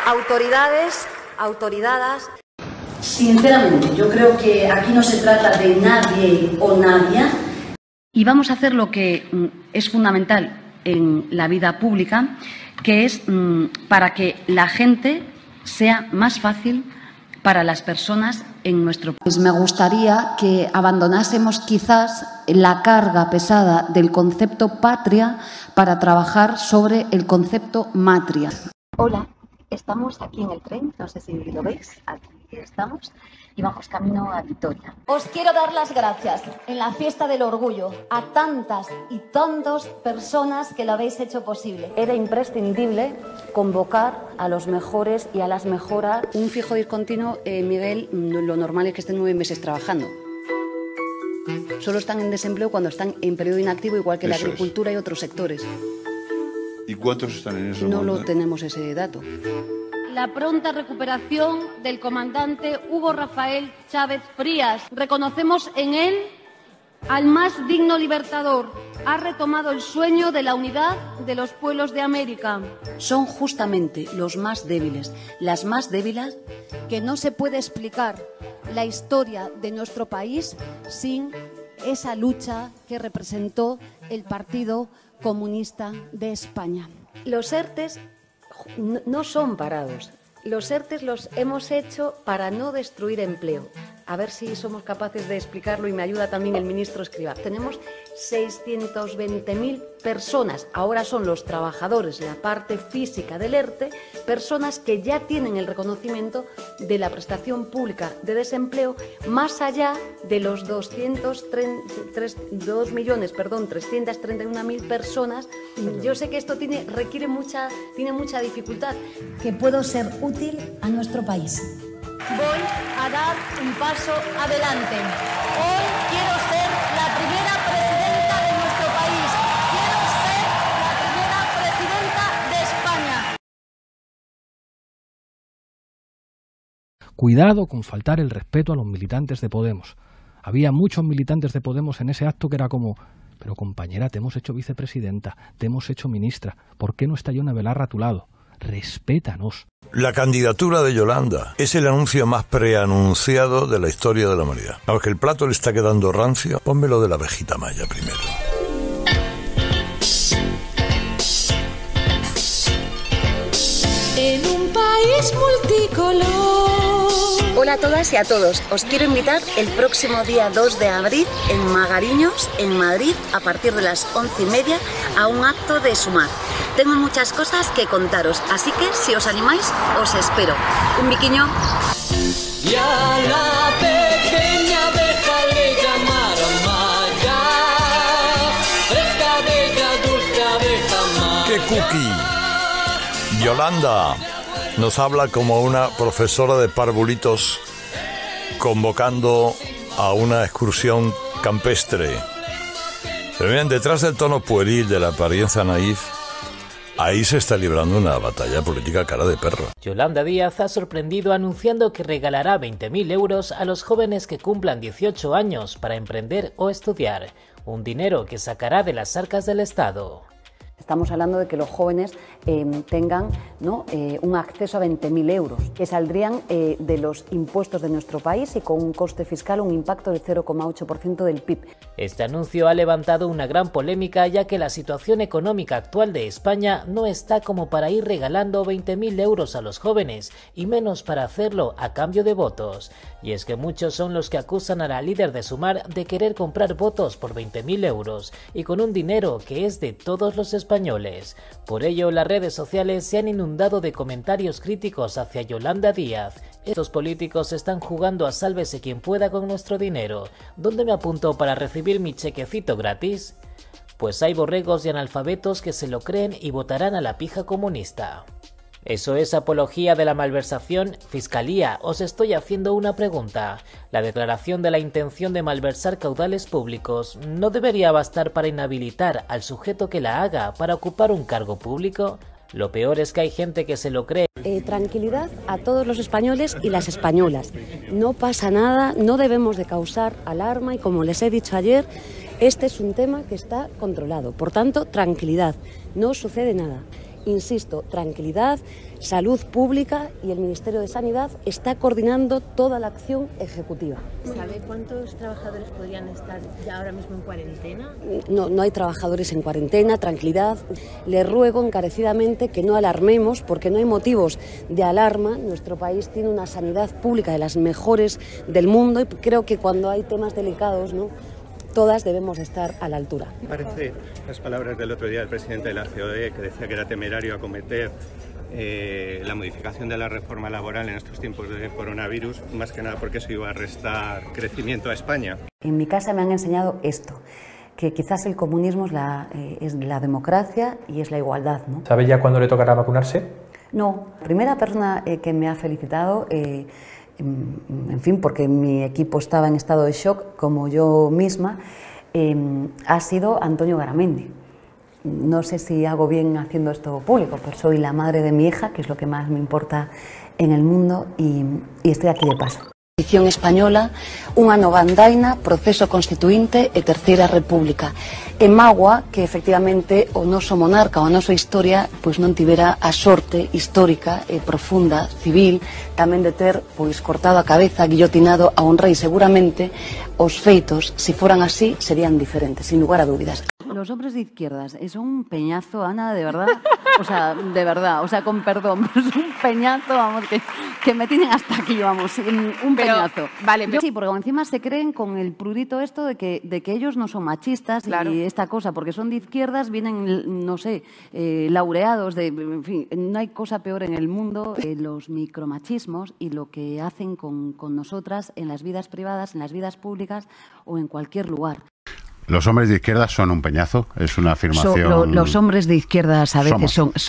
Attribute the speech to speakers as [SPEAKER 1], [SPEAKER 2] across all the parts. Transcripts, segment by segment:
[SPEAKER 1] autoridadas.
[SPEAKER 2] Sinceramente, yo creo que aquí no se trata de nadie o nadie.
[SPEAKER 3] Y vamos a hacer lo que es fundamental en la vida pública, que es para que la gente sea más fácil para las personas en nuestro país.
[SPEAKER 4] Pues me gustaría que abandonásemos quizás la carga pesada del concepto patria para trabajar sobre el concepto matria.
[SPEAKER 3] Hola, estamos aquí en el tren, no sé si lo veis, aquí estamos y vamos camino a Vitoria.
[SPEAKER 5] Os quiero dar las gracias en la fiesta del orgullo a tantas y tantas personas que lo habéis hecho posible.
[SPEAKER 3] Era imprescindible convocar a los mejores y a las mejoras. Un fijo discontinuo, Miguel, lo normal es que estén 9 meses trabajando. Solo están en desempleo cuando están en periodo inactivo, igual que la agricultura y otros sectores.
[SPEAKER 6] ¿Y cuántos están en eso?
[SPEAKER 3] No lo tenemos ese dato.
[SPEAKER 7] La pronta recuperación del comandante Hugo Rafael Chávez Frías. Reconocemos en él al más digno libertador. Ha retomado el sueño de la unidad de los pueblos de América.
[SPEAKER 3] Son justamente los más débiles, las más débiles.
[SPEAKER 5] Que no se puede explicar la historia de nuestro país sin esa lucha que representó el Partido Comunista de España.
[SPEAKER 1] Los ERTEs no son parados. Los ERTEs los hemos hecho para no destruir empleo. A ver si somos capaces de explicarlo y me ayuda también el ministro Escrivá. Tenemos 620.000 personas, ahora son los trabajadores, la parte física del ERTE, personas que ya tienen el reconocimiento de la prestación pública de desempleo, más allá de los 2.331.000 personas. Yo sé que esto tiene mucha dificultad.
[SPEAKER 5] Que puedo ser útil a nuestro país.
[SPEAKER 7] Voy a dar un paso adelante. Hoy quiero ser la primera presidenta de nuestro país. Quiero ser la primera presidenta de España.
[SPEAKER 8] Cuidado con faltar el respeto a los militantes de Podemos. Había muchos militantes de Podemos en ese acto que era como: pero compañera, te hemos hecho vicepresidenta, te hemos hecho ministra, ¿por qué no está Yone Belarra a tu lado? Respétanos.
[SPEAKER 9] La candidatura de Yolanda es el anuncio más preanunciado de la historia de la humanidad. Aunque el plato le está quedando rancio, pónmelo de la abejita maya primero.
[SPEAKER 10] En un país multicolor.
[SPEAKER 1] Hola a todas y a todos. Os quiero invitar el próximo día 2 de abril en Magariños, en Madrid, a partir de las 11:30, a un acto de Sumar. Tengo muchas cosas que contaros, así que si os animáis, os espero. Un biquiño.
[SPEAKER 10] Y a la pequeña déjale llamar Maya, fresca, bella, dulce abeja Maya.
[SPEAKER 9] ¡Qué cookie! Yolanda nos habla como una profesora de parvulitos convocando a una excursión campestre. Pero miren, detrás del tono pueril de la apariencia naif, ahí se está librando una batalla política cara de perro.
[SPEAKER 11] Yolanda Díaz ha sorprendido anunciando que regalará 20.000 euros a los jóvenes que cumplan 18 años para emprender o estudiar, un dinero que sacará de las arcas del Estado.
[SPEAKER 3] Estamos hablando de que los jóvenes tengan, ¿no?, un acceso a 20.000 euros, que saldrían de los impuestos de nuestro país y con un coste fiscal, un impacto del 0,8% del PIB.
[SPEAKER 11] Este anuncio ha levantado una gran polémica, ya que la situación económica actual de España no está como para ir regalando 20.000 euros a los jóvenes, y menos para hacerlo a cambio de votos. Y es que muchos son los que acusan a la líder de Sumar de querer comprar votos por 20.000 euros, y con un dinero que es de todos los españoles. Por ello, las redes sociales se han inundado de comentarios críticos hacia Yolanda Díaz. Estos políticos están jugando a sálvese quien pueda con nuestro dinero. ¿Dónde me apunto para recibir mi chequecito gratis? Pues hay borregos y analfabetos que se lo creen y votarán a la pija comunista. ¿Eso es apología de la malversación? Fiscalía, os estoy haciendo una pregunta. ¿La declaración de la intención de malversar caudales públicos no debería bastar para inhabilitar al sujeto que la haga para ocupar un cargo público? Lo peor es que hay gente que se lo cree.
[SPEAKER 3] Tranquilidad a todos los españoles y las españolas. No pasa nada, no debemos de causar alarma y, como les he dicho ayer, este es un tema que está controlado. Por tanto, tranquilidad, no sucede nada. Insisto, tranquilidad, salud pública, y el Ministerio de Sanidad está coordinando toda la acción ejecutiva.
[SPEAKER 12] ¿Sabe cuántos trabajadores podrían estar ya ahora mismo en cuarentena?
[SPEAKER 3] No hay trabajadores en cuarentena, tranquilidad. Le ruego encarecidamente que no alarmemos, porque no hay motivos de alarma. Nuestro país tiene una sanidad pública de las mejores del mundo y creo que cuando hay temas delicados, ¿no?, todas debemos estar a la altura.
[SPEAKER 13] Parece las palabras del otro día del presidente de la COE, que decía que era temerario acometer la modificación de la reforma laboral en estos tiempos de coronavirus, más que nada porque eso iba a restar crecimiento a España.
[SPEAKER 3] En mi casa me han enseñado esto, que quizás el comunismo es la democracia y es la igualdad, ¿no?
[SPEAKER 14] ¿Sabe ya cuándo le tocará vacunarse?
[SPEAKER 3] No, la primera persona que me ha felicitado, en fin, porque mi equipo estaba en estado de shock, como yo misma, ha sido Antonio Garamendi. No sé si hago bien haciendo esto público, pero soy la madre de mi hija, que es lo que más me importa en el mundo, y estoy aquí de paso. Constitución española, unha nova andaina, proceso constituinte e terceira república. E mágoa que efectivamente o noso monarca, a nosa historia, pois non tivera a sorte histórica e profunda, civil, tamén de ter pois cortado a cabeza, guillotinado a un rei. Seguramente os feitos, se foran así, serían diferentes, sin lugar a dúbidas.
[SPEAKER 4] Los hombres de izquierdas es un peñazo, Ana, de verdad. O sea, de verdad, o sea, con perdón, pero es un peñazo, vamos, que me tienen hasta aquí, vamos, un peñazo.
[SPEAKER 15] Vale, pero...
[SPEAKER 4] Sí, porque encima se creen con el prurito esto de que ellos no son machistas, claro, y esta cosa, porque son de izquierdas, vienen, no sé, laureados de, en fin, no hay cosa peor en el mundo que los micromachismos y lo que hacen con nosotras en las vidas privadas, en las vidas públicas o en cualquier lugar.
[SPEAKER 16] Los hombres de izquierdas son un peñazo, es una afirmación...
[SPEAKER 4] Los hombres de izquierdas a veces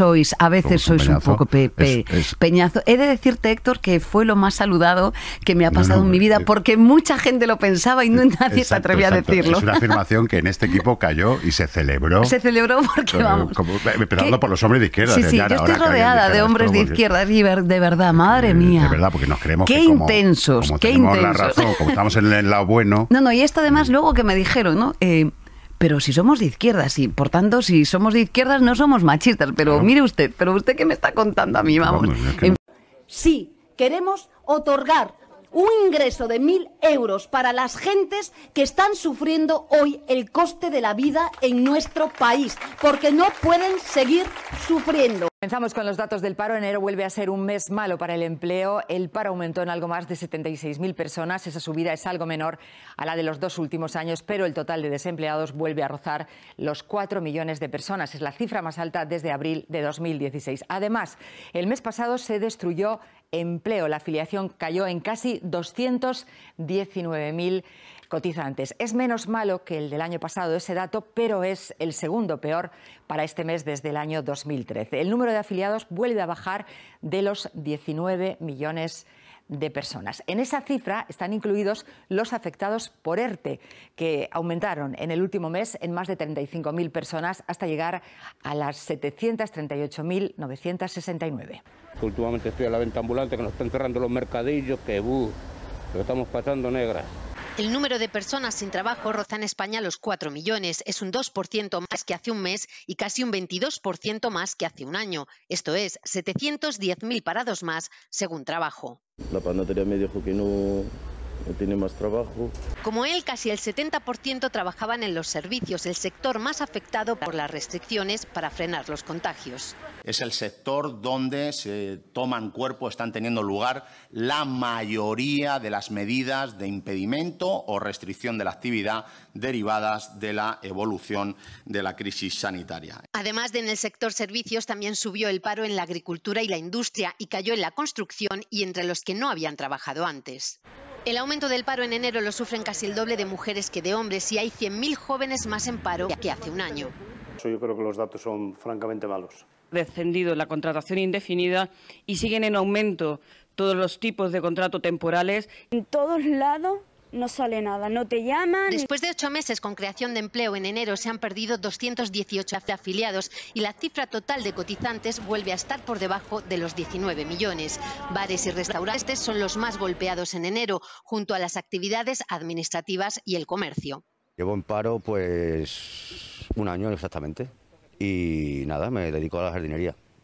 [SPEAKER 4] sois un poco peñazo. He de decirte, Héctor, que fue lo más saludado que me ha pasado en mi vida, porque mucha gente lo pensaba y nadie se atrevía a decirlo.
[SPEAKER 16] Es una afirmación que en este equipo cayó y se celebró.
[SPEAKER 4] Se celebró porque, vamos...
[SPEAKER 16] Empezando por los hombres de izquierdas.
[SPEAKER 4] Sí, yo estoy rodeada de hombres de izquierdas y de verdad, madre mía.
[SPEAKER 16] De verdad, porque nos creemos
[SPEAKER 4] qué
[SPEAKER 16] que como tenemos la razón, como estamos en el lado bueno...
[SPEAKER 4] No, y esto además luego que me dijeron, ¿no? Pero si somos de izquierdas y, por tanto, si somos de izquierdas no somos machistas. Pero mire usted, ¿qué me está contando a mí? Vamos.
[SPEAKER 5] Sí, queremos otorgar un ingreso de 1.000 euros para las gentes que están sufriendo hoy el coste de la vida en nuestro país, porque no pueden seguir sufriendo.
[SPEAKER 15] Comenzamos con los datos del paro. Enero vuelve a ser un mes malo para el empleo. El paro aumentó en algo más de 76.000 personas. Esa subida es algo menor a la de los 2 últimos años, pero el total de desempleados vuelve a rozar los 4 millones de personas. Es la cifra más alta desde abril de 2016. Además, el mes pasado se destruyó empleo. La afiliación cayó en casi 219.000 cotizantes. Es menos malo que el del año pasado ese dato, pero es el segundo peor para este mes desde el año 2013. El número de afiliados vuelve a bajar de los 19 millones de personas. En esa cifra están incluidos los afectados por ERTE, que aumentaron en el último mes en más de 35.000 personas hasta llegar a las 738.969.
[SPEAKER 17] Últimamente estoy a la venta ambulante, que nos están cerrando los mercadillos, que lo estamos pasando negras.
[SPEAKER 18] El número de personas sin trabajo roza en España los 4 millones. Es un 2% más que hace un mes y casi un 22% más que hace un año. Esto es 710.000 parados más, según Trabajo.
[SPEAKER 19] La panadería me dijo que no tiene más trabajo.
[SPEAKER 18] Como él, casi el 70% trabajaban en los servicios, el sector más afectado por las restricciones para frenar los contagios.
[SPEAKER 20] Es el sector donde se toman cuerpo, están teniendo lugar la mayoría de las medidas de impedimento o restricción de la actividad derivadas de la evolución de la crisis sanitaria.
[SPEAKER 18] Además de en el sector servicios, también subió el paro en la agricultura y la industria y cayó en la construcción y entre los que no habían trabajado antes. El aumento del paro en enero lo sufren casi el doble de mujeres que de hombres y hay 100.000 jóvenes más en paro que hace un año.
[SPEAKER 21] Yo creo que los datos son francamente malos.
[SPEAKER 22] Descendido la contratación indefinida y siguen en aumento todos los tipos de contrato temporales.
[SPEAKER 23] En todos lados no sale nada, no te llaman.
[SPEAKER 18] Después de 8 meses con creación de empleo en enero se han perdido 218 afiliados y la cifra total de cotizantes vuelve a estar por debajo de los 19 millones. Bares y restaurantes son los más golpeados en enero, junto a las actividades administrativas y el comercio.
[SPEAKER 24] Llevo en paro pues un año exactamente y nada, me dedico a la jardinería.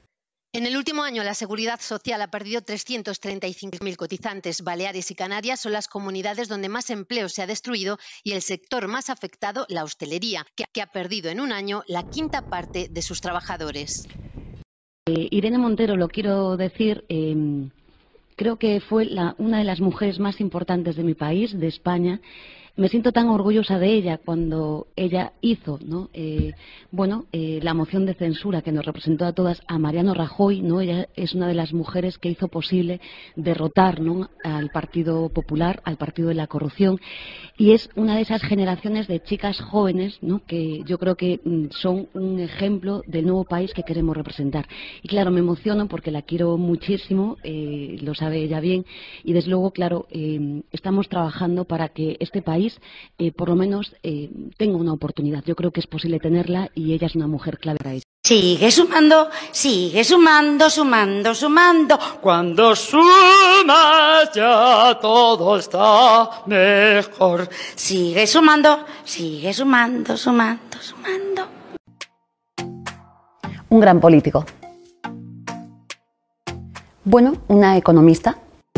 [SPEAKER 18] En el último año, la Seguridad Social ha perdido 335.000 cotizantes. Baleares y Canarias son las comunidades donde más empleo se ha destruido y el sector más afectado, la hostelería, que ha perdido en un año la quinta parte de sus trabajadores.
[SPEAKER 3] Irene Montero, lo quiero decir, creo que fue una de las mujeres más importantes de mi país, de España. Me siento tan orgullosa de ella cuando ella hizo, ¿no? La moción de censura que nos representó a todas, a Mariano Rajoy, ¿no? Ella es una de las mujeres que hizo posible derrotar, ¿no?, al Partido Popular, al Partido de la Corrupción, y es una de esas generaciones de chicas jóvenes, ¿no?, que yo creo que son un ejemplo del nuevo país que queremos representar. Y claro, me emociono porque la quiero muchísimo, lo sabe ella bien, y desde luego, claro, estamos trabajando para que este país por lo menos tenga una oportunidad. Yo creo que es posible tenerla y ella es una mujer clave para ello.
[SPEAKER 2] Sigue sumando, sumando. Cuando sumas ya todo está mejor. Sigue sumando.
[SPEAKER 3] Un gran político. Bueno, una economista.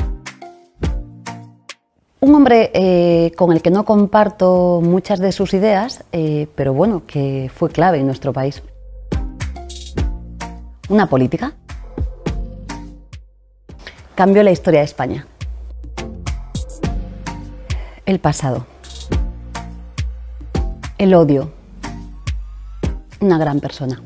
[SPEAKER 3] Un hombre con el que no comparto muchas de sus ideas, pero bueno, que fue clave en nuestro país. Una política. Cambió la historia de España. El pasado. El odio. Una gran persona.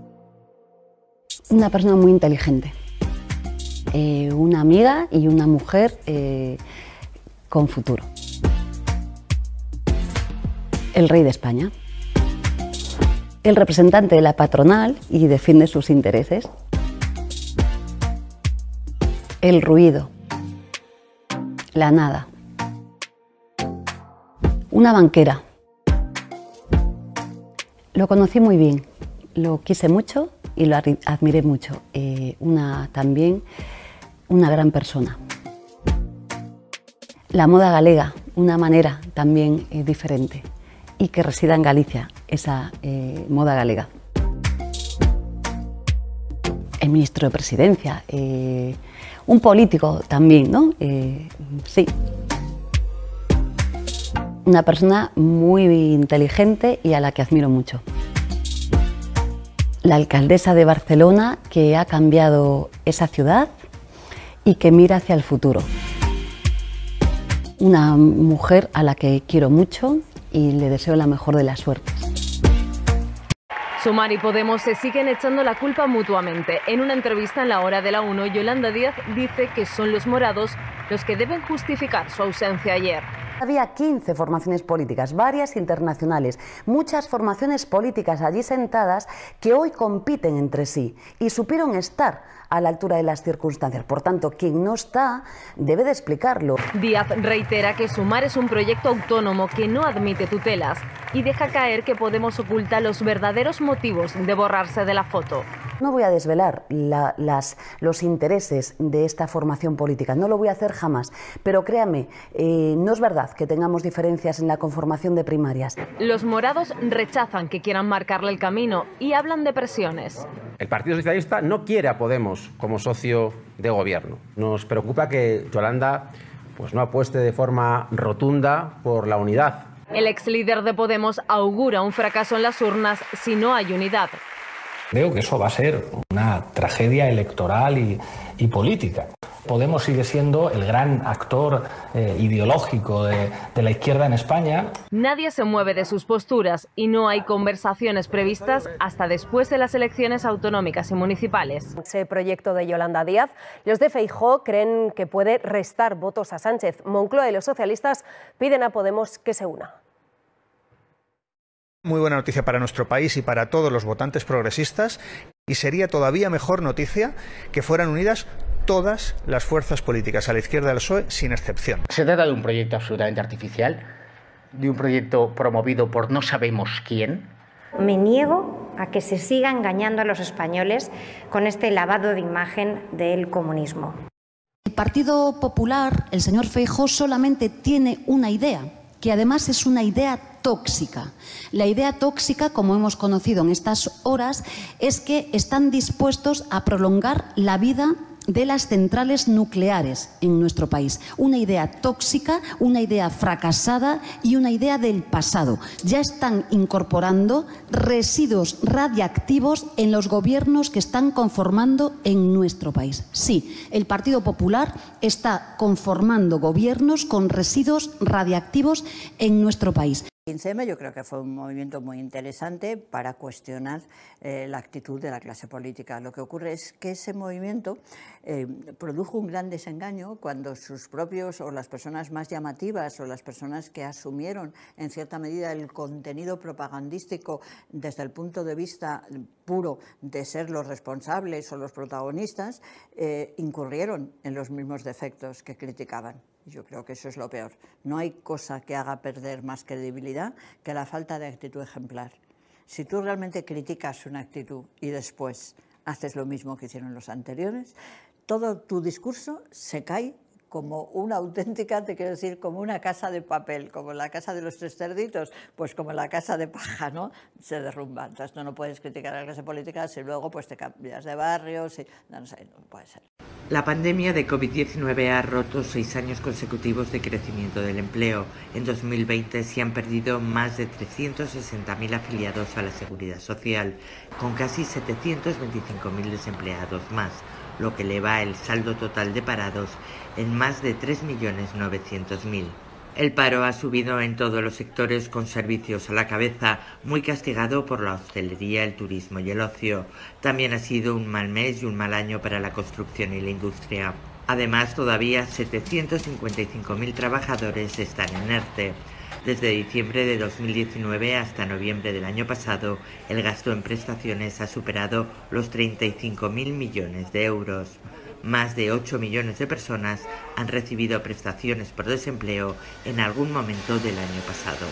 [SPEAKER 3] Una persona muy inteligente. Una amiga y una mujer con futuro. El rey de España. El representante de la patronal y defiende sus intereses. El ruido. La nada. Una banquera. Lo conocí muy bien, lo quise mucho y lo admiré mucho. También una gran persona. La moda galega, una manera también diferente, y que resida en Galicia, esa moda galega. El ministro de Presidencia, un político también, ¿no? Sí. Una persona muy inteligente y a la que admiro mucho. La alcaldesa de Barcelona, que ha cambiado esa ciudad y que mira hacia el futuro. Una mujer a la que quiero mucho y le deseo la mejor de las suertes.
[SPEAKER 6] Sumar y Podemos se siguen echando la culpa mutuamente. En una entrevista en La Hora de la 1, Yolanda Díaz dice que son los morados los que deben justificar su ausencia ayer.
[SPEAKER 3] Había 15 formaciones políticas, varias internacionales, muchas formaciones políticas allí sentadas que hoy compiten entre sí y supieron estar a la altura de las circunstancias. Por tanto, quien no está debe de explicarlo.
[SPEAKER 6] Díaz reitera que Sumar es un proyecto autónomo que no admite tutelas y deja caer que Podemos oculta los verdaderos motivos de borrarse de la foto.
[SPEAKER 3] No voy a desvelar los intereses de esta formación política, no lo voy a hacer jamás, pero créame, no es verdad que tengamos diferencias en la conformación de primarias.
[SPEAKER 6] Los morados rechazan que quieran marcarle el camino y hablan de presiones.
[SPEAKER 7] El Partido Socialista no quiere a Podemos como socio de gobierno. Nos preocupa que Yolanda no apueste de forma rotunda por la unidad.
[SPEAKER 6] El ex líder de Podemos augura un fracaso en las urnas si no hay unidad.
[SPEAKER 8] Creo que eso va a ser una tragedia electoral y política. Podemos sigue siendo el gran actor ideológico de la izquierda en España.
[SPEAKER 6] Nadie se mueve de sus posturas y no hay conversaciones previstas hasta después de las elecciones autonómicas y municipales.
[SPEAKER 24] Ese proyecto de Yolanda Díaz, los de Feijóo creen que puede restar votos a Sánchez. Moncloa y los socialistas piden a Podemos que se una.
[SPEAKER 25] Muy buena noticia para nuestro país y para todos los votantes progresistas, y sería todavía mejor noticia que fueran unidas todas las fuerzas políticas a la izquierda del PSOE sin excepción.
[SPEAKER 26] Se trata de un proyecto absolutamente artificial, de un proyecto promovido por no sabemos quién.
[SPEAKER 27] Me niego a que se siga engañando a los españoles con este lavado de imagen del comunismo.
[SPEAKER 5] El Partido Popular, el señor Feijóo, solamente tiene una idea,
[SPEAKER 3] que además es una idea tóxica. La idea tóxica, como hemos conocido en estas horas, es que están dispuestos a prolongar la vida de las centrales nucleares en nuestro país. Una idea tóxica, una idea fracasada y una idea del pasado. Ya están incorporando residuos radiactivos en los gobiernos que están conformando en nuestro país. Sí, el Partido Popular está conformando gobiernos con residuos radiactivos en nuestro país.
[SPEAKER 1] 15M yo creo que fue un movimiento muy interesante para cuestionar la actitud de la clase política. Lo que ocurre es que ese movimiento produjo un gran desengaño cuando sus propios o las personas más llamativas o las personas que asumieron en cierta medida el contenido propagandístico desde el punto de vista puro de ser los responsables o los protagonistas, incurrieron en los mismos defectos que criticaban. Yo creo que eso es lo peor. No hay cosa que haga perder más credibilidad que la falta de actitud ejemplar. Si tú realmente criticas una actitud y después haces lo mismo que hicieron los anteriores, todo tu discurso se cae como una auténtica, te quiero decir, como una casa de papel, como la casa de los tres cerditos, pues como la casa de paja, ¿no? Se derrumba. Entonces tú no puedes criticar a la clase política si luego pues te cambias de barrio, si... no sé, no puede ser.
[SPEAKER 9] La pandemia de COVID-19 ha roto 6 años consecutivos de crecimiento del empleo. En 2020 se han perdido más de 360.000 afiliados a la Seguridad Social, con casi 725.000 desempleados más, lo que eleva el saldo total de parados en más de 3.900.000. El paro ha subido en todos los sectores, con servicios a la cabeza, muy castigado por la hostelería, el turismo y el ocio. También ha sido un mal mes y un mal año para la construcción y la industria. Además, todavía 755.000 trabajadores están en ERTE. Desde diciembre de 2019 hasta noviembre del año pasado, el gasto en prestaciones ha superado los 35.000 millones de euros. Más de 8 millones de personas han recibido prestaciones por desempleo en algún momento del año pasado.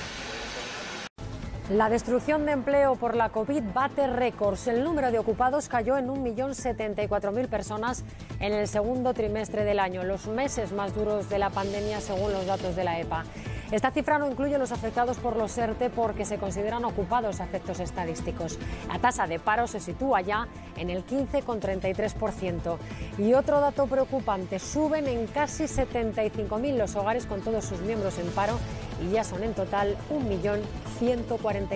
[SPEAKER 10] La destrucción de empleo por la COVID bate récords. El número de ocupados cayó en 1.074.000 personas en el segundo trimestre del año, los meses más duros de la pandemia según los datos de la EPA. Esta cifra no incluye los afectados por los ERTE porque se consideran ocupados a efectos estadísticos. La tasa de paro se sitúa ya en el 15,33%. Y otro dato preocupante, suben en casi 75.000 los hogares con todos sus miembros en paro y ya son en total 1.149.000.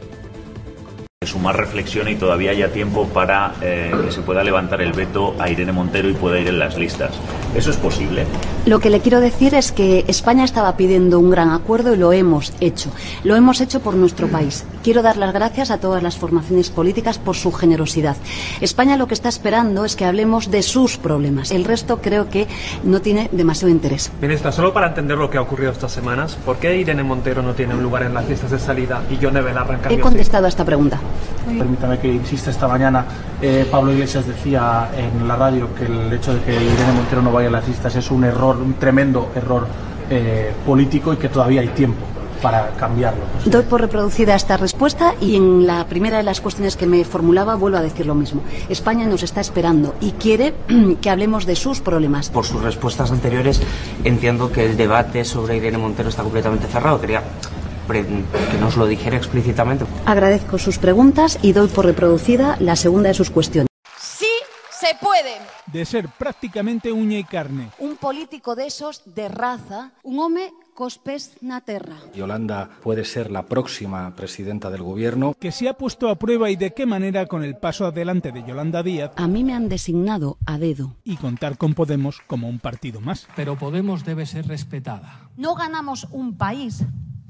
[SPEAKER 11] Sumar reflexión y todavía haya tiempo para que se pueda levantar el veto a Irene Montero y pueda ir en las listas. ¿Eso es posible?
[SPEAKER 3] Lo que le quiero decir es que España estaba pidiendo un gran acuerdo y lo hemos hecho. Lo hemos hecho por nuestro país. Quiero dar las gracias a todas las formaciones políticas por su generosidad. España lo que está esperando es que hablemos de sus problemas. El resto creo que no tiene demasiado interés.
[SPEAKER 12] Ministra, solo para entender lo que ha ocurrido estas semanas, ¿por qué Irene Montero no tiene un lugar en las listas de salida y Yone Belarra en cambio
[SPEAKER 3] He contestado a esta pregunta.
[SPEAKER 13] Permítame que insista, esta mañana Pablo Iglesias decía en la radio que el hecho de que Irene Montero no vaya a las listas es un error, un tremendo error político y que todavía hay tiempo para cambiarlo.
[SPEAKER 3] Doy por reproducida esta respuesta y en la primera de las cuestiones que me formulaba vuelvo a decir lo mismo. España nos está esperando y quiere que hablemos de sus problemas.
[SPEAKER 14] Por sus respuestas anteriores entiendo que el debate sobre Irene Montero está completamente cerrado. Quería que nos lo dijera explícitamente.
[SPEAKER 3] Agradezco sus preguntas y doy por reproducida la segunda de sus cuestiones.
[SPEAKER 28] Sí se puede.
[SPEAKER 29] De ser prácticamente uña y carne.
[SPEAKER 3] Un político de esos de raza, un home cospés na terra.
[SPEAKER 8] Yolanda puede ser la próxima presidenta del gobierno.
[SPEAKER 29] Que se ha puesto a prueba y de qué manera con el paso adelante de Yolanda Díaz.
[SPEAKER 3] A mí me han designado a dedo.
[SPEAKER 29] Y contar con Podemos como un partido más.
[SPEAKER 8] Pero Podemos debe ser respetada.
[SPEAKER 28] No ganamos un país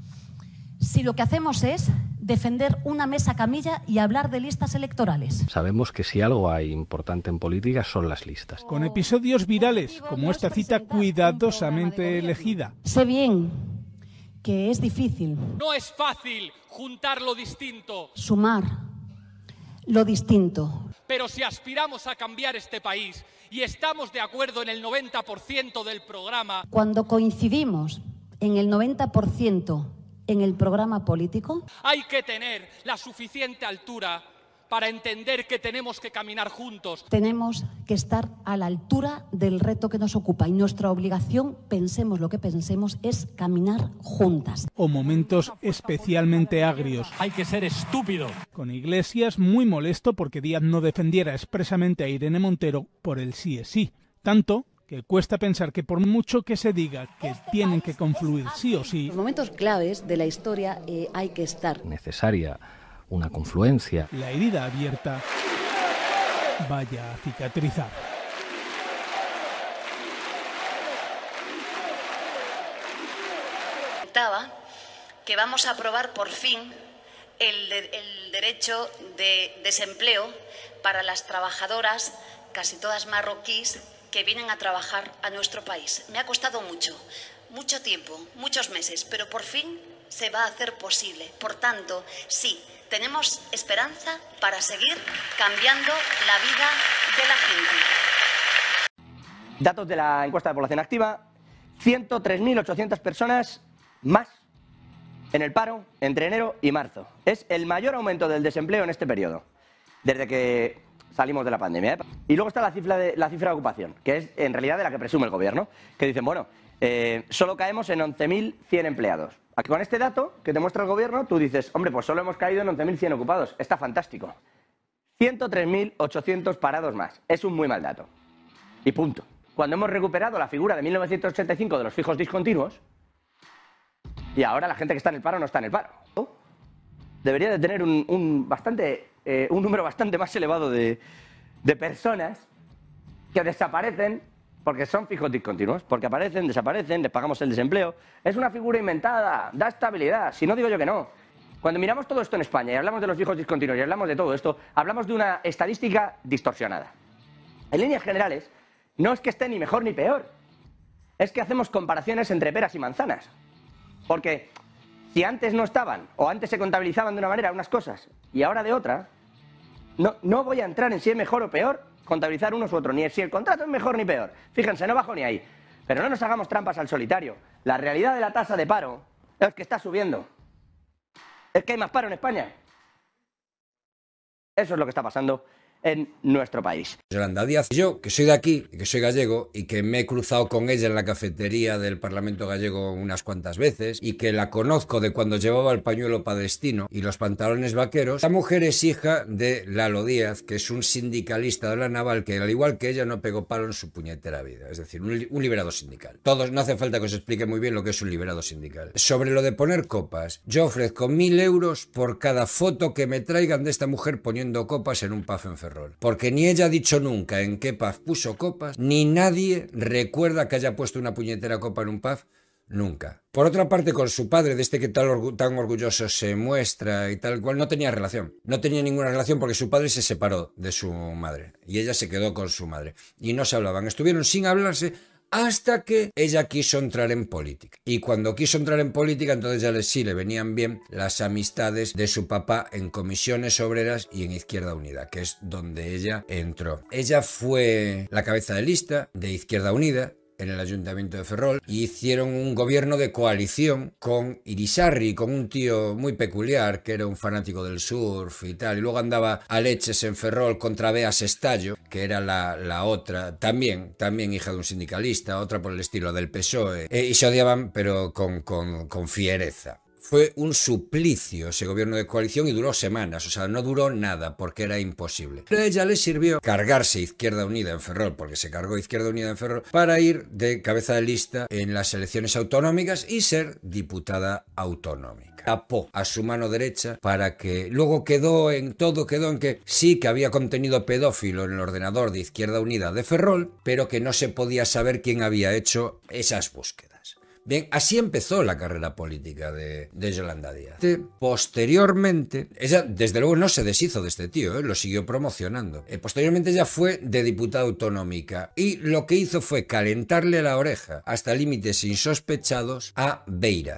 [SPEAKER 28] si lo que hacemos es defender una mesa camilla y hablar de listas electorales.
[SPEAKER 8] Sabemos que si algo hay importante en política son las listas.
[SPEAKER 29] Con episodios virales, como esta cita cuidadosamente elegida.
[SPEAKER 28] Sé bien que es difícil.
[SPEAKER 30] No es fácil juntar lo distinto.
[SPEAKER 28] Sumar lo distinto.
[SPEAKER 30] Pero si aspiramos a cambiar este país y estamos de acuerdo en el 90% del programa...
[SPEAKER 28] Cuando coincidimos en el 90% en el programa político,
[SPEAKER 30] hay que tener la suficiente altura para entender que tenemos que caminar juntos.
[SPEAKER 28] Tenemos que estar a la altura del reto que nos ocupa y nuestra obligación, pensemos lo que pensemos, es caminar juntas.
[SPEAKER 29] O momentos especialmente agrios.
[SPEAKER 30] Hay que ser estúpido.
[SPEAKER 29] Con Iglesias muy molesto porque Díaz no defendiera expresamente a Irene Montero por el sí es sí. Tanto que cuesta pensar que por mucho que se diga que tienen que confluir sí o sí...
[SPEAKER 3] Los momentos claves de la historia hay que estar.
[SPEAKER 8] Necesaria una confluencia.
[SPEAKER 29] La herida abierta vaya a cicatrizar.
[SPEAKER 28] Que vamos a aprobar por fin el derecho de desempleo para las trabajadoras, casi todas marroquíes, que vienen a trabajar a nuestro país. Me ha costado mucho tiempo, muchos meses, pero por fin se va a hacer posible. Por tanto, sí, tenemos esperanza para seguir cambiando la vida de la gente.
[SPEAKER 4] Datos de la encuesta de población activa: 103.800 personas más en el paro entre enero y marzo. Es el mayor aumento del desempleo en este periodo, desde que salimos de la pandemia, ¿eh? Y luego está la cifra de ocupación, que es en realidad de la que presume el gobierno, que dicen, bueno, solo caemos en 11.100 empleados. Aquí con este dato que te muestra el gobierno, tú dices, hombre, pues solo hemos caído en 11.100 ocupados. Está fantástico. 103.800 parados más. Es un muy mal dato. Y punto. Cuando hemos recuperado la figura de 1985 de los fijos discontinuos, y ahora la gente que está en el paro no está en el paro. Debería de tener un número bastante más elevado de personas que desaparecen porque son fijos discontinuos, porque aparecen, desaparecen, les pagamos el desempleo. Es una figura inventada, da estabilidad, si no digo yo que no. Cuando miramos todo esto en España y hablamos de los fijos discontinuos y hablamos de todo esto, hablamos de una estadística distorsionada. En líneas generales, no es que esté ni mejor ni peor, es que hacemos comparaciones entre peras y manzanas. Porque si antes no estaban, o antes se contabilizaban de una manera unas cosas y ahora de otra, no voy a entrar en si es mejor o peor contabilizar unos u otros, ni si el contrato es mejor ni peor. Fíjense, no bajo ni ahí. Pero no nos hagamos trampas al solitario. La realidad de la tasa de paro es que está subiendo. Es que hay más paro en España. Eso es lo que está pasando en nuestro país.
[SPEAKER 15] Yolanda Díaz, yo que soy de aquí, que soy gallego y que me he cruzado con ella en la cafetería del Parlamento gallego unas cuantas veces y que la conozco de cuando llevaba el pañuelo palestino y los pantalones vaqueros, la mujer es hija de Lalo Díaz, que es un sindicalista de la Naval que al igual que ella no pegó palo en su puñetera vida, es decir, un liberado sindical. Todos, no hace falta que os explique muy bien lo que es un liberado sindical. Sobre lo de poner copas, yo ofrezco 1.000 euros por cada foto que me traigan de esta mujer poniendo copas en un pub en Ferrol. Porque ni ella ha dicho nunca en qué pub puso copas, ni nadie recuerda que haya puesto una puñetera copa en un pub, nunca. Por otra parte, con su padre, de este que tan orgulloso se muestra y tal cual, no tenía relación. No tenía ninguna relación porque su padre se separó de su madre y ella se quedó con su madre. Y no se hablaban, estuvieron sin hablarse hasta que ella quiso entrar en política. Y cuando quiso entrar en política, entonces ya sí le venían bien las amistades de su papá en Comisiones Obreras y en Izquierda Unida, que es donde ella entró. Ella fue la cabeza de lista de Izquierda Unida en el Ayuntamiento de Ferrol y hicieron un gobierno de coalición con Irisarri, con un tío muy peculiar que era un fanático del surf y tal, y luego andaba a leches en Ferrol contra Bea Sestallo, que era la otra, también hija de un sindicalista, otra por el estilo del PSOE, y se odiaban pero con fiereza. Fue un suplicio ese gobierno de coalición y duró semanas, o sea, no duró nada porque era imposible. Pero a ella le sirvió cargarse Izquierda Unida en Ferrol, porque se cargó Izquierda Unida en Ferrol, para ir de cabeza de lista en las elecciones autonómicas y ser diputada autonómica. Tapó a su mano derecha para que luego quedó en que sí que había contenido pedófilo en el ordenador de Izquierda Unida de Ferrol, pero que no se podía saber quién había hecho esas búsquedas. Bien, así empezó la carrera política de Yolanda Díaz. Posteriormente, ella desde luego no se deshizo de este tío, lo siguió promocionando. Posteriormente ella fue de diputada autonómica y lo que hizo fue calentarle la oreja hasta límites insospechados a Beiras,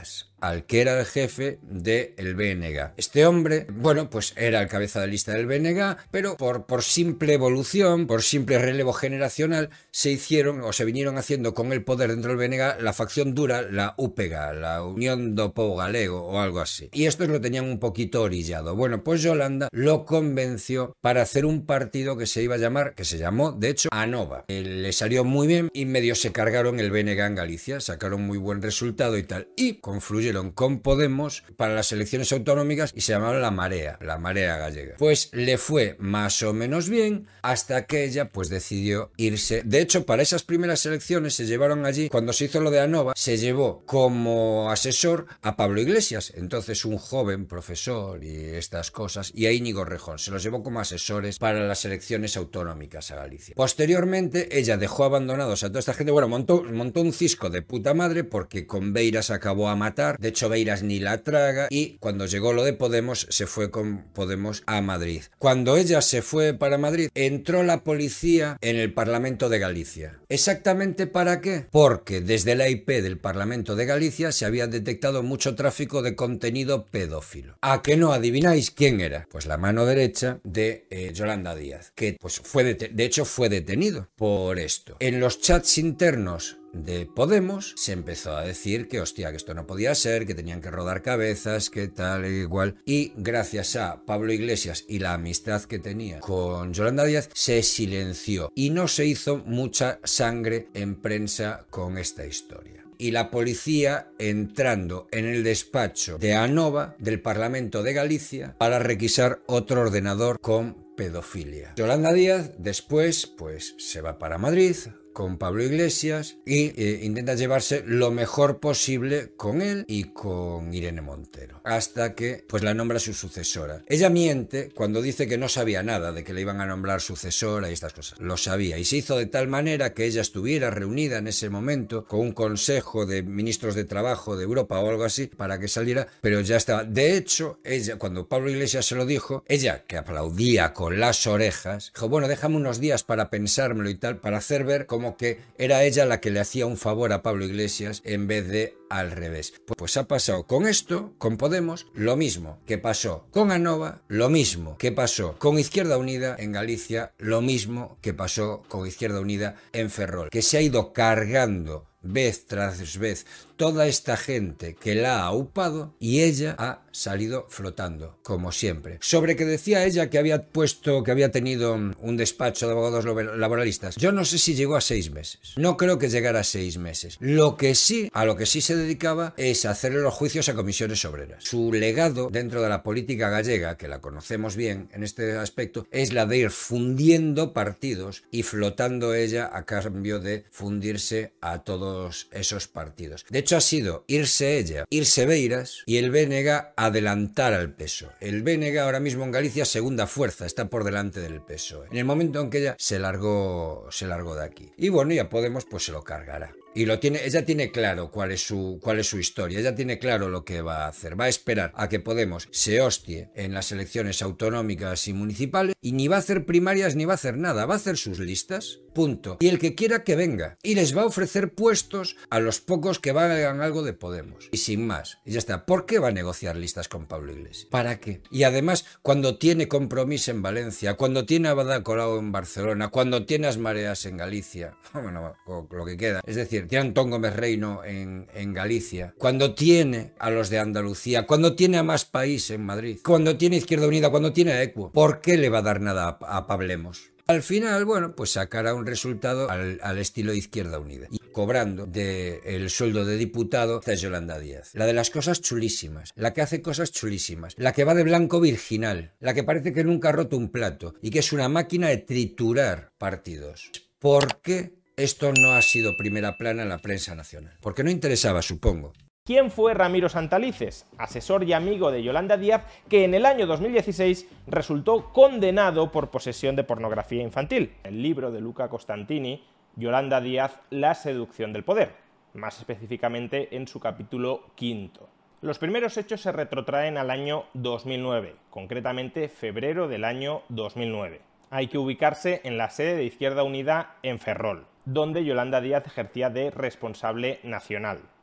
[SPEAKER 15] al que era el jefe del BNG. Este hombre, bueno, pues era el cabeza de lista del BNG, pero por simple evolución, por simple relevo generacional, se vinieron haciendo con el poder dentro del BNG la facción dura, la UPG, la Unión do Povo Galego o algo así. Y estos lo tenían un poquito orillado. Bueno, pues Yolanda lo convenció para hacer un partido que se llamó, de hecho, ANOVA. Le salió muy bien y medio se cargaron el BNG en Galicia, sacaron muy buen resultado y tal. Y confluyeron con Podemos para las elecciones autonómicas y se llamaron la Marea gallega. Pues le fue más o menos bien hasta que ella pues decidió irse. De hecho, para esas primeras elecciones se llevaron allí, cuando se hizo lo de ANOVA, se llevó como asesor a Pablo Iglesias, entonces un joven profesor y estas cosas, y a Íñigo Rejón, se los llevó como asesores para las elecciones autonómicas a Galicia. Posteriormente, ella dejó abandonados a toda esta gente, bueno, montó un cisco de puta madre porque con Beiras acabó a matar, de hecho Beiras ni la traga, y cuando llegó lo de Podemos, se fue con Podemos a Madrid. Cuando ella se fue para Madrid, entró la policía en el Parlamento de Galicia. ¿Exactamente para qué? Porque desde la IP del Parlamento de Galicia se había detectado mucho tráfico de contenido pedófilo. ¿A qué no adivináis quién era? Pues la mano derecha de Yolanda Díaz, que pues de hecho fue detenido por esto. En los chats internos de Podemos se empezó a decir que hostia, que esto no podía ser, que tenían que rodar cabezas, que tal e igual, y gracias a Pablo Iglesias y la amistad que tenía con Yolanda Díaz se silenció y no se hizo mucha sangre en prensa con esta historia. Y la policía entrando en el despacho de ANOVA del Parlamento de Galicia para requisar otro ordenador con pedofilia. Yolanda Díaz después pues se va para Madrid con Pablo Iglesias y intenta llevarse lo mejor posible con él y con Irene Montero, hasta que pues la nombra su sucesora. Ella miente cuando dice que no sabía nada de que le iban a nombrar sucesora y estas cosas. Lo sabía, y se hizo de tal manera que ella estuviera reunida en ese momento con un consejo de ministros de trabajo de Europa o algo así para que saliera, pero ya estaba. De hecho, ella, cuando Pablo Iglesias se lo dijo, ella, que aplaudía con las orejas, dijo, bueno, déjame unos días para pensármelo y tal, para hacer ver como que era ella la que le hacía un favor a Pablo Iglesias en vez de al revés. Pues ha pasado con esto, con Podemos, lo mismo que pasó con ANOVA, lo mismo que pasó con Izquierda Unida en Galicia, lo mismo que pasó con Izquierda Unida en Ferrol, que se ha ido cargando vez tras vez toda esta gente que la ha aupado y ella ha salido flotando, como siempre. Sobre que decía ella que había tenido un despacho de abogados laboralistas, yo no sé si llegó a 6 meses. No creo que llegara a 6 meses. A lo que sí se dedicaba es a hacerle los juicios a comisiones obreras. Su legado dentro de la política gallega, que la conocemos bien en este aspecto, es la de ir fundiendo partidos y flotando ella a cambio de fundirse a todos esos partidos. De hecho, ha sido irse ella, irse Beiras y el BNG adelantar al PSOE. El BNG ahora mismo en Galicia segunda fuerza, está por delante del PSOE. En el momento en que ella se largó de aquí. Y bueno, ya Podemos pues se lo cargará. Y ella tiene claro cuál es su historia, ella tiene claro lo que va a hacer. Va a esperar a que Podemos se hostie en las elecciones autonómicas y municipales y ni va a hacer primarias ni va a hacer nada, va a hacer sus listas, punto. Y el que quiera que venga y les va a ofrecer puestos a los pocos que valgan algo de Podemos. Y sin más, y ya está. ¿Por qué va a negociar listas con Pablo Iglesias? ¿Para qué? Y además, cuando tiene Compromís en Valencia, cuando tiene a Bada Colau en Barcelona, cuando tiene as Mareas en Galicia, bueno, o lo que queda, es decir, tiene a Antón Gómez Reino en Galicia, cuando tiene a los de Andalucía, cuando tiene a Más País en Madrid, cuando tiene Izquierda Unida, cuando tiene a Equo, ¿por qué le va a dar nada a Pablemos? Al final, bueno, pues sacará un resultado al estilo de Izquierda Unida. Y cobrando el sueldo de diputado está Yolanda Díaz. La de las cosas chulísimas, la que hace cosas chulísimas, la que va de blanco virginal, la que parece que nunca ha roto un plato y que es una máquina de triturar partidos. ¿Por qué esto no ha sido primera plana en la prensa nacional? Porque no interesaba, supongo.
[SPEAKER 2] ¿Quién fue Ramiro Santalices, asesor y amigo de Yolanda Díaz, que en el año 2016 resultó condenado por posesión de pornografía infantil? El libro de Luca Costantini, Yolanda Díaz, La seducción del poder, más específicamente en su capítulo 5. Los primeros hechos se retrotraen al año 2009, concretamente febrero del año 2009. Hay que ubicarse en la sede de Izquierda Unida en Ferrol, donde Yolanda Díaz ejercía de responsable nacional.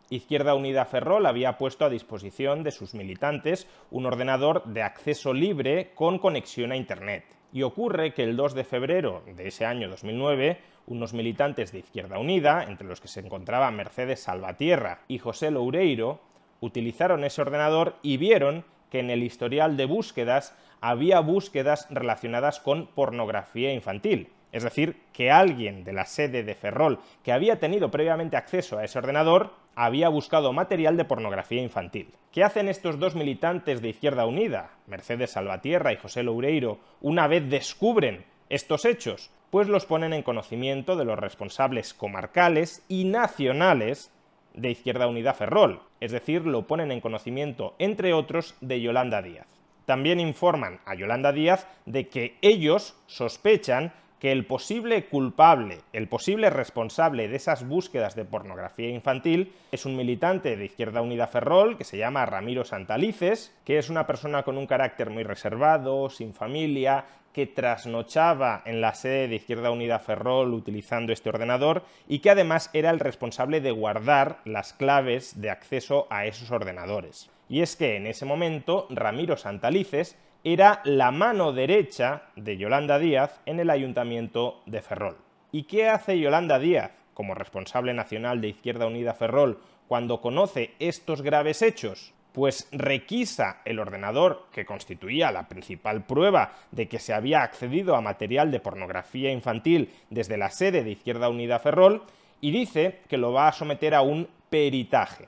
[SPEAKER 2] Izquierda Unida Ferrol había puesto a disposición de sus militantes un ordenador de acceso libre con conexión a Internet. Y ocurre que el 2 de febrero de ese año 2009, unos militantes de Izquierda Unida, entre los que se encontraban Mercedes Salvatierra y José Loureiro, utilizaron ese ordenador y vieron que en el historial de búsquedas había búsquedas relacionadas con pornografía infantil. Es decir, que alguien de la sede de Ferrol que había tenido previamente acceso a ese ordenador había buscado material de pornografía infantil. ¿Qué hacen estos dos militantes de Izquierda Unida, Mercedes Salvatierra y José Loureiro, una vez descubren estos hechos? Pues los ponen en conocimiento de los responsables comarcales y nacionales de Izquierda Unida Ferrol, es decir, lo ponen en conocimiento, entre otros, de Yolanda Díaz. También informan a Yolanda Díaz de que ellos sospechan que el posible culpable, el posible responsable de esas búsquedas de pornografía infantil es un militante de Izquierda Unida Ferrol que se llama Ramiro Santalices, que es una persona con un carácter muy reservado, sin familia, que trasnochaba en la sede de Izquierda Unida Ferrol utilizando este ordenador y que además era el responsable de guardar las claves de acceso a esos ordenadores. Y es que en ese momento Ramiro Santalices era la mano derecha de Yolanda Díaz en el Ayuntamiento de Ferrol. ¿Y qué hace Yolanda Díaz, como responsable nacional de Izquierda Unida Ferrol, cuando conoce estos graves hechos? Pues requisa el ordenador que constituía la principal prueba de que se había accedido a material de pornografía infantil desde la sede de Izquierda Unida Ferrol y dice que lo va a someter a un peritaje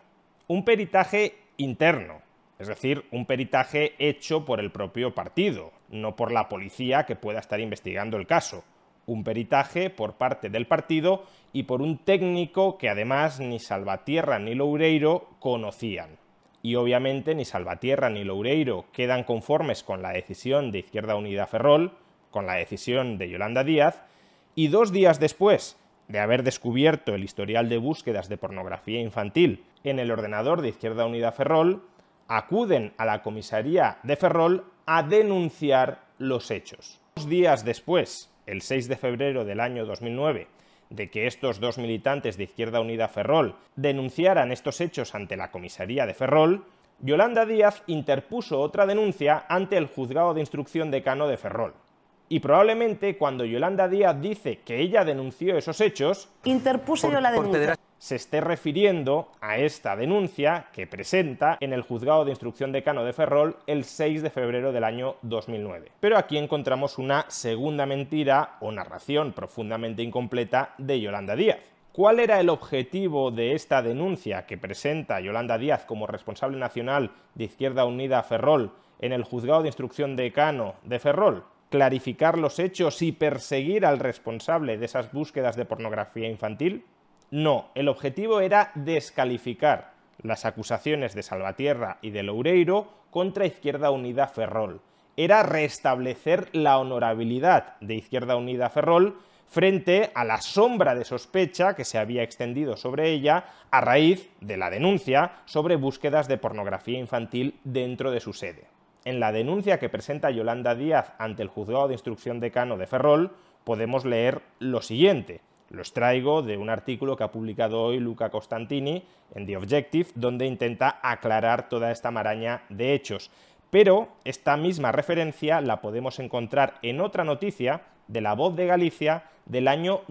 [SPEAKER 2] interno. Es decir, un peritaje hecho por el propio partido, no por la policía que pueda estar investigando el caso. Un peritaje por parte del partido y por un técnico que además ni Salvatierra ni Loureiro conocían. Y obviamente ni Salvatierra ni Loureiro quedan conformes con la decisión de Izquierda Unida Ferrol, con la decisión de Yolanda Díaz, y 2 días después de haber descubierto el historial de búsquedas de pornografía infantil en el ordenador de Izquierda Unida Ferrol, acuden a la comisaría de Ferrol a denunciar los hechos. 2 días después, el 6 de febrero del año 2009, de que estos dos militantes de Izquierda Unida Ferrol denunciaran estos hechos ante la comisaría de Ferrol, Yolanda Díaz interpuso otra denuncia ante el Juzgado de Instrucción Decano de Ferrol. Y probablemente cuando Yolanda Díaz dice que ella denunció esos hechos,
[SPEAKER 24] interpuso yo la denuncia,
[SPEAKER 2] se esté refiriendo a esta denuncia que presenta en el Juzgado de Instrucción Decano de Ferrol el 6 de febrero del año 2009. Pero aquí encontramos una segunda mentira o narración profundamente incompleta de Yolanda Díaz. ¿Cuál era el objetivo de esta denuncia que presenta Yolanda Díaz como responsable nacional de Izquierda Unida Ferrol en el Juzgado de Instrucción Decano de Ferrol? ¿Clarificar los hechos y perseguir al responsable de esas búsquedas de pornografía infantil? No, el objetivo era descalificar las acusaciones de Salvatierra y de Loureiro contra Izquierda Unida Ferrol. Era restablecer la honorabilidad de Izquierda Unida Ferrol frente a la sombra de sospecha que se había extendido sobre ella a raíz de la denuncia sobre búsquedas de pornografía infantil dentro de su sede. En la denuncia que presenta Yolanda Díaz ante el Juzgado de Instrucción Decano de Ferrol podemos leer lo siguiente. Lo extraigo de un artículo que ha publicado hoy Luca Costantini en The Objective, donde intenta aclarar toda esta maraña de hechos. Pero esta misma referencia la podemos encontrar en otra noticia de La Voz de Galicia del año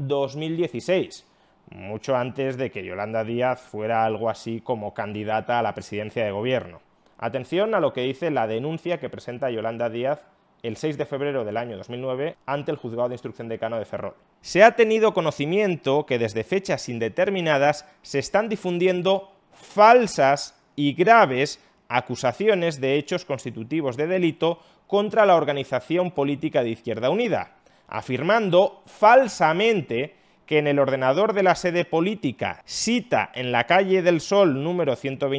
[SPEAKER 2] 2016, mucho antes de que Yolanda Díaz fuera algo así como candidata a la presidencia de gobierno. Atención a lo que dice la denuncia que presenta Yolanda Díaz el 6 de febrero del año 2009 ante el Juzgado de Instrucción Decano de Ferrol. Se ha tenido conocimiento que desde fechas indeterminadas se están difundiendo falsas y graves acusaciones de hechos constitutivos de delito contra la organización política de Izquierda Unida, afirmando falsamente que en el ordenador de la sede política, cita en la calle del Sol número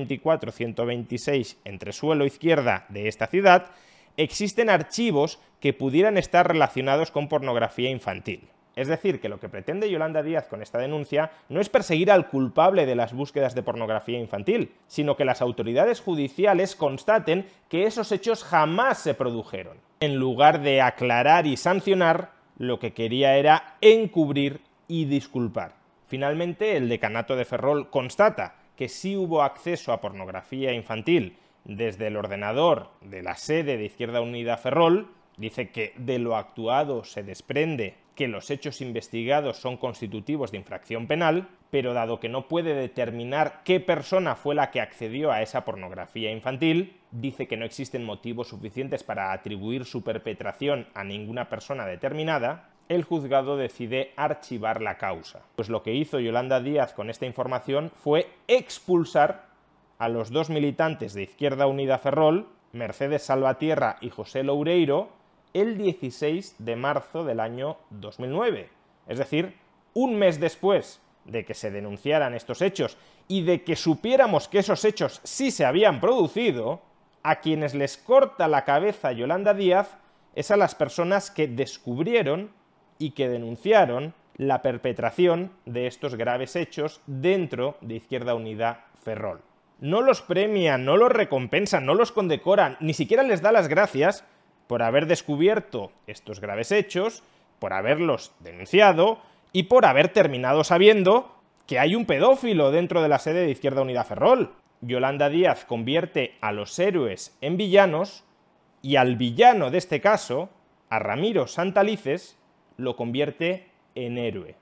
[SPEAKER 2] 124-126 entre suelo izquierda de esta ciudad, existen archivos que pudieran estar relacionados con pornografía infantil. Es decir, que lo que pretende Yolanda Díaz con esta denuncia no es perseguir al culpable de las búsquedas de pornografía infantil, sino que las autoridades judiciales constaten que esos hechos jamás se produjeron. En lugar de aclarar y sancionar, lo que quería era encubrir y disculpar. Finalmente, el decanato de Ferrol constata que sí hubo acceso a pornografía infantil desde el ordenador de la sede de Izquierda Unida Ferrol, dice que de lo actuado se desprende que los hechos investigados son constitutivos de infracción penal, pero dado que no puede determinar qué persona fue la que accedió a esa pornografía infantil, dice que no existen motivos suficientes para atribuir su perpetración a ninguna persona determinada. El juzgado decide archivar la causa. Pues lo que hizo Yolanda Díaz con esta información fue expulsar a los dos militantes de Izquierda Unida Ferrol, Mercedes Salvatierra y José Loureiro, el 16 de marzo del año 2009. Es decir, un mes después de que se denunciaran estos hechos y de que supiéramos que esos hechos sí se habían producido, a quienes les corta la cabeza Yolanda Díaz es a las personas que descubrieron y que denunciaron la perpetración de estos graves hechos dentro de Izquierda Unida Ferrol. No los premian, no los recompensan, no los condecoran, ni siquiera les da las gracias por haber descubierto estos graves hechos, por haberlos denunciado y por haber terminado sabiendo que hay un pedófilo dentro de la sede de Izquierda Unida Ferrol. Yolanda Díaz convierte a los héroes en villanos y al villano de este caso, a Ramiro Santalices, lo convierte en héroe.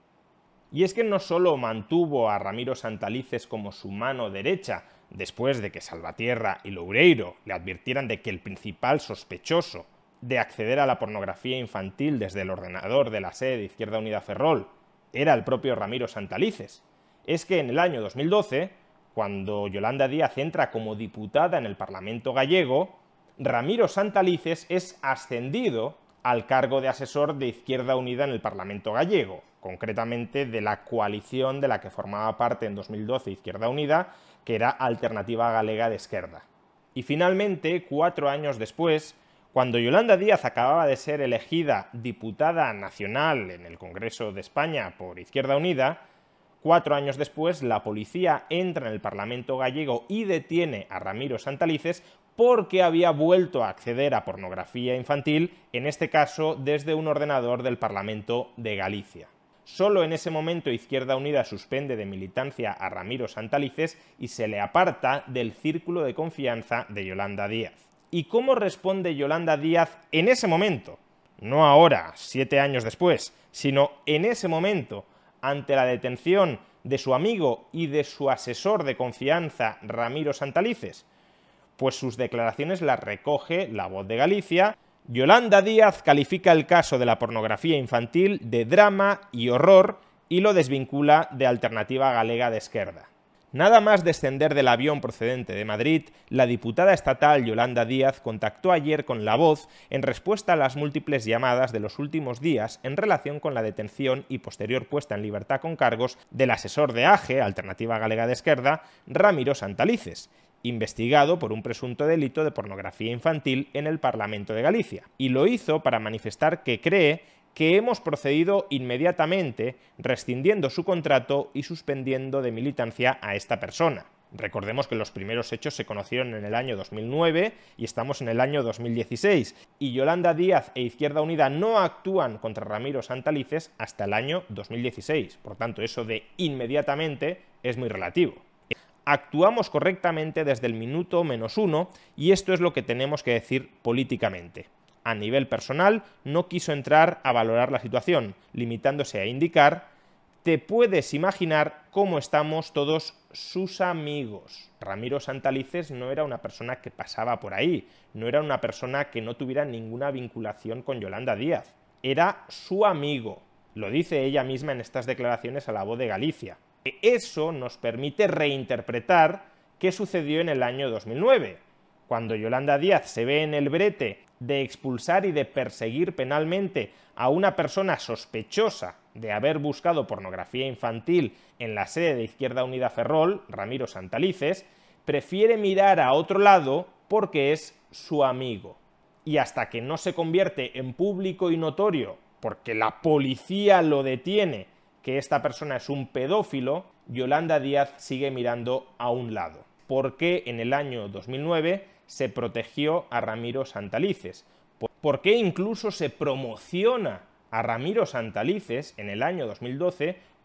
[SPEAKER 2] Y es que no solo mantuvo a Ramiro Santalices como su mano derecha después de que Salvatierra y Loureiro le advirtieran de que el principal sospechoso de acceder a la pornografía infantil desde el ordenador de la sede de Izquierda Unida Ferrol era el propio Ramiro Santalices. Es que en el año 2012, cuando Yolanda Díaz entra como diputada en el Parlamento gallego, Ramiro Santalices es ascendido al cargo de asesor de Izquierda Unida en el Parlamento gallego, concretamente de la coalición de la que formaba parte en 2012 Izquierda Unida, que era Alternativa Galega de Esquerda. Y finalmente, 4 años después, cuando Yolanda Díaz acababa de ser elegida diputada nacional en el Congreso de España por Izquierda Unida, 4 años después la policía entra en el Parlamento gallego y detiene a Ramiro Santalices porque había vuelto a acceder a pornografía infantil, en este caso desde un ordenador del Parlamento de Galicia. Solo en ese momento Izquierda Unida suspende de militancia a Ramiro Santalices y se le aparta del círculo de confianza de Yolanda Díaz. ¿Y cómo responde Yolanda Díaz en ese momento? No ahora, 7 años después, sino en ese momento, ante la detención de su amigo y de su asesor de confianza, Ramiro Santalices. Pues sus declaraciones las recoge La Voz de Galicia. Yolanda Díaz califica el caso de la pornografía infantil de drama y horror y lo desvincula de Alternativa Galega de Esquerda. Nada más descender del avión procedente de Madrid, la diputada estatal Yolanda Díaz contactó ayer con La Voz en respuesta a las múltiples llamadas de los últimos días en relación con la detención y posterior puesta en libertad con cargos del asesor de AGE, Alternativa Galega de Esquerda, Ramiro Santalices, investigado por un presunto delito de pornografía infantil en el Parlamento de Galicia. Y lo hizo para manifestar que cree que hemos procedido inmediatamente rescindiendo su contrato y suspendiendo de militancia a esta persona. Recordemos que los primeros hechos se conocieron en el año 2009 y estamos en el año 2016, y Yolanda Díaz e Izquierda Unida no actúan contra Ramiro Santalices hasta el año 2016. Por tanto, eso de inmediatamente es muy relativo. Actuamos correctamente desde el minuto -1 y esto es lo que tenemos que decir políticamente. A nivel personal, no quiso entrar a valorar la situación, limitándose a indicar: te puedes imaginar cómo estamos todos sus amigos. Ramiro Santalices no era una persona que pasaba por ahí, no era una persona que no tuviera ninguna vinculación con Yolanda Díaz. Era su amigo. Lo dice ella misma en estas declaraciones a La Voz de Galicia. Eso nos permite reinterpretar qué sucedió en el año 2009, cuando Yolanda Díaz se ve en el brete de expulsar y de perseguir penalmente a una persona sospechosa de haber buscado pornografía infantil en la sede de Izquierda Unida Ferrol, Ramiro Santalices, prefiere mirar a otro lado porque es su amigo. Y hasta que no se convierte en público y notorio, porque la policía lo detiene, que esta persona es un pedófilo, Yolanda Díaz sigue mirando a un lado. ¿Por qué en el año 2009 se protegió a Ramiro Santalices? ¿Por qué incluso se promociona a Ramiro Santalices en el año 2012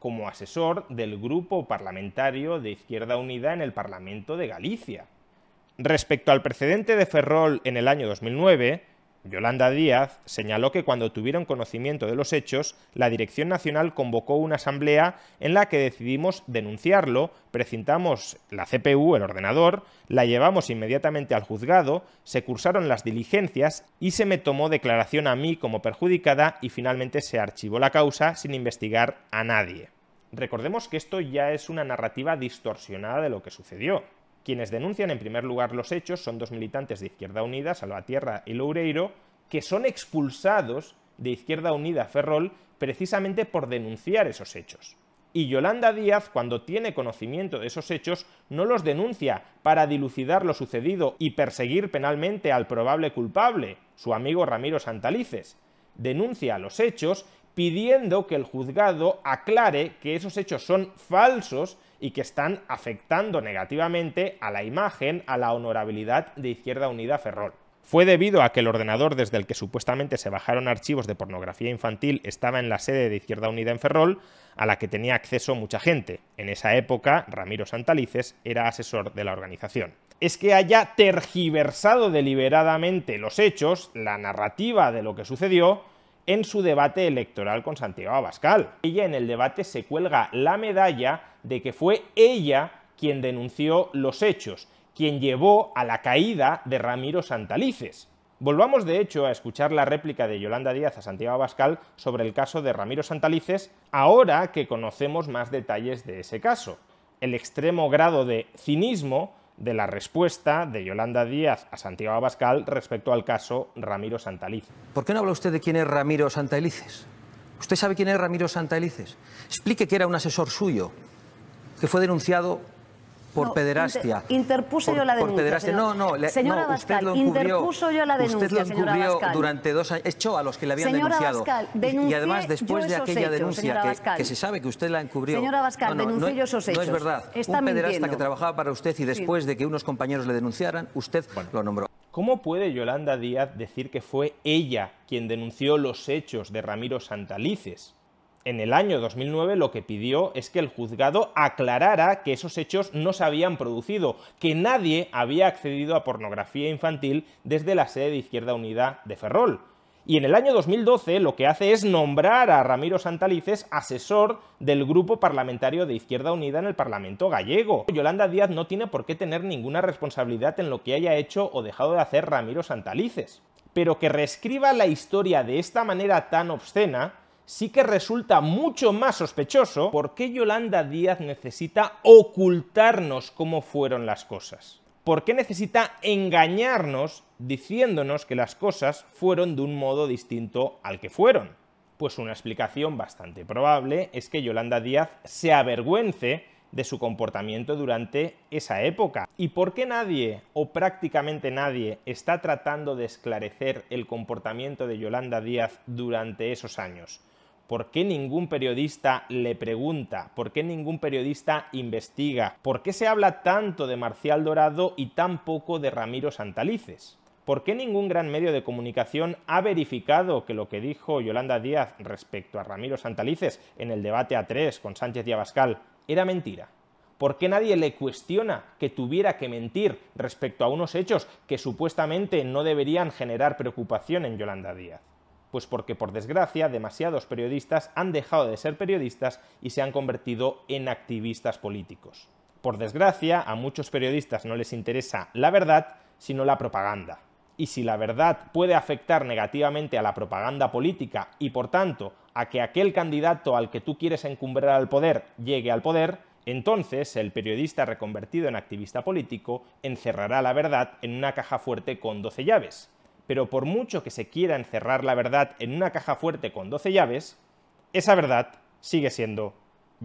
[SPEAKER 2] como asesor del grupo parlamentario de Izquierda Unida en el Parlamento de Galicia. Respecto al precedente de Ferrol en el año 2009, Yolanda Díaz señaló que cuando tuvieron conocimiento de los hechos, la Dirección Nacional convocó una asamblea en la que decidimos denunciarlo, precintamos la CPU, el ordenador, la llevamos inmediatamente al juzgado, se cursaron las diligencias y se me tomó declaración a mí como perjudicada y finalmente se archivó la causa sin investigar a nadie. Recordemos que esto ya es una narrativa distorsionada de lo que sucedió. Quienes denuncian en primer lugar los hechos son dos militantes de Izquierda Unida, Salvatierra y Loureiro, que son expulsados de Izquierda Unida Ferrol precisamente por denunciar esos hechos. Y Yolanda Díaz, cuando tiene conocimiento de esos hechos, no los denuncia para dilucidar lo sucedido y perseguir penalmente al probable culpable, su amigo Ramiro Santalices. Denuncia los hechos pidiendo que el juzgado aclare que esos hechos son falsos y que están afectando negativamente a la imagen, a la honorabilidad de Izquierda Unida Ferrol. Fue debido a que el ordenador desde el que supuestamente se bajaron archivos de pornografía infantil estaba en la sede de Izquierda Unida en Ferrol, a la que tenía acceso mucha gente. En esa época, Ramiro Santalices era asesor de la organización. Es que haya tergiversado deliberadamente los hechos, la narrativa de lo que sucedió, en su debate electoral con Santiago Abascal. Ella en el debate se cuelga la medalla de que fue ella quien denunció los hechos, quien llevó a la caída de Ramiro Santalices. Volvamos de hecho a escuchar la réplica de Yolanda Díaz a Santiago Abascal sobre el caso de Ramiro Santalices, ahora que conocemos más detalles de ese caso. El extremo grado de cinismo de la respuesta de Yolanda Díaz a Santiago Abascal respecto al caso Ramiro Santalices.
[SPEAKER 6] ¿Por qué no habla usted de quién es Ramiro Santalices? ¿Usted sabe quién es Ramiro Santalices? Explique que era un asesor suyo, que fue denunciado por pederastia.
[SPEAKER 5] Interpuse yo la denuncia.
[SPEAKER 6] Por pederastia.
[SPEAKER 5] Señora Abascal, interpuso yo la denuncia,
[SPEAKER 6] usted lo
[SPEAKER 5] señora
[SPEAKER 6] encubrió
[SPEAKER 5] Abascal.
[SPEAKER 6] durante 2 años. Echó a los que le habían
[SPEAKER 5] Señora
[SPEAKER 6] denunciado.
[SPEAKER 5] Abascal,
[SPEAKER 6] y además, después de aquella denuncia
[SPEAKER 5] Abascal.
[SPEAKER 6] que se sabe que usted la encubrió.
[SPEAKER 5] Señora Abascal, denuncié yo esos hechos.
[SPEAKER 6] No es verdad.
[SPEAKER 5] Está
[SPEAKER 6] un pederasta
[SPEAKER 5] mintiendo.
[SPEAKER 6] que trabajaba para usted y después de que unos compañeros le denunciaran, usted lo nombró.
[SPEAKER 2] ¿Cómo puede Yolanda Díaz decir que fue ella quien denunció los hechos de Ramiro Santalices? En el año 2009 lo que pidió es que el juzgado aclarara que esos hechos no se habían producido, que nadie había accedido a pornografía infantil desde la sede de Izquierda Unida de Ferrol. Y en el año 2012 lo que hace es nombrar a Ramiro Santalices asesor del grupo parlamentario de Izquierda Unida en el Parlamento gallego. Yolanda Díaz no tiene por qué tener ninguna responsabilidad en lo que haya hecho o dejado de hacer Ramiro Santalices. Pero que reescriba la historia de esta manera tan obscena sí que resulta mucho más sospechoso por qué Yolanda Díaz necesita ocultarnos cómo fueron las cosas. ¿Por qué necesita engañarnos diciéndonos que las cosas fueron de un modo distinto al que fueron? Pues una explicación bastante probable es que Yolanda Díaz se avergüence de su comportamiento durante esa época. ¿Y por qué nadie, o prácticamente nadie, está tratando de esclarecer el comportamiento de Yolanda Díaz durante esos años? ¿Por qué ningún periodista le pregunta? ¿Por qué ningún periodista investiga? ¿Por qué se habla tanto de Marcial Dorado y tan poco de Ramiro Santalices? ¿Por qué ningún gran medio de comunicación ha verificado que lo que dijo Yolanda Díaz respecto a Ramiro Santalices en el debate A3 con Sánchez y Abascal era mentira? ¿Por qué nadie le cuestiona que tuviera que mentir respecto a unos hechos que supuestamente no deberían generar preocupación en Yolanda Díaz? Pues porque, por desgracia, demasiados periodistas han dejado de ser periodistas y se han convertido en activistas políticos. Por desgracia, a muchos periodistas no les interesa la verdad, sino la propaganda. Y si la verdad puede afectar negativamente a la propaganda política y, por tanto, a que aquel candidato al que tú quieres encumbrar al poder llegue al poder, entonces el periodista reconvertido en activista político encerrará la verdad en una caja fuerte con 12 llaves. Pero por mucho que se quiera encerrar la verdad en una caja fuerte con 12 llaves, esa verdad sigue siendo verdad.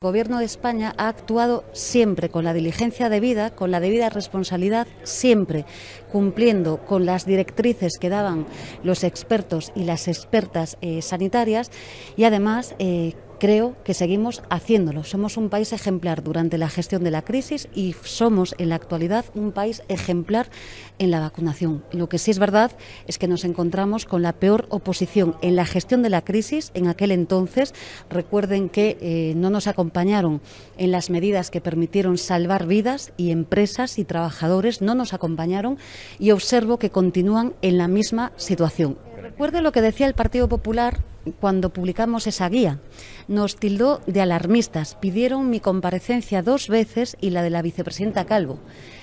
[SPEAKER 3] Gobierno de España ha actuado siempre con la diligencia debida, con la debida responsabilidad, siempre cumpliendo con las directrices que daban los expertos y las expertas sanitarias y además creo que seguimos haciéndolo. Somos un país ejemplar durante la gestión de la crisis y somos en la actualidad un país ejemplar en la vacunación. Lo que sí es verdad es que nos encontramos con la peor oposición en la gestión de la crisis en aquel entonces. Recuerden que no nos acompañaron en las medidas que permitieron salvar vidas y empresas y trabajadores no nos acompañaron y observo que continúan en la misma situación. Recuerde lo que decía el Partido Popular cuando publicamos esa guía. Nos tildó de alarmistas, pidieron mi comparecencia 2 veces y la de la vicepresidenta Calvo.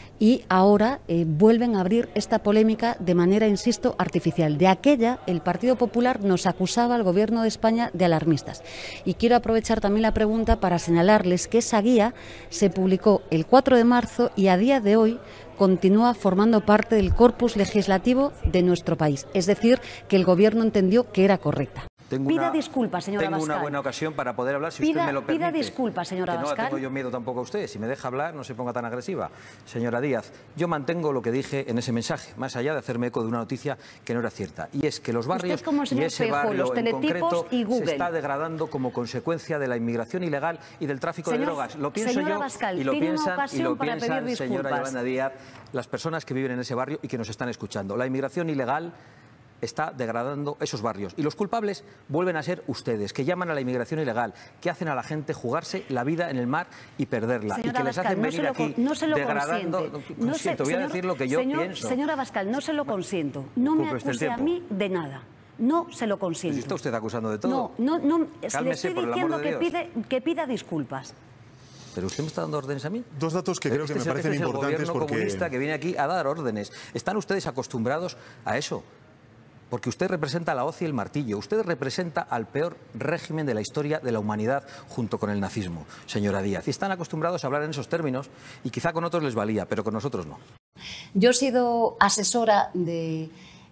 [SPEAKER 3] Y ahora vuelven a abrir esta polémica de manera, insisto, artificial. De aquella, el Partido Popular nos acusaba al Gobierno de España de alarmistas. Y quiero aprovechar también la pregunta para señalarles que esa guía se publicó el 4 de marzo y a día de hoy continúa formando parte del corpus legislativo de nuestro país. Es decir, que el Gobierno entendió que era correcta.
[SPEAKER 10] Pida disculpas, señora Abascal.
[SPEAKER 6] Tengo una buena ocasión para poder hablar, si usted me lo permite.
[SPEAKER 10] Pida disculpas, señora Abascal.
[SPEAKER 6] Que no la tengo yo miedo tampoco a usted. Si me deja hablar, no se ponga tan agresiva. Señora Díaz, yo mantengo lo que dije en ese mensaje, más allá de hacerme eco de una noticia que no era cierta. Y es que los barrios y ese barrio en concreto se está degradando como consecuencia de la inmigración ilegal y del tráfico de drogas. Lo pienso yo
[SPEAKER 10] Abascal,
[SPEAKER 6] y lo piensan,
[SPEAKER 10] señora
[SPEAKER 6] Yolanda Díaz, las personas que viven en ese barrio y que nos están escuchando. La inmigración ilegal está degradando esos barrios. Y los culpables vuelven a ser ustedes, que llaman a la inmigración ilegal, que hacen a la gente jugarse la vida en el mar y perderla.
[SPEAKER 10] Señora
[SPEAKER 6] y que les hacen venir aquí degradando. Voy a decir lo que yo pienso.
[SPEAKER 10] Señora Abascal, no se lo consiento. No me acuse a mí de nada. No se lo consiento.
[SPEAKER 6] ¿Está usted acusando de todo?
[SPEAKER 10] No.
[SPEAKER 6] Cálmese,
[SPEAKER 10] le estoy diciendo que pida disculpas.
[SPEAKER 6] ¿Pero usted me está dando órdenes a mí?
[SPEAKER 7] 2 datos que creo que me parecen importantes
[SPEAKER 6] porque... el gobierno comunista que viene aquí a dar órdenes. ¿Están ustedes acostumbrados a eso? Porque usted representa la hoz y el martillo. Usted representa al peor régimen de la historia de la humanidad junto con el nazismo, señora Díaz. Y están acostumbrados a hablar en esos términos y quizá con otros les valía, pero con nosotros no.
[SPEAKER 3] Yo he sido asesora de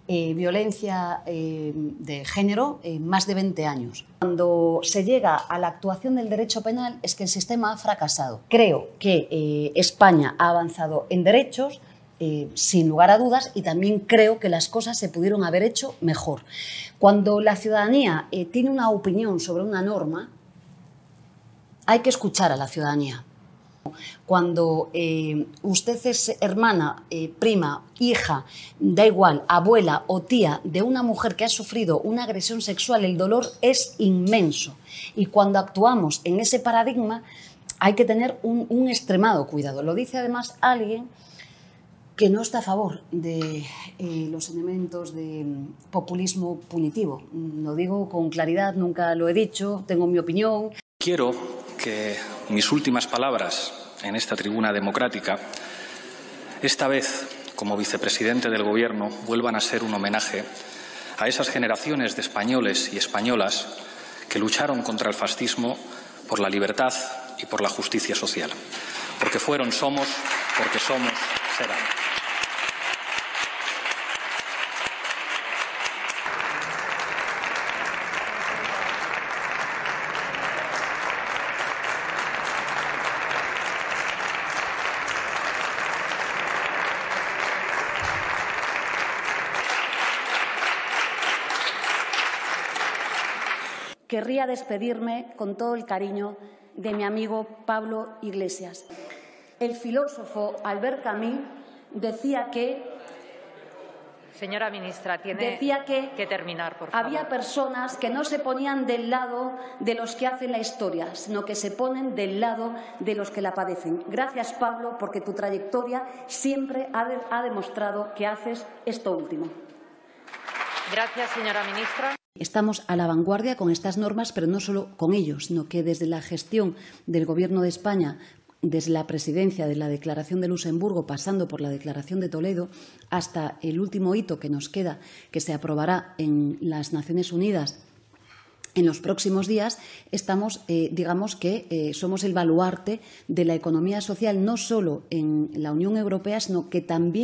[SPEAKER 3] violencia de género más de 20 años. Cuando se llega a la actuación del derecho penal es que el sistema ha fracasado. Creo que España ha avanzado en derechos, sin lugar a dudas, y también creo que las cosas se pudieron haber hecho mejor. Cuando la ciudadanía tiene una opinión sobre una norma, hay que escuchar a la ciudadanía. Cuando usted es hermana, prima, hija, da igual, abuela o tía de una mujer que ha sufrido una agresión sexual, el dolor es inmenso. Y cuando actuamos en ese paradigma hay que tener un extremado cuidado. Lo dice además alguien que no está a favor de los elementos de populismo punitivo. Lo digo con claridad, nunca lo he dicho, tengo mi opinión.
[SPEAKER 16] Quiero que mis últimas palabras en esta tribuna democrática, esta vez como vicepresidente del Gobierno, vuelvan a ser un homenaje a esas generaciones de españoles y españolas que lucharon contra el fascismo por la libertad y por la justicia social. Porque fueron, somos, porque somos, serán.
[SPEAKER 3] Querría despedirme con todo el cariño de mi amigo Pablo Iglesias. El filósofo Albert Camus decía que...
[SPEAKER 17] Señora ministra, tiene que terminar, por favor.
[SPEAKER 3] Había personas que no se ponían del lado de los que hacen la historia, sino que se ponen del lado de los que la padecen. Gracias, Pablo, porque tu trayectoria siempre ha demostrado que haces esto último.
[SPEAKER 17] Gracias, señora ministra.
[SPEAKER 3] Estamos a la vanguardia con estas normas, pero no solo con ellos, sino que desde la gestión del Gobierno de España, desde la presidencia de la Declaración de Luxemburgo, pasando por la Declaración de Toledo, hasta el último hito que nos queda, que se aprobará en las Naciones Unidas en los próximos días, estamos, digamos que somos el baluarte de la economía social, no solo en la Unión Europea, sino que también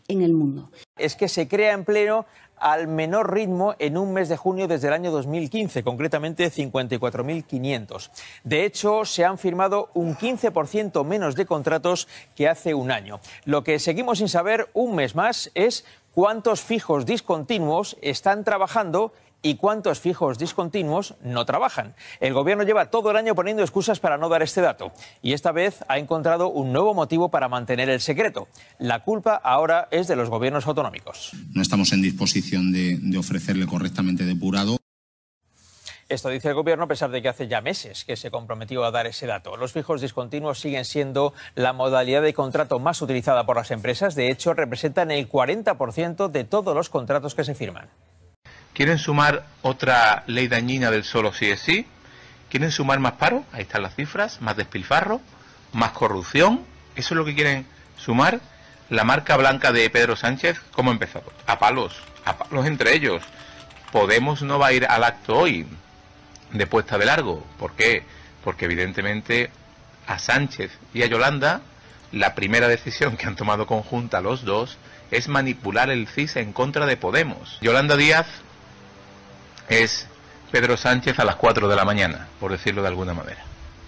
[SPEAKER 3] en el mundo.
[SPEAKER 1] Es que se crea empleo al menor ritmo en un mes de junio desde el año 2015, concretamente 54.500. De hecho, se han firmado un 15% menos de contratos que hace un año. Lo que seguimos sin saber un mes más es cuántos fijos discontinuos están trabajando y cuántos fijos discontinuos no trabajan. El Gobierno lleva todo el año poniendo excusas para no dar este dato y esta vez ha encontrado un nuevo motivo para mantener el secreto. La culpa ahora es de los gobiernos autonómicos.
[SPEAKER 18] No estamos en disposición de ofrecerle correctamente depurado.
[SPEAKER 1] Esto dice el Gobierno a pesar de que hace ya meses que se comprometió a dar ese dato. Los fijos discontinuos siguen siendo la modalidad de contrato más utilizada por las empresas. De hecho, representan el 40% de todos los contratos que se firman.
[SPEAKER 19] ¿Quieren sumar otra ley dañina del solo sí es sí? ¿Quieren sumar más paro? Ahí están las cifras. Más despilfarro, más corrupción. ¿Eso es lo que quieren sumar? La marca blanca de Pedro Sánchez, ¿cómo ha empezado? A palos entre ellos. Podemos no va a ir al acto hoy de puesta de largo. ¿Por qué? Porque evidentemente a Sánchez y a Yolanda la primera decisión que han tomado conjunta los dos es manipular el CIS en contra de Podemos. Yolanda Díaz es Pedro Sánchez a las 4 de la mañana, por decirlo de alguna manera.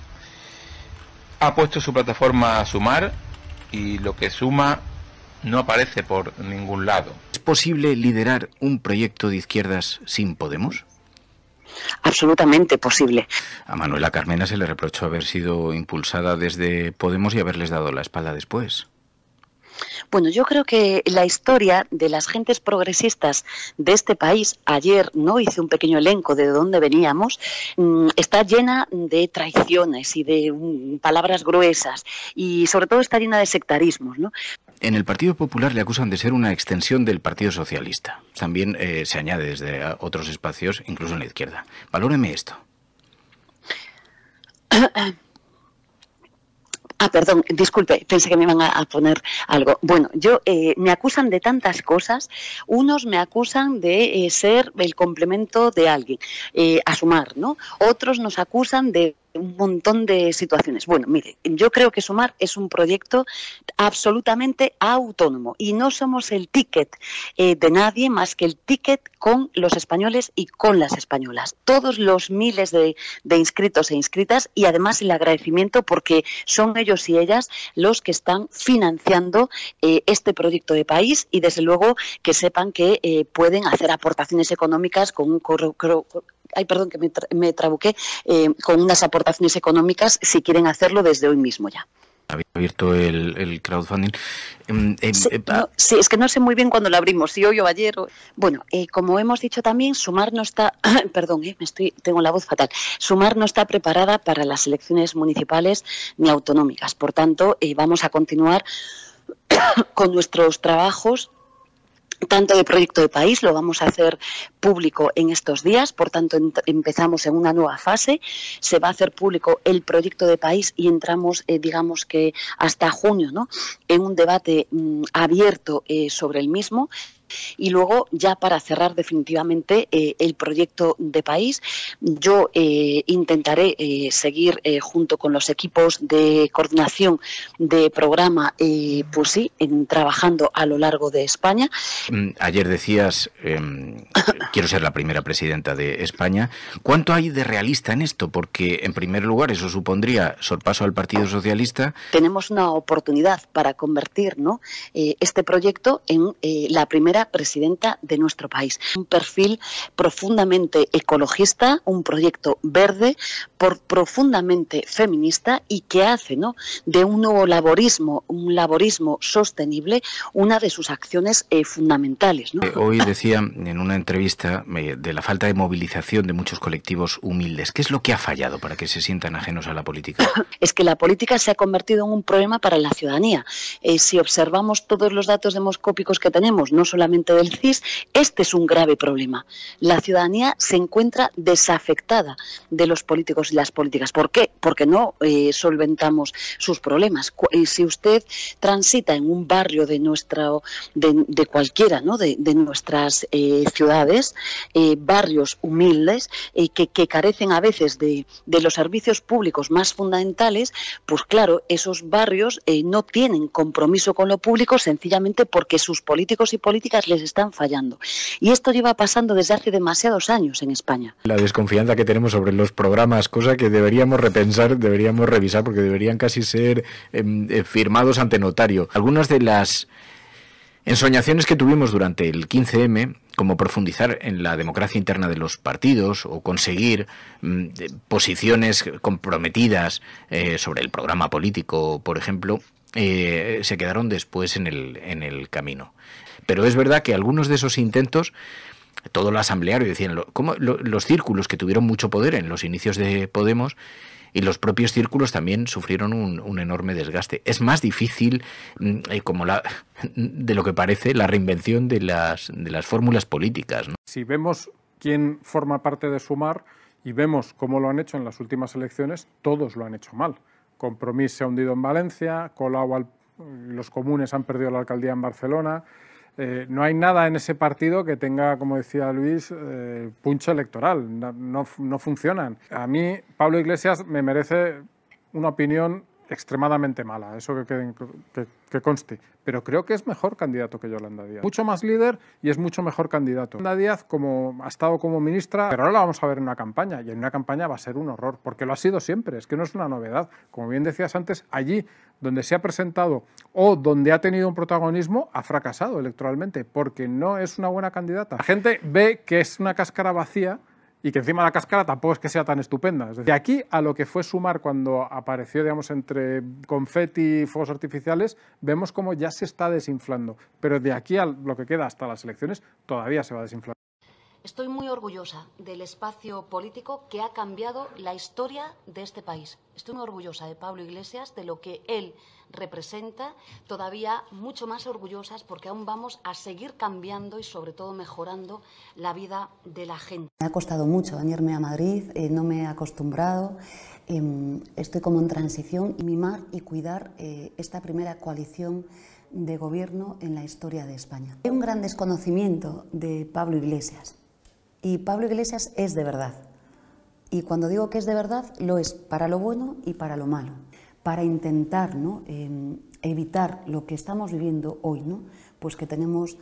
[SPEAKER 19] Ha puesto su plataforma a sumar y lo que suma no aparece por ningún lado.
[SPEAKER 20] ¿Es posible liderar un proyecto de izquierdas sin Podemos?
[SPEAKER 21] Absolutamente posible.
[SPEAKER 20] A Manuela Carmena se le reprochó haber sido impulsada desde Podemos y haberles dado la espalda después.
[SPEAKER 21] Bueno, yo creo que la historia de las gentes progresistas de este país, ayer no hice un pequeño elenco de dónde veníamos, está llena de traiciones y de palabras gruesas y sobre todo está llena de sectarismos, ¿no?
[SPEAKER 20] En el Partido Popular le acusan de ser una extensión del Partido Socialista. También se añade desde otros espacios, incluso en la izquierda. Valóreme esto.
[SPEAKER 21] Perdón, disculpe, pensé que me iban a poner algo. Bueno, me acusan de tantas cosas. Unos me acusan de ser el complemento de alguien, a Sumar, ¿no? Otros nos acusan de un montón de situaciones. Bueno, mire, yo creo que Sumar es un proyecto absolutamente autónomo y no somos el ticket de nadie más que el ticket con los españoles y con las españolas. Todos los miles de inscritos e inscritas y además el agradecimiento porque son ellos y ellas los que están financiando este proyecto de país y desde luego que sepan que pueden hacer aportaciones económicas con un me trabuqué, con unas aportaciones económicas si quieren hacerlo desde hoy mismo ya.
[SPEAKER 20] Había abierto el crowdfunding.
[SPEAKER 21] Sí, es que no sé muy bien cuándo lo abrimos, si hoy o ayer. Bueno, como hemos dicho también, Sumar no está, perdón, tengo la voz fatal. Sumar no está preparada para las elecciones municipales ni autonómicas. Por tanto, vamos a continuar con nuestros trabajos tanto de proyecto de país, lo vamos a hacer público en estos días, por tanto empezamos en una nueva fase, se va a hacer público el proyecto de país y entramos, digamos que hasta junio, ¿no?, en un debate abierto sobre el mismo. Y luego, ya para cerrar definitivamente el proyecto de país, yo intentaré seguir junto con los equipos de coordinación de programa, pues sí, trabajando a lo largo de España.
[SPEAKER 20] Ayer decías, quiero ser la primera presidenta de España. ¿Cuánto hay de realista en esto? Porque, en primer lugar, eso supondría sorpaso al Partido Socialista.
[SPEAKER 21] Tenemos una oportunidad para convertir, ¿no?, este proyecto en la primera presidenta de nuestro país. Un perfil profundamente ecologista, un proyecto verde, profundamente feminista y que hace, ¿no?, de un nuevo laborismo, un laborismo sostenible, una de sus acciones fundamentales, ¿no?
[SPEAKER 20] Hoy decía en una entrevista de la falta de movilización de muchos colectivos humildes. ¿Qué es lo que ha fallado para que se sientan ajenos a la política?
[SPEAKER 21] Es que la política se ha convertido en un problema para la ciudadanía. Si observamos todos los datos demoscópicos que tenemos, no solamente solamente del CIS, este es un grave problema. La ciudadanía se encuentra desafectada de los políticos y las políticas. ¿Por qué? Porque no solventamos sus problemas. Si usted transita en un barrio de cualquiera, ¿no?, de nuestras ciudades, barrios humildes que carecen a veces de los servicios públicos más fundamentales, pues claro, esos barrios no tienen compromiso con lo público sencillamente porque sus políticos y políticas les están fallando. Y esto lleva pasando desde hace demasiados años en España.
[SPEAKER 20] La desconfianza que tenemos sobre los programas, cosa que deberíamos repensar, deberíamos revisar, porque deberían casi ser firmados ante notario. Algunas de las ensoñaciones que tuvimos durante el 15M, como profundizar en la democracia interna de los partidos o conseguir posiciones comprometidas sobre el programa político, por ejemplo, se quedaron después en el camino. Pero es verdad que algunos de esos intentos, todo lo asambleario, decían, los círculos que tuvieron mucho poder en los inicios de Podemos, y los propios círculos también sufrieron un enorme desgaste. Es más difícil, de lo que parece, la reinvención de las fórmulas políticas, ¿no?
[SPEAKER 9] Si vemos quién forma parte de Sumar y vemos cómo lo han hecho en las últimas elecciones, todos lo han hecho mal. Compromís se ha hundido en Valencia, Colau, los comunes han perdido la alcaldía en Barcelona. No hay nada en ese partido que tenga, como decía Luis, punch electoral. No funcionan. A mí, Pablo Iglesias me merece una opinión extremadamente mala, eso que conste. Pero creo que es mejor candidato que Yolanda Díaz. Mucho más líder y es mucho mejor candidato. Yolanda Díaz ha estado como ministra, pero ahora la vamos a ver en una campaña. Y en una campaña va a ser un horror, porque lo ha sido siempre. Es que no es una novedad. Como bien decías antes, allí donde se ha presentado o donde ha tenido un protagonismo, ha fracasado electoralmente, porque no es una buena candidata. La gente ve que es una cáscara vacía y que encima la cáscara tampoco es que sea tan estupenda. Es decir, de aquí a lo que fue Sumar cuando apareció, digamos, entre confeti y fuegos artificiales, vemos cómo ya se está desinflando. Pero de aquí a lo que queda hasta las elecciones, todavía se va a desinflar.
[SPEAKER 28] Estoy muy orgullosa del espacio político que ha cambiado la historia de este país. Estoy muy orgullosa de Pablo Iglesias, de lo que él representa, todavía mucho más orgullosas porque aún vamos a seguir cambiando y sobre todo mejorando la vida de la gente.
[SPEAKER 3] Me ha costado mucho venirme a Madrid, no me he acostumbrado, estoy como en transición y mimar y cuidar esta primera coalición de gobierno en la historia de España. Hay un gran desconocimiento de Pablo Iglesias. Y Pablo Iglesias es de verdad. Y cuando digo que es de verdad, lo es para lo bueno y para lo malo. Para intentar, ¿no?, evitar lo que estamos viviendo hoy, ¿no?, pues que tenemos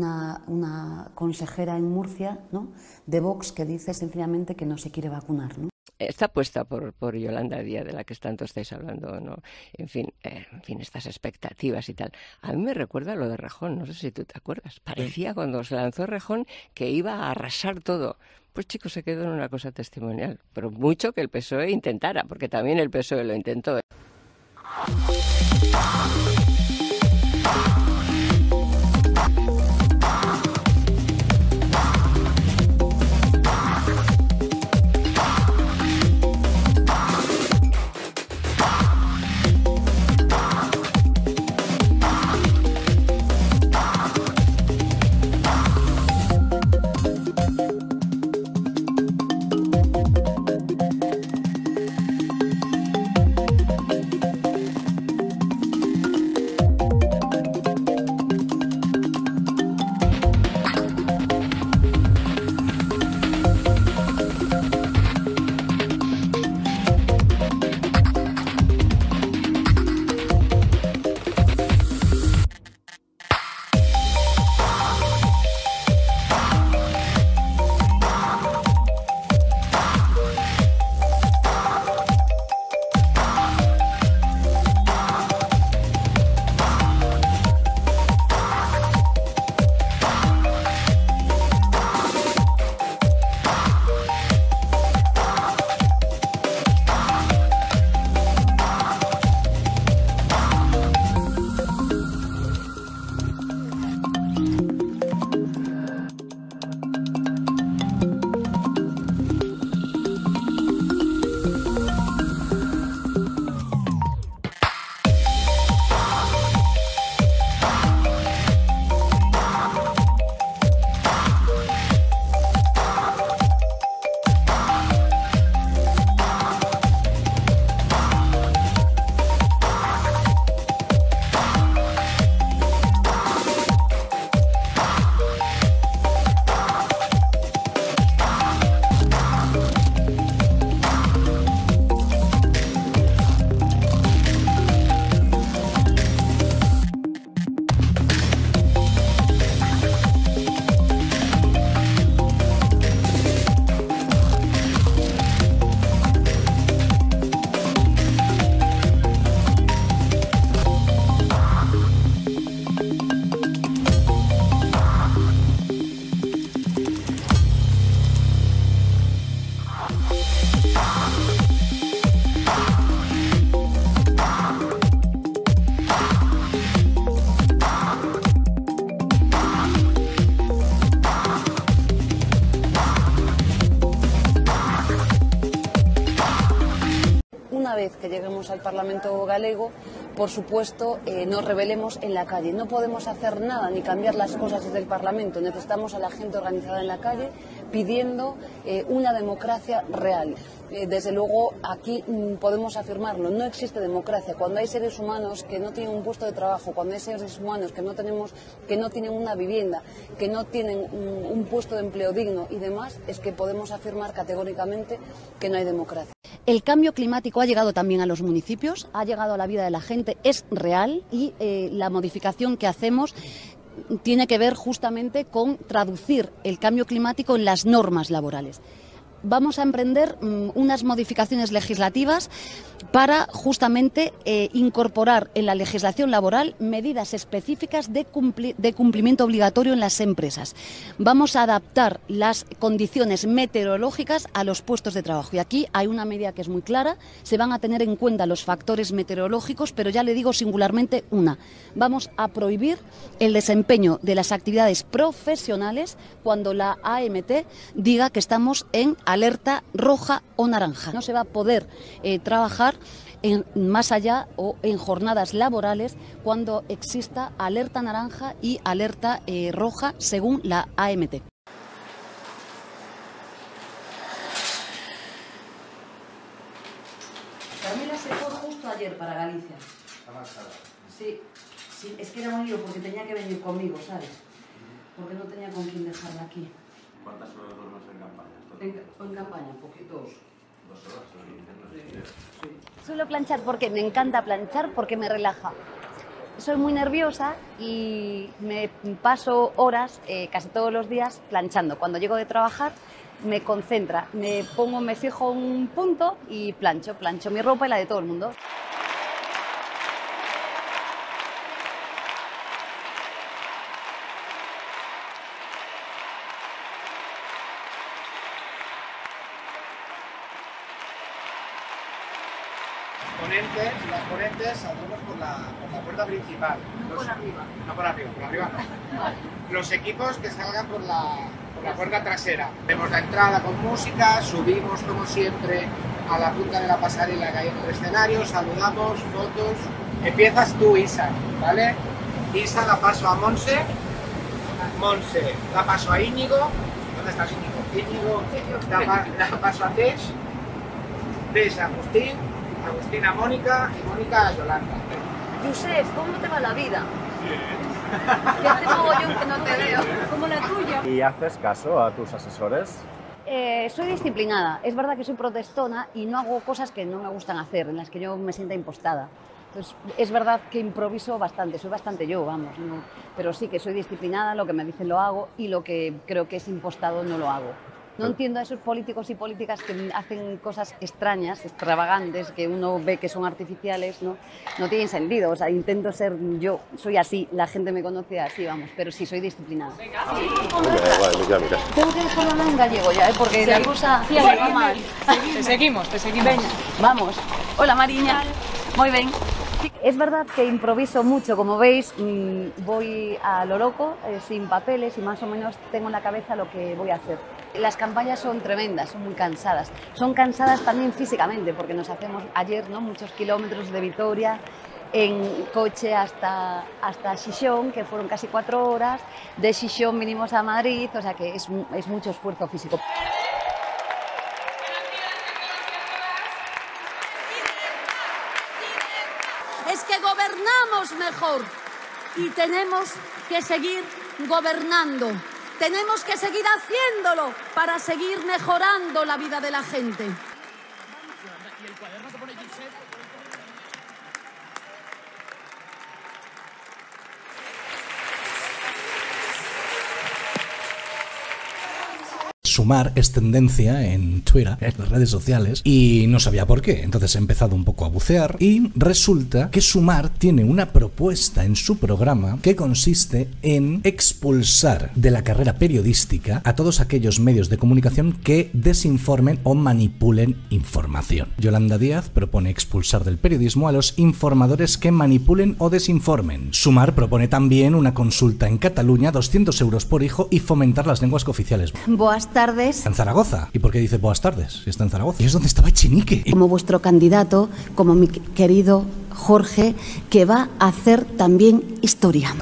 [SPEAKER 3] una consejera en Murcia, ¿no?, de Vox que dice sencillamente que no se quiere vacunar, ¿no?
[SPEAKER 11] Está puesta por Yolanda Díaz, de la que tanto estáis hablando, ¿no? En fin, estas expectativas y tal. A mí me recuerda lo de Rejón, no sé si tú te acuerdas. Parecía cuando se lanzó Rejón que iba a arrasar todo. Pues chicos, se quedó en una cosa testimonial. Pero mucho que el PSOE intentara, porque también el PSOE lo intentó.
[SPEAKER 3] una vez que lleguemos al Parlamento galego, por supuesto, nos rebelemos en la calle. No podemos hacer nada ni cambiar las cosas desde el Parlamento. Necesitamos a la gente organizada en la calle pidiendo una democracia real. Desde luego, aquí podemos afirmarlo, no existe democracia. Cuando hay seres humanos que no tienen un puesto de trabajo, cuando hay seres humanos que no tienen una vivienda, que no tienen un puesto de empleo digno y demás, es que podemos afirmar categóricamente que no hay democracia. El cambio climático ha llegado también a los municipios, ha llegado a la vida de la gente, es real y la modificación que hacemos tiene que ver justamente con traducir el cambio climático en las normas laborales. Vamos a emprender unas modificaciones legislativas para justamente incorporar en la legislación laboral medidas específicas de cumplimiento obligatorio en las empresas. Vamos a adaptar las condiciones meteorológicas a los puestos de trabajo. Y aquí hay una medida que es muy clara, se van a tener en cuenta los factores meteorológicos, pero ya le digo singularmente una. Vamos a prohibir el desempeño de las actividades profesionales cuando la AMT diga que estamos en alerta roja o naranja. No se va a poder trabajar más allá o en jornadas laborales cuando exista alerta naranja y alerta roja según la AMT. Carmela se fue justo ayer para Galicia.
[SPEAKER 8] ¿Está marchada?
[SPEAKER 3] Sí, es que era un lío porque tenía que venir conmigo, ¿sabes? Porque no tenía con quién dejarla aquí.
[SPEAKER 8] ¿Cuántas horas duermes en campaña?
[SPEAKER 3] En campaña, poquitos.
[SPEAKER 8] 2 horas.
[SPEAKER 3] Sí. Suelo planchar porque me encanta planchar, porque me relaja. Soy muy nerviosa y me paso horas, casi todos los días, planchando. Cuando llego de trabajar me concentra, me fijo un punto y plancho mi ropa y la de todo el mundo.
[SPEAKER 12] Las ponentes saldremos por la puerta principal.
[SPEAKER 3] No por arriba.
[SPEAKER 12] No por arriba, no. Vale. Los equipos que salgan por la puerta trasera. Vemos la entrada con música, subimos como siempre a la punta de la pasarela que hay en el escenario, saludamos, fotos. Empiezas tú, Isa, ¿vale? Isa la paso a Monse la paso a Íñigo. ¿Dónde estás, Íñigo? Íñigo la paso a Tesh a Agustín a Mónica y Mónica a Yolanda.
[SPEAKER 3] Josep, ¿cómo te va la vida? Bien. ¿Qué hace mogollón que no te veo? Como la tuya.
[SPEAKER 13] ¿Y haces caso a tus asesores?
[SPEAKER 3] Soy disciplinada. Es verdad que soy protestona y no hago cosas que no me gustan hacer, en las que yo me sienta impostada. Entonces, es verdad que improviso bastante, soy bastante yo, vamos. ¿No? Pero sí que soy disciplinada, lo que me dicen lo hago y lo que creo que es impostado no lo hago. No entiendo a esos políticos y políticas que hacen cosas extrañas, extravagantes, que uno ve que son artificiales, ¿no? No tienen sentido. O sea, intento ser yo, soy así, la gente me conoce así, vamos, pero sí, soy disciplinada. Venga, sí. Mira. Tengo que dejarlo hablar en gallego ya, porque la cosa va mal.
[SPEAKER 17] Te seguimos.
[SPEAKER 3] Venga, vamos. Hola, Mariña. Muy bien. Es verdad que improviso mucho, como veis, voy a lo loco, sin papeles y más o menos tengo en la cabeza lo que voy a hacer. Las campañas son tremendas, son muy cansadas. Son cansadas también físicamente, porque nos hacemos ayer, ¿no?, muchos kilómetros de Vitoria en coche hasta Xixón, que fueron casi 4 horas. De Xixón vinimos a Madrid, o sea que es mucho esfuerzo físico.
[SPEAKER 5] Es que gobernamos mejor y tenemos que seguir gobernando. Tenemos que seguir haciéndolo para seguir mejorando la vida de la gente.
[SPEAKER 14] Sumar es tendencia en Twitter, en las redes sociales, y no sabía por qué. Entonces he empezado un poco a bucear y resulta que Sumar tiene una propuesta en su programa que consiste en expulsar de la carrera periodística a todos aquellos medios de comunicación que desinformen o manipulen información. Yolanda Díaz propone expulsar del periodismo a los informadores que manipulen o desinformen. Sumar propone también una consulta en Cataluña, 200 euros por hijo, y fomentar las lenguas cooficiales.
[SPEAKER 3] Boas tardes.
[SPEAKER 5] tardes.
[SPEAKER 14] En Zaragoza. ¿Y por qué dice buenas tardes si está en Zaragoza? ¿Y es donde estaba Echenique?
[SPEAKER 5] Como vuestro candidato, como mi querido Jorge, que va a hacer también historia.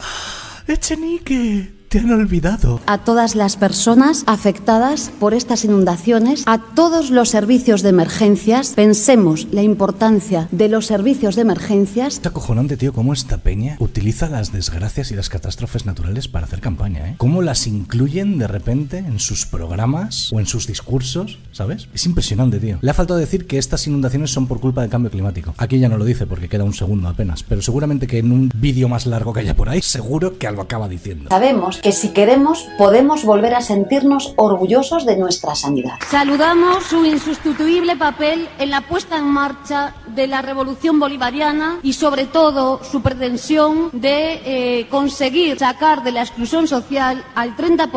[SPEAKER 14] Echenique, te han olvidado.
[SPEAKER 5] A todas las personas afectadas por estas inundaciones, a todos los servicios de emergencias, pensemos la importancia de los servicios de emergencias.
[SPEAKER 14] Es acojonante, tío, cómo esta peña utiliza las desgracias y las catástrofes naturales para hacer campaña, ¿eh? Cómo las incluyen de repente en sus programas o en sus discursos, ¿sabes? Es impresionante, tío. Le ha faltado decir que estas inundaciones son por culpa del cambio climático. Aquí ya no lo dice porque queda un segundo apenas, pero seguramente que en un vídeo más largo que haya por ahí, seguro que algo acaba diciendo.
[SPEAKER 3] Sabemos que si queremos podemos volver a sentirnos orgullosos de nuestra sanidad.
[SPEAKER 5] Saludamos su insustituible papel en la puesta en marcha de la revolución bolivariana y sobre todo su pretensión de conseguir sacar de la exclusión social al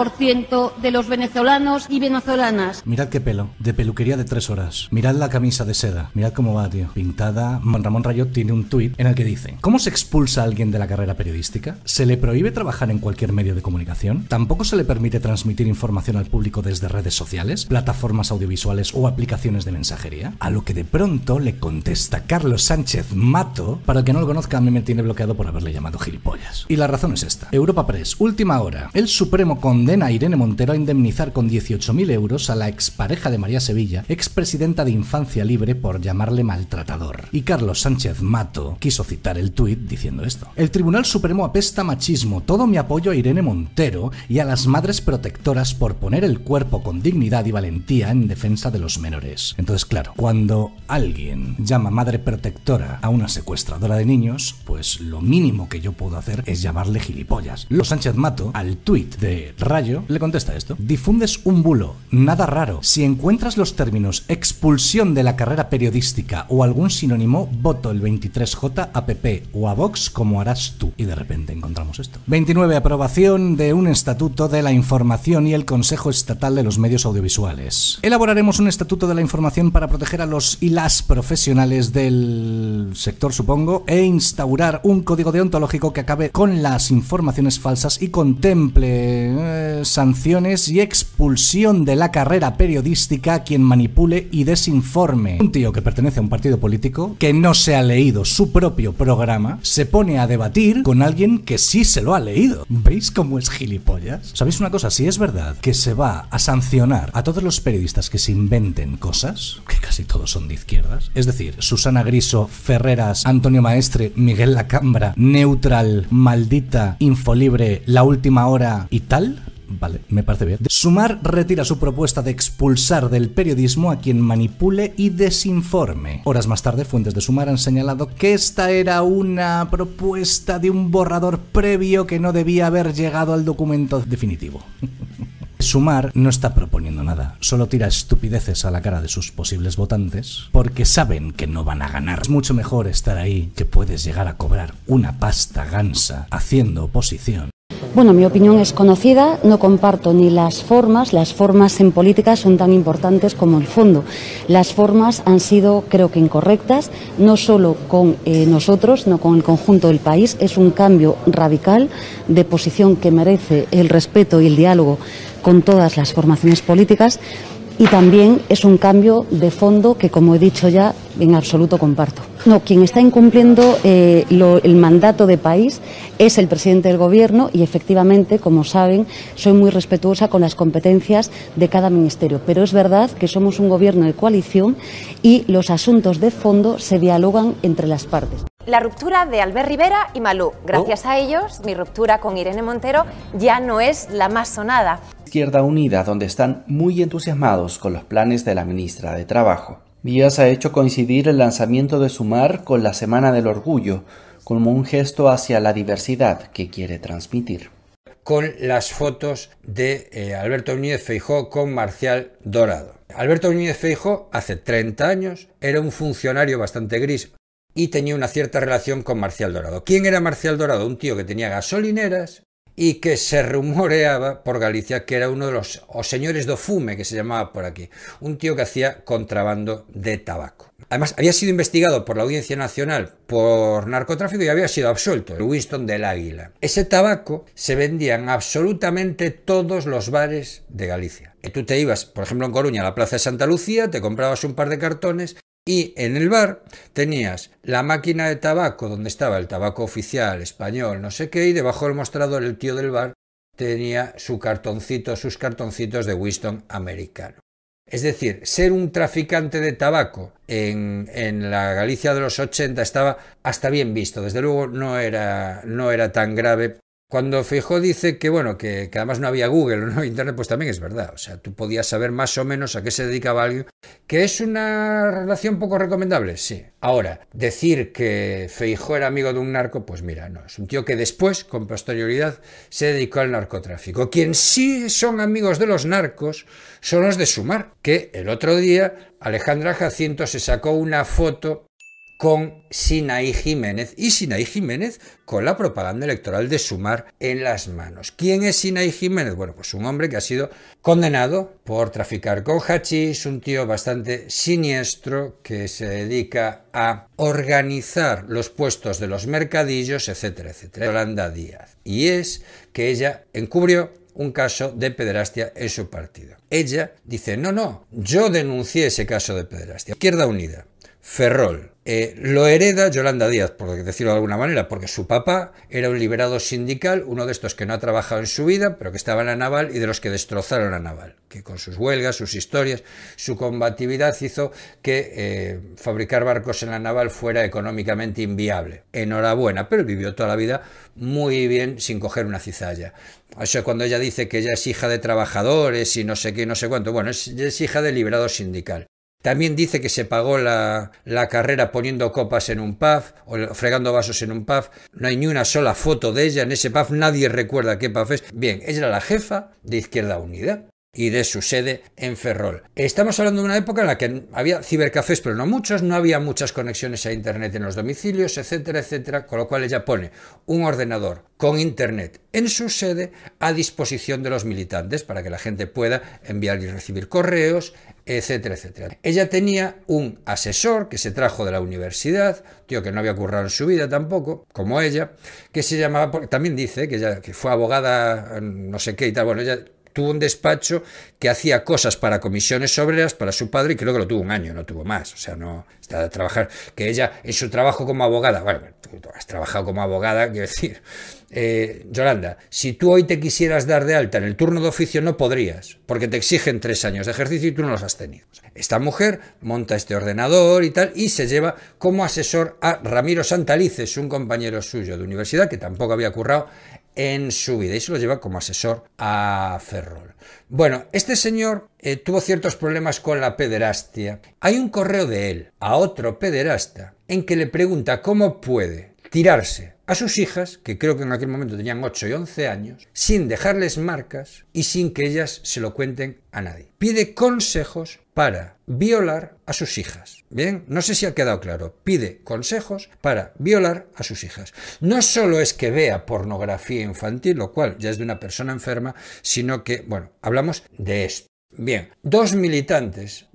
[SPEAKER 5] 30% de los venezolanos y venezolanas.
[SPEAKER 14] Mirad qué pelo, de peluquería de 3 horas. Mirad la camisa de seda, mirad cómo va, tío. Pintada. Ramón Rayot tiene un tuit en el que dice: ¿cómo se expulsa a alguien de la carrera periodística? ¿Se le prohíbe trabajar en cualquier medio de comunicación? ¿Tampoco se le permite transmitir información al público desde redes sociales, plataformas audiovisuales o aplicaciones de mensajería? A lo que de pronto le contesta Carlos Sánchez Mato. Para el que no lo conozca, a mí me tiene bloqueado por haberle llamado gilipollas. Y la razón es esta. Europa Press, última hora. El Supremo condena a Irene Montero a indemnizar con 18.000 euros a la expareja de María Sevilla, expresidenta de Infancia Libre, por llamarle maltratador. Y Carlos Sánchez Mato quiso citar el tuit diciendo esto: el Tribunal Supremo apesta machismo. Todo mi apoyo a Irene Montero y a las madres protectoras por poner el cuerpo con dignidad y valentía en defensa de los menores. Entonces, claro, cuando alguien llama madre protectora a una secuestradora de niños, pues lo mínimo que yo puedo hacer es llamarle gilipollas. Luego Sánchez Mato, al tuit de Rayo, le contesta esto: difundes un bulo, nada raro. Si encuentras los términos expulsión de la carrera periodística o algún sinónimo, voto el 23J a PP o a Vox como harás tú. Y de repente encontramos esto. 29. Aprobación de un Estatuto de la Información y el Consejo Estatal de los Medios Audiovisuales. Elaboraremos un Estatuto de la Información para proteger a los y las profesionales del sector, supongo, e instaurar un código deontológico que acabe con las informaciones falsas y contemple sanciones y expulsión de la carrera periodística a quien manipule y desinforme. Un tío que pertenece a un partido político, que no se ha leído su propio programa, se pone a debatir con alguien que sí se lo ha leído. ¿Veis cómo es gilipollas? ¿Sabéis una cosa? Si es verdad que se va a sancionar a todos los periodistas que se inventen cosas, que casi todos son de izquierdas, es decir, Susana Griso, Ferreras, Antonio Maestre, Miguel Lacambra, Neutral, Maldita, Infolibre, La Última Hora y tal, vale, me parece bien. Sumar retira su propuesta de expulsar del periodismo a quien manipule y desinforme. Horas más tarde, fuentes de Sumar han señalado que esta era una propuesta de un borrador previo que no debía haber llegado al documento definitivo. Sumar no está proponiendo nada, solo tira estupideces a la cara de sus posibles votantes porque saben que no van a ganar. Es mucho mejor estar ahí, que puedes llegar a cobrar una pasta gansa haciendo oposición.
[SPEAKER 3] Bueno, mi opinión es conocida, no comparto ni las formas en política son tan importantes como el fondo. Las formas han sido, creo que, incorrectas, no solo con nosotros, sino con el conjunto del país. Es un cambio radical de posición que merece el respeto y el diálogo con todas las formaciones políticas. Y también es un cambio de fondo que, como he dicho ya, en absoluto comparto. No, quien está incumpliendo el mandato de país es el presidente del Gobierno y, efectivamente, como saben, soy muy respetuosa con las competencias de cada ministerio. Pero es verdad que somos un Gobierno de coalición y los asuntos de fondo se dialogan entre las partes.
[SPEAKER 4] La ruptura de Albert Rivera y Malú. Gracias a ellos, mi ruptura con Irene Montero ya no es la más sonada.
[SPEAKER 15] Izquierda Unida, donde están muy entusiasmados con los planes de la ministra de Trabajo. Díaz ha hecho coincidir el lanzamiento de Sumar con la Semana del Orgullo, como un gesto hacia la diversidad que quiere transmitir.
[SPEAKER 22] Con las fotos de Alberto Núñez Feijóo con Marcial Dorado. Alberto Núñez Feijóo hace 30 años era un funcionario bastante gris y tenía una cierta relación con Marcial Dorado. ¿Quién era Marcial Dorado? Un tío que tenía gasolineras y que se rumoreaba por Galicia que era uno de los señores do fume, que se llamaba por aquí, un tío que hacía contrabando de tabaco. Además, había sido investigado por la Audiencia Nacional por narcotráfico y había sido absuelto, el Winston del Águila. Ese tabaco se vendía en absolutamente todos los bares de Galicia. Y tú te ibas, por ejemplo, en Coruña, a la Plaza de Santa Lucía, te comprabas un par de cartones y en el bar tenías la máquina de tabaco donde estaba el tabaco oficial, español, no sé qué, y debajo del mostrador el tío del bar tenía sus cartoncitos de Winston americano. Es decir, ser un traficante de tabaco en la Galicia de los 80 estaba hasta bien visto, desde luego no era tan grave. Cuando Feijóo dice que, bueno, que además no había Google o no había Internet, pues también es verdad. O sea, tú podías saber más o menos a qué se dedicaba alguien. ¿Que es una relación poco recomendable? Sí. Ahora, decir que Feijóo era amigo de un narco, pues mira, no. Es un tío que después, con posterioridad, se dedicó al narcotráfico. Quien sí son amigos de los narcos son los de Sumar, que el otro día Alejandra Jacinto se sacó una foto con Sinaí Jiménez, y Sinaí Jiménez con la propaganda electoral de Sumar en las manos. ¿Quién es Sinaí Jiménez? Bueno, pues un hombre que ha sido condenado por traficar con hachís, un tío bastante siniestro que se dedica a organizar los puestos de los mercadillos, etcétera, etcétera. Yolanda Díaz. Y es que ella encubrió un caso de pederastia en su partido. Ella dice, no, yo denuncié ese caso de pederastia. Izquierda Unida, Ferrol. Lo hereda Yolanda Díaz, por decirlo de alguna manera, porque su papá era un liberado sindical, uno de estos que no ha trabajado en su vida, pero que estaba en la naval y de los que destrozaron la naval, que con sus huelgas, sus historias, su combatividad hizo que fabricar barcos en la naval fuera económicamente inviable. Enhorabuena, pero él vivió toda la vida muy bien sin coger una cizalla. O sea, cuando ella dice que ella es hija de trabajadores y no sé qué y no sé cuánto, bueno, es hija de liberado sindical. También dice que se pagó la carrera poniendo copas en un pub o fregando vasos en un pub. No hay ni una sola foto de ella en ese pub, nadie recuerda qué pub es. Bien, ella era la jefa de Izquierda Unida y de su sede en Ferrol. Estamos hablando de una época en la que había cibercafés, pero no muchos, no había muchas conexiones a internet en los domicilios, etcétera, etcétera, con lo cual ella pone un ordenador con internet en su sede a disposición de los militantes para que la gente pueda enviar y recibir correos, etcétera, etcétera. Ella tenía un asesor que se trajo de la universidad, tío que no había currado en su vida tampoco, como ella, que se llamaba, también dice que ella que fue abogada, no sé qué y tal, bueno, ella tuvo un despacho que hacía cosas para comisiones obreras para su padre y creo que lo tuvo un año, no tuvo más, o sea, no está de trabajar, que ella en su trabajo como abogada, bueno, tú has trabajado como abogada, quiero decir, Yolanda, si tú hoy te quisieras dar de alta en el turno de oficio no podrías, porque te exigen 3 años de ejercicio y tú no los has tenido. Esta mujer monta este ordenador y tal y se lleva como asesor a Ramiro Santalices, un compañero suyo de universidad que tampoco había currado en su vida y se lo lleva como asesor a Ferrol. Bueno, este señor tuvo ciertos problemas con la pederastia. Hay un correo de él a otro pederasta en que le pregunta cómo puede tirarse a sus hijas, que creo que en aquel momento tenían 8 y 11 años, sin dejarles marcas y sin que ellas se lo cuenten a nadie. Pide consejos para violar a sus hijas. Bien, no sé si ha quedado claro. Pide consejos para violar a sus hijas. No solo es que vea pornografía infantil, lo cual ya es de una persona enferma, sino que, bueno, hablamos de esto. Bien, 2 militantes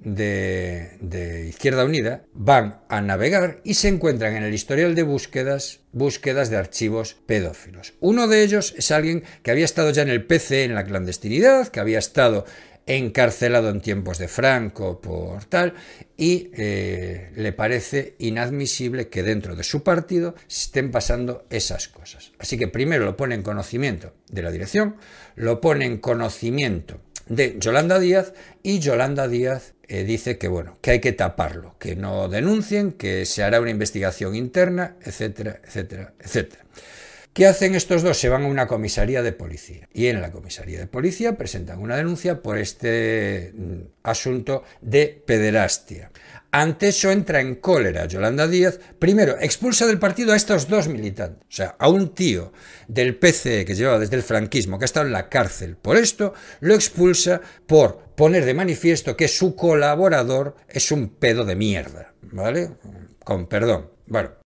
[SPEAKER 22] de Izquierda Unida van a navegar y se encuentran en el historial de búsquedas de archivos pedófilos. Uno de ellos es alguien que había estado ya en el PC en la clandestinidad, que había estado encarcelado en tiempos de Franco por tal, y le parece inadmisible que dentro de su partido se estén pasando esas cosas. Así que primero lo pone en conocimiento de la dirección, lo pone en conocimiento de Yolanda Díaz y Yolanda Díaz dice que bueno, que hay que taparlo, que no denuncien, que se hará una investigación interna, etcétera, etcétera, etcétera. ¿Qué hacen estos dos? Se van a una comisaría de policía y en la comisaría de policía presentan una denuncia por este asunto de pederastia. Ante eso entra en cólera Yolanda Díaz. Primero, expulsa del partido a estos 2 militantes. O sea, a un tío del PCE que llevaba desde el franquismo, que ha estado en la cárcel por esto, lo expulsa por poner de manifiesto que su colaborador es un pedo de mierda, ¿vale? Con perdón. Bueno,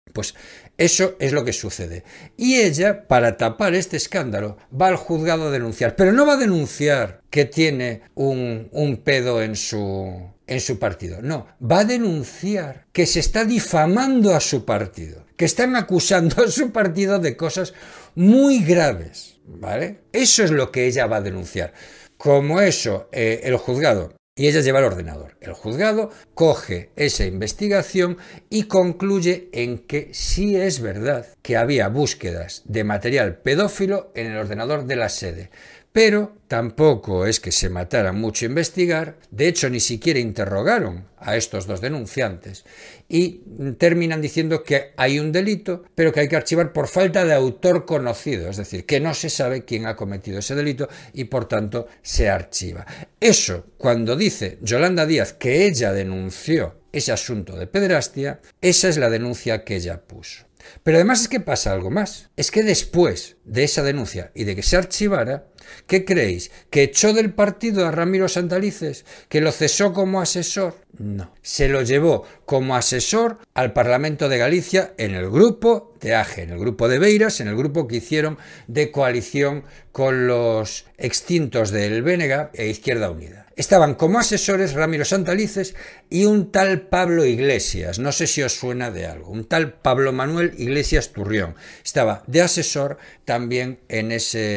[SPEAKER 22] Pues eso es lo que sucede. Y ella, para tapar este escándalo, va al juzgado a denunciar. Pero no va a denunciar que tiene un pedo en su partido. No, va a denunciar que se está difamando a su partido, que están acusando a su partido de cosas muy graves, ¿vale? Eso es lo que ella va a denunciar. Como eso, el juzgado... Y ella lleva el ordenador. El juzgado coge esa investigación y concluye en que sí es verdad que había búsquedas de material pedófilo en el ordenador de la sede. Pero tampoco es que se matara mucho a investigar, de hecho ni siquiera interrogaron a estos dos denunciantes y terminan diciendo que hay un delito, pero que hay que archivar por falta de autor conocido, es decir, que no se sabe quién ha cometido ese delito y por tanto se archiva. Eso, cuando dice Yolanda Díaz que ella denunció ese asunto de pederastia, esa es la denuncia que ella puso. Pero además es que pasa algo más, es que después de esa denuncia y de que se archivara, ¿qué creéis? ¿Que echó del partido a Ramiro Santalices? ¿Que lo cesó como asesor? No, se lo llevó como asesor al Parlamento de Galicia en el grupo de AGE, en el grupo de Beiras, en el grupo que hicieron de coalición con los extintos del BNG e Izquierda Unida. Estaban como asesores Ramiro Santalices y un tal Pablo Iglesias, no sé si os suena de algo, un tal Pablo Manuel Iglesias Turrión. Estaba de asesor también en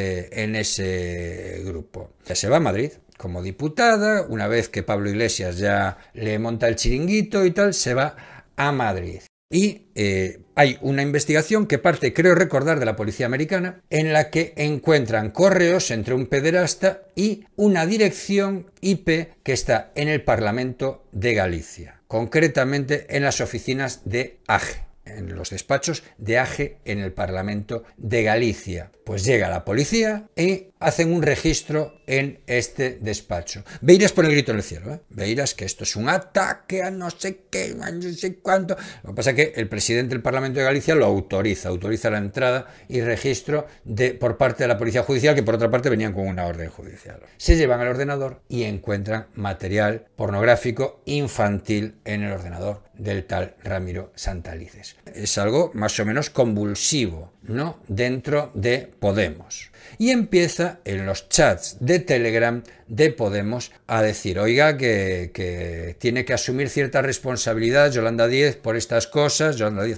[SPEAKER 22] ese grupo. Ya se va a Madrid como diputada, una vez que Pablo Iglesias ya le monta el chiringuito y tal, se va a Madrid. Y hay una investigación que parte, creo recordar, de la policía americana, en la que encuentran correos entre un pederasta y una dirección IP que está en el Parlamento de Galicia, concretamente en las oficinas de AGE, en los despachos de AGE en el Parlamento de Galicia. Pues llega la policía y hacen un registro en este despacho. Beiras pone el grito en el cielo, ¿eh? Beiras que esto es un ataque a no sé qué, a no sé cuánto. Lo que pasa es que el presidente del Parlamento de Galicia lo autoriza la entrada y registro por parte de la Policía Judicial, que por otra parte venían con una orden judicial. Se llevan al ordenador y encuentran material pornográfico infantil en el ordenador del tal Ramiro Santalices. Es algo más o menos convulsivo, ¿no?, dentro de Podemos. Y empieza en los chats de Telegram de Podemos a decir, oiga, que tiene que asumir cierta responsabilidad Yolanda Díaz por estas cosas,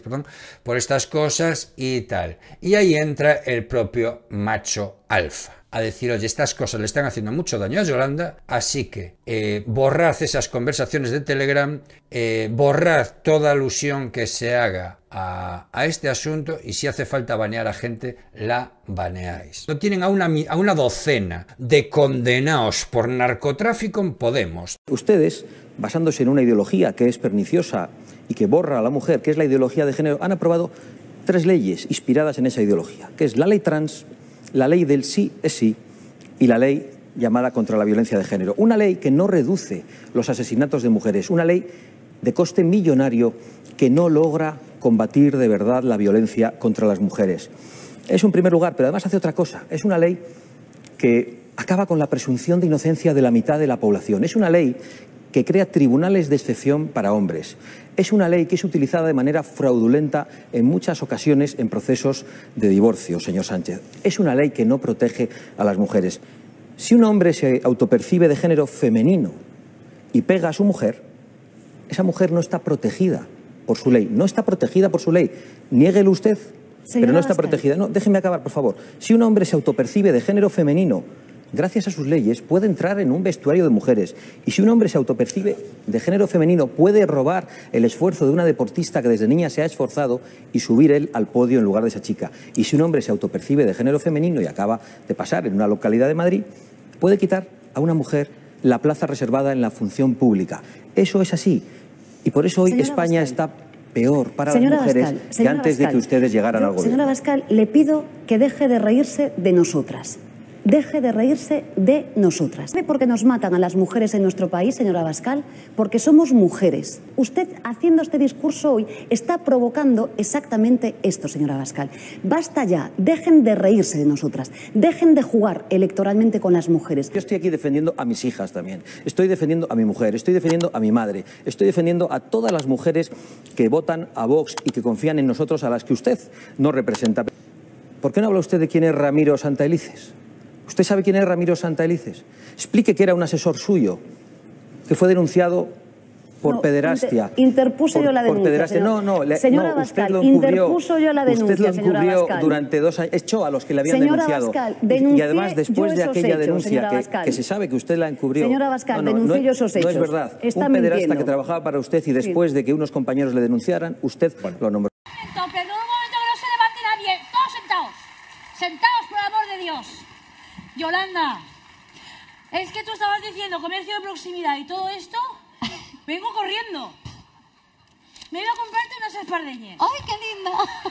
[SPEAKER 22] por estas cosas y tal. Y ahí entra el propio macho alfa a decir, oye, estas cosas le están haciendo mucho daño a Yolanda, así que borrad esas conversaciones de Telegram, borrad toda alusión que se haga a este asunto y si hace falta banear a gente, la baneáis. Lo tienen a una docena de condenados por narcotráfico en Podemos.
[SPEAKER 2] Ustedes, basándose en una ideología que es perniciosa y que borra a la mujer, que es la ideología de género, han aprobado 3 leyes inspiradas en esa ideología, que es la ley trans, la ley del sí es sí y la ley llamada contra la violencia de género. Una ley que no reduce los asesinatos de mujeres, una ley de coste millonario que no logra combatir de verdad la violencia contra las mujeres. Eso en primer lugar, pero además hace otra cosa. Es una ley que acaba con la presunción de inocencia de la mitad de la población. Es una ley que crea tribunales de excepción para hombres. Es una ley que es utilizada de manera fraudulenta en muchas ocasiones en procesos de divorcio, señor Sánchez. Es una ley que no protege a las mujeres. Si un hombre se autopercibe de género femenino y pega a su mujer, esa mujer no está protegida por su ley. No está protegida por su ley. Niéguelo usted, pero no está protegida. No, déjeme acabar, por favor. Si un hombre se autopercibe de género femenino, gracias a sus leyes, puede entrar en un vestuario de mujeres. Y si un hombre se autopercibe de género femenino, puede robar el esfuerzo de una deportista que desde niña se ha esforzado y subir él al podio en lugar de esa chica. Y si un hombre se autopercibe de género femenino y acaba de pasar en una localidad de Madrid, puede quitar a una mujer la plaza reservada en la función pública. Eso es así. Y por eso hoy España está peor para las mujeres que antes de que ustedes llegaran al gobierno.
[SPEAKER 5] Señora Abascal, le pido que deje de reírse de nosotras.
[SPEAKER 3] deje de reírse de nosotras. ¿Sabe por qué nos matan a las mujeres en nuestro país, señora Abascal? Porque somos mujeres. Usted, haciendo este discurso hoy, está provocando exactamente esto, señora Abascal. Basta ya, dejen de reírse de nosotras, dejen de jugar electoralmente con las mujeres.
[SPEAKER 2] Yo estoy aquí defendiendo a mis hijas también, estoy defendiendo a mi mujer, estoy defendiendo a mi madre, estoy defendiendo a todas las mujeres que votan a Vox y que confían en nosotros, a las que usted no representa. ¿Por qué no habla usted de quién es Ramiro Santaelices? ¿Usted sabe quién es Ramiro Santaelices? Explique que era un asesor suyo, que fue denunciado por pederastia.
[SPEAKER 3] Interpuse yo la denuncia. Señora Abascal, interpuso yo la denuncia, señora Abascal.
[SPEAKER 2] Usted lo encubrió durante 2 años, echó a los que le habían denunciado.
[SPEAKER 3] Abascal,
[SPEAKER 2] y además, después de aquella denuncia, que se sabe que usted la encubrió.
[SPEAKER 3] Señora Abascal, denuncié yo esos hechos.
[SPEAKER 2] No es verdad.
[SPEAKER 3] Está
[SPEAKER 2] un pederasta
[SPEAKER 3] mintiendo.
[SPEAKER 2] que trabajaba para usted y después de que unos compañeros le denunciaran, usted lo nombró.
[SPEAKER 6] Pero un momento que no se levante nadie. Todos sentados. Sentados, por el amor de Dios. Yolanda, es que tú estabas diciendo comercio de proximidad y todo esto. Vengo corriendo. Me iba a comprarte unas espardeñas.
[SPEAKER 5] ¡Ay, qué linda!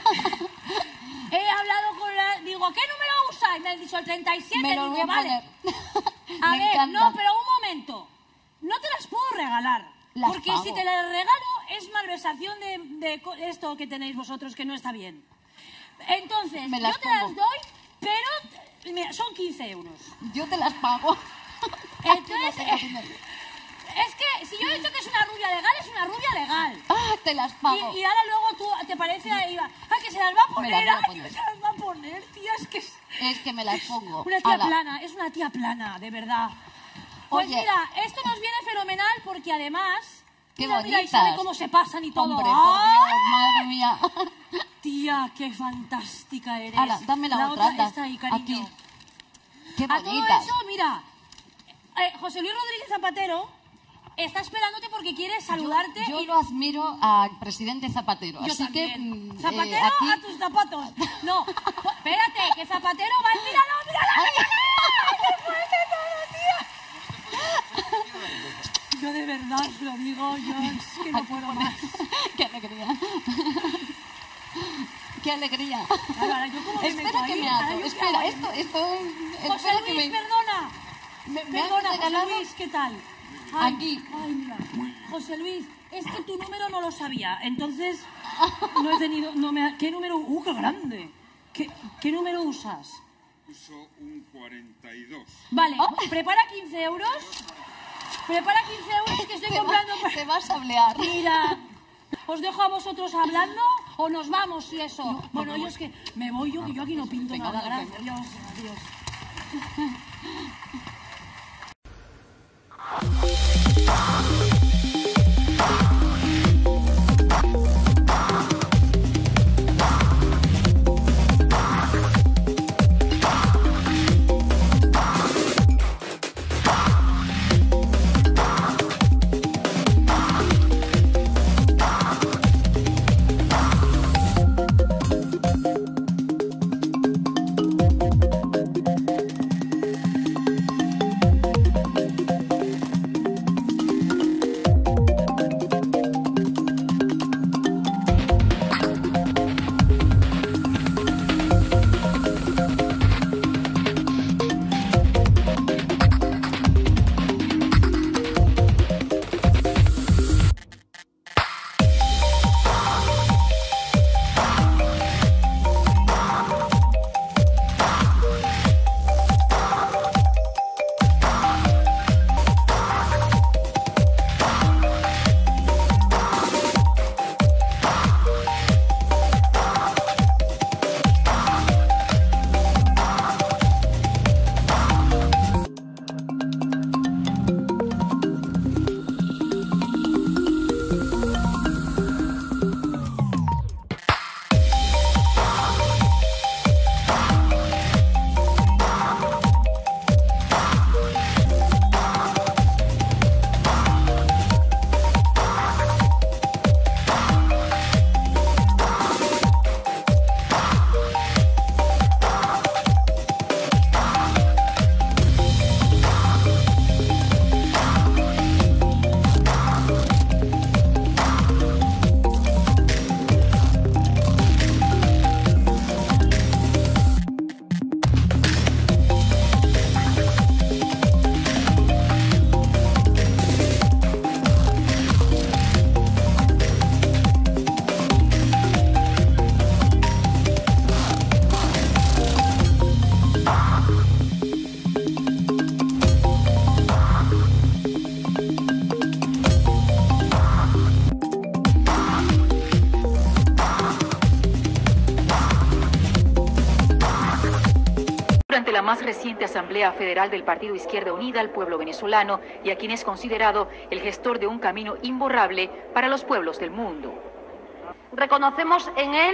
[SPEAKER 6] He hablado con la... Digo, ¿qué número usa? Y me han dicho el 37.
[SPEAKER 5] Me lo voy a
[SPEAKER 6] vale. A
[SPEAKER 5] Me
[SPEAKER 6] ver,
[SPEAKER 5] encanta.
[SPEAKER 6] no, pero un momento. No te las puedo regalar.
[SPEAKER 5] Las
[SPEAKER 6] porque
[SPEAKER 5] pago.
[SPEAKER 6] si te las regalo es malversación de esto que tenéis vosotros, que no está bien. Entonces,
[SPEAKER 5] Me las
[SPEAKER 6] yo te las
[SPEAKER 5] pongo.
[SPEAKER 6] doy, pero mira, son 15 euros.
[SPEAKER 5] Yo te las pago.
[SPEAKER 6] Entonces, es que si yo he dicho que es una rubia legal, es una rubia legal.
[SPEAKER 5] Ah, te las pago.
[SPEAKER 6] Y ahora luego tú te parece ahí, que se las va a poner,
[SPEAKER 5] Me las voy a
[SPEAKER 6] ay,
[SPEAKER 5] poner.
[SPEAKER 6] que se las va a poner, tía, es que
[SPEAKER 5] Es que me las pongo.
[SPEAKER 6] una tía
[SPEAKER 5] Ala.
[SPEAKER 6] plana, es una tía plana, de verdad. Pues
[SPEAKER 5] Oye.
[SPEAKER 6] mira, esto nos viene fenomenal porque además,
[SPEAKER 5] Qué
[SPEAKER 6] mira, y
[SPEAKER 5] bonitas.
[SPEAKER 6] sabe cómo se pasan y todo.
[SPEAKER 5] Hombre,
[SPEAKER 6] ¡Ay!
[SPEAKER 5] por Dios, madre mía.
[SPEAKER 6] Tía, qué fantástica eres.
[SPEAKER 5] Ala, dame la otra, anda.
[SPEAKER 6] está ahí, cariño.
[SPEAKER 5] Aquí. Qué
[SPEAKER 6] A todo
[SPEAKER 5] bonitas.
[SPEAKER 6] eso, mira, José Luis Rodríguez Zapatero está esperándote porque quiere saludarte.
[SPEAKER 5] Yo
[SPEAKER 6] y...
[SPEAKER 5] lo admiro al presidente Zapatero.
[SPEAKER 6] Yo
[SPEAKER 5] así
[SPEAKER 6] también.
[SPEAKER 5] que
[SPEAKER 6] Zapatero
[SPEAKER 5] aquí...
[SPEAKER 6] a tus zapatos. No, espérate, que Zapatero va a míralo, míralo. ¡Qué fuerte todo, tía! Yo de verdad os lo digo, yo es que no puedo más.
[SPEAKER 5] ¡Qué alegría! ¡Qué alegría!
[SPEAKER 6] Ahora, yo como me meto
[SPEAKER 5] Espera que
[SPEAKER 6] ahí,
[SPEAKER 5] me
[SPEAKER 6] ahora
[SPEAKER 5] hago.
[SPEAKER 6] yo
[SPEAKER 5] Espera,
[SPEAKER 6] qué
[SPEAKER 5] esto...
[SPEAKER 6] José
[SPEAKER 5] espera que
[SPEAKER 6] Luis,
[SPEAKER 5] me...
[SPEAKER 6] perdona.
[SPEAKER 5] Me has
[SPEAKER 6] Perdona, José
[SPEAKER 5] regalado-
[SPEAKER 6] Luis, ¿qué tal? Ay,
[SPEAKER 5] Aquí.
[SPEAKER 6] Ay, mira. José Luis, es que tu número no lo sabía, entonces no he tenido... ¿Qué número? ¡Qué grande! ¿Qué número usas?
[SPEAKER 7] Uso un 42.
[SPEAKER 6] Vale, prepara 15 euros. Prepara 15 euros que estoy comprando...
[SPEAKER 5] Te vas a hablar.
[SPEAKER 6] Mira, ¿os dejo a vosotros hablando o nos vamos y eso?
[SPEAKER 5] No,
[SPEAKER 6] bueno, yo es que me voy yo, que yo aquí no pinto
[SPEAKER 5] Venga,
[SPEAKER 6] nada.
[SPEAKER 5] venga.
[SPEAKER 6] Gracias, adiós.
[SPEAKER 10] la más reciente Asamblea Federal del Partido Izquierda Unida al pueblo venezolano y a quien es considerado el gestor de un camino imborrable para los pueblos del mundo.
[SPEAKER 5] Reconocemos en él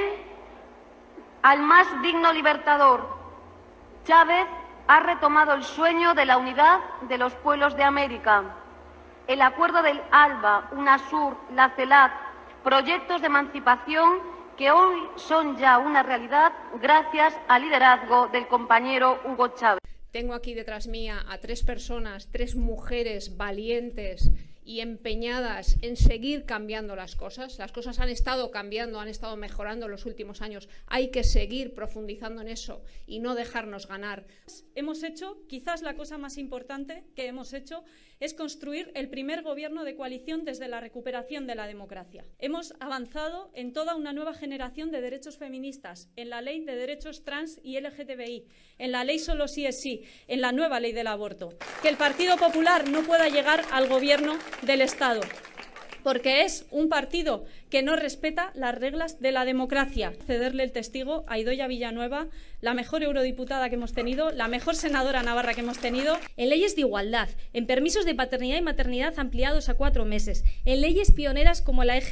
[SPEAKER 5] al más digno libertador. Chávez ha retomado el sueño de la unidad de los pueblos de América. El acuerdo del ALBA, UNASUR, la CELAC, proyectos de emancipación que hoy son ya una realidad gracias al liderazgo del compañero Hugo Chávez.
[SPEAKER 16] Tengo aquí detrás mía a 3 personas, 3 mujeres valientes y empeñadas en seguir cambiando las cosas. Las cosas han estado cambiando, han estado mejorando en los últimos años. Hay que seguir profundizando en eso y no dejarnos ganar.
[SPEAKER 18] Hemos hecho, quizás la cosa más importante que hemos hecho, es construir el primer gobierno de coalición desde la recuperación de la democracia. Hemos avanzado en toda una nueva generación de derechos feministas, en la ley de derechos trans y LGTBI, en la ley solo sí es sí, en la nueva ley del aborto. Que el Partido Popular no pueda llegar al gobierno del Estado, porque es un partido que no respeta las reglas de la democracia. Cederle el testigo a Idoia Villanueva, la mejor eurodiputada que hemos tenido, la mejor senadora navarra que hemos tenido.
[SPEAKER 16] En leyes de igualdad, en permisos de paternidad y maternidad ampliados a 4 meses, en leyes pioneras como la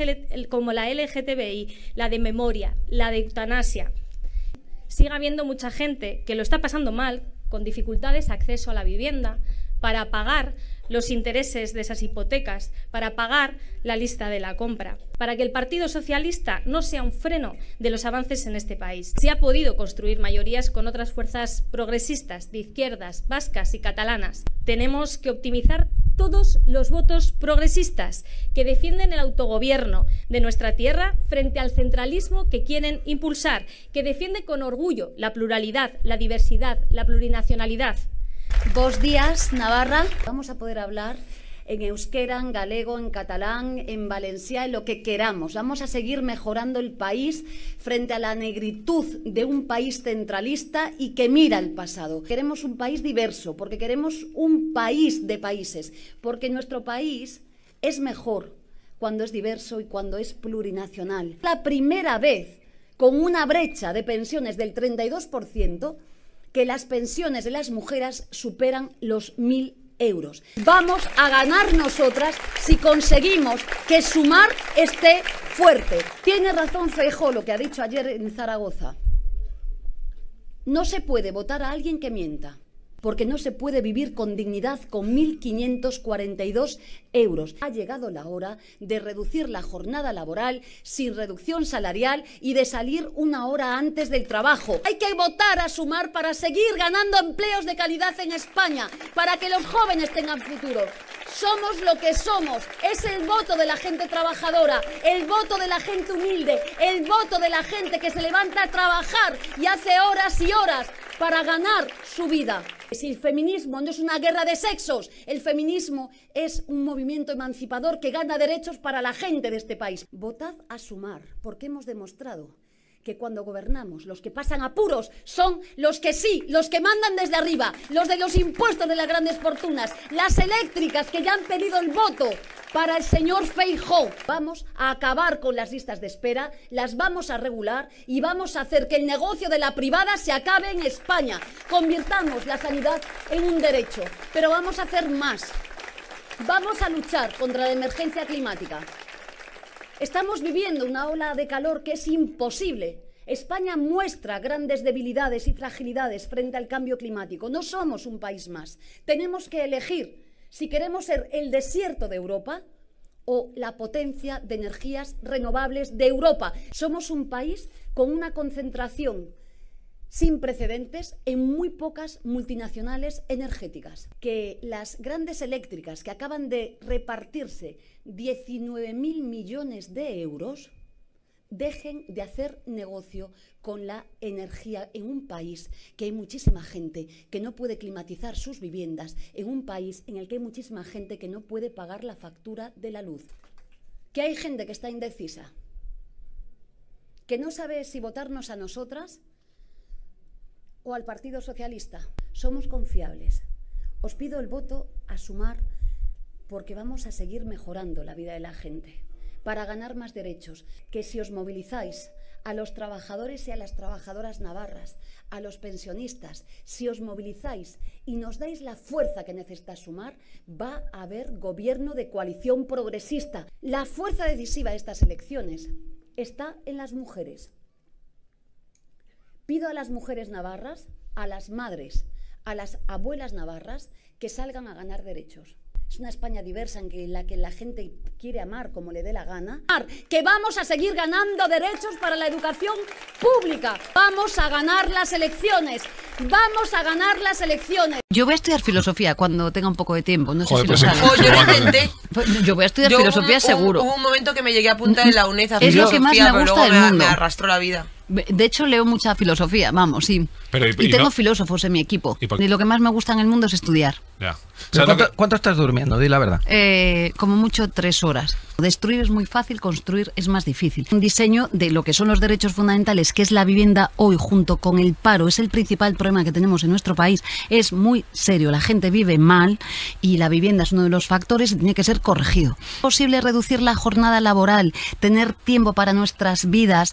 [SPEAKER 16] LGTBI, la de memoria, la de eutanasia. Sigue habiendo mucha gente que lo está pasando mal, con dificultades de acceso a la vivienda, para pagar los intereses de esas hipotecas, para pagar la lista de la compra, para que el Partido Socialista no sea un freno de los avances en este país. Se ha podido construir mayorías con otras fuerzas progresistas, de izquierdas, vascas y catalanas. Tenemos que optimizar todos los votos progresistas que defienden el autogobierno de nuestra tierra frente al centralismo que quieren impulsar, que defiende con orgullo la pluralidad, la diversidad, la plurinacionalidad.
[SPEAKER 5] Bos días, Navarra. Vamos a poder hablar en euskera, en galego, en catalán, en valencià, en lo que queramos. Vamos a seguir mejorando el país frente a la negritud de un país centralista y que mira el pasado. Queremos un país diverso, porque queremos un país de países, porque nuestro país es mejor cuando es diverso y cuando es plurinacional. La primera vez con una brecha de pensiones del 32%, que las pensiones de las mujeres superan los 1.000 euros. Vamos a ganar nosotras si conseguimos que Sumar esté fuerte. Tiene razón Feijóo lo que ha dicho ayer en Zaragoza. No se puede votar a alguien que mienta, porque no se puede vivir con dignidad con 1.542 euros. Ha llegado la hora de reducir la jornada laboral sin reducción salarial y de salir 1 hora antes del trabajo. Hay que votar a Sumar para seguir ganando empleos de calidad en España, para que los jóvenes tengan futuro. Somos lo que somos. Es el voto de la gente trabajadora, el voto de la gente humilde, el voto de la gente que se levanta a trabajar y hace horas y horas para ganar su vida. Si el feminismo no es una guerra de sexos, el feminismo es un movimiento emancipador que gana derechos para la gente de este país. Votad a Sumar, porque hemos demostrado que cuando gobernamos los que pasan apuros son los que sí, los que mandan desde arriba, los de los impuestos de las grandes fortunas, las eléctricas que ya han pedido el voto para el señor Feijóo. Vamos a acabar con las listas de espera, las vamos a regular y vamos a hacer que el negocio de la privada se acabe en España. Convirtamos la sanidad en un derecho, pero vamos a hacer más. Vamos a luchar contra la emergencia climática. Estamos viviendo una ola de calor que es imposible. España muestra grandes debilidades y fragilidades frente al cambio climático. No somos un país más. Tenemos que elegir si queremos ser el desierto de Europa o la potencia de energías renovables de Europa. Somos un país con una concentración sin precedentes en muy pocas multinacionales energéticas. Que las grandes eléctricas que acaban de repartirse 19.000 millones de euros dejen de hacer negocio con la energía en un país que hay muchísima gente que no puede climatizar sus viviendas, en un país en el que hay muchísima gente que no puede pagar la factura de la luz. Que hay gente que está indecisa, que no sabe si votarnos a nosotras o al Partido Socialista. Somos confiables. Os pido el voto a Sumar porque vamos a seguir mejorando la vida de la gente. para ganar más derechos, que si os movilizáis a los trabajadores y a las trabajadoras navarras, a los pensionistas, si os movilizáis y nos dais la fuerza que necesita Sumar, va a haber gobierno de coalición progresista. La fuerza decisiva de estas elecciones está en las mujeres. Pido a las mujeres navarras, a las madres, a las abuelas navarras, que salgan a ganar derechos. Es una España diversa en la que la gente quiere amar como le dé la gana. Que vamos a seguir ganando derechos para la educación pública. Vamos a ganar las elecciones. Vamos a ganar las elecciones.
[SPEAKER 3] Yo voy a estudiar filosofía cuando tenga un poco de tiempo. No sé
[SPEAKER 1] Joder,
[SPEAKER 3] si lo
[SPEAKER 1] pues
[SPEAKER 3] sabes.
[SPEAKER 1] yo lo intenté.
[SPEAKER 3] Yo voy a estudiar filosofía seguro.
[SPEAKER 1] Hubo un momento que me llegué a apuntar en la UNED a
[SPEAKER 3] Es lo que más
[SPEAKER 1] filosofía,
[SPEAKER 3] me
[SPEAKER 1] pero
[SPEAKER 3] gusta
[SPEAKER 1] luego
[SPEAKER 3] del mundo.
[SPEAKER 1] me arrastró la vida.
[SPEAKER 3] De hecho, leo mucha filosofía, vamos, sí.
[SPEAKER 19] Pero,
[SPEAKER 3] y tengo filósofos en mi equipo.
[SPEAKER 19] ¿Y
[SPEAKER 3] lo que más me gusta en el mundo es estudiar.
[SPEAKER 19] Ya.
[SPEAKER 22] ¿Pero cuánto estás durmiendo? Di la verdad.
[SPEAKER 3] Como mucho 3 horas. Destruir es muy fácil, construir es más difícil. Un diseño de lo que son los derechos fundamentales, que es la vivienda hoy, junto con el paro, es el principal problema que tenemos en nuestro país. Es muy serio. La gente vive mal y la vivienda es uno de los factores y tiene que ser corregido. ¿Es posible reducir la jornada laboral, tener tiempo para nuestras vidas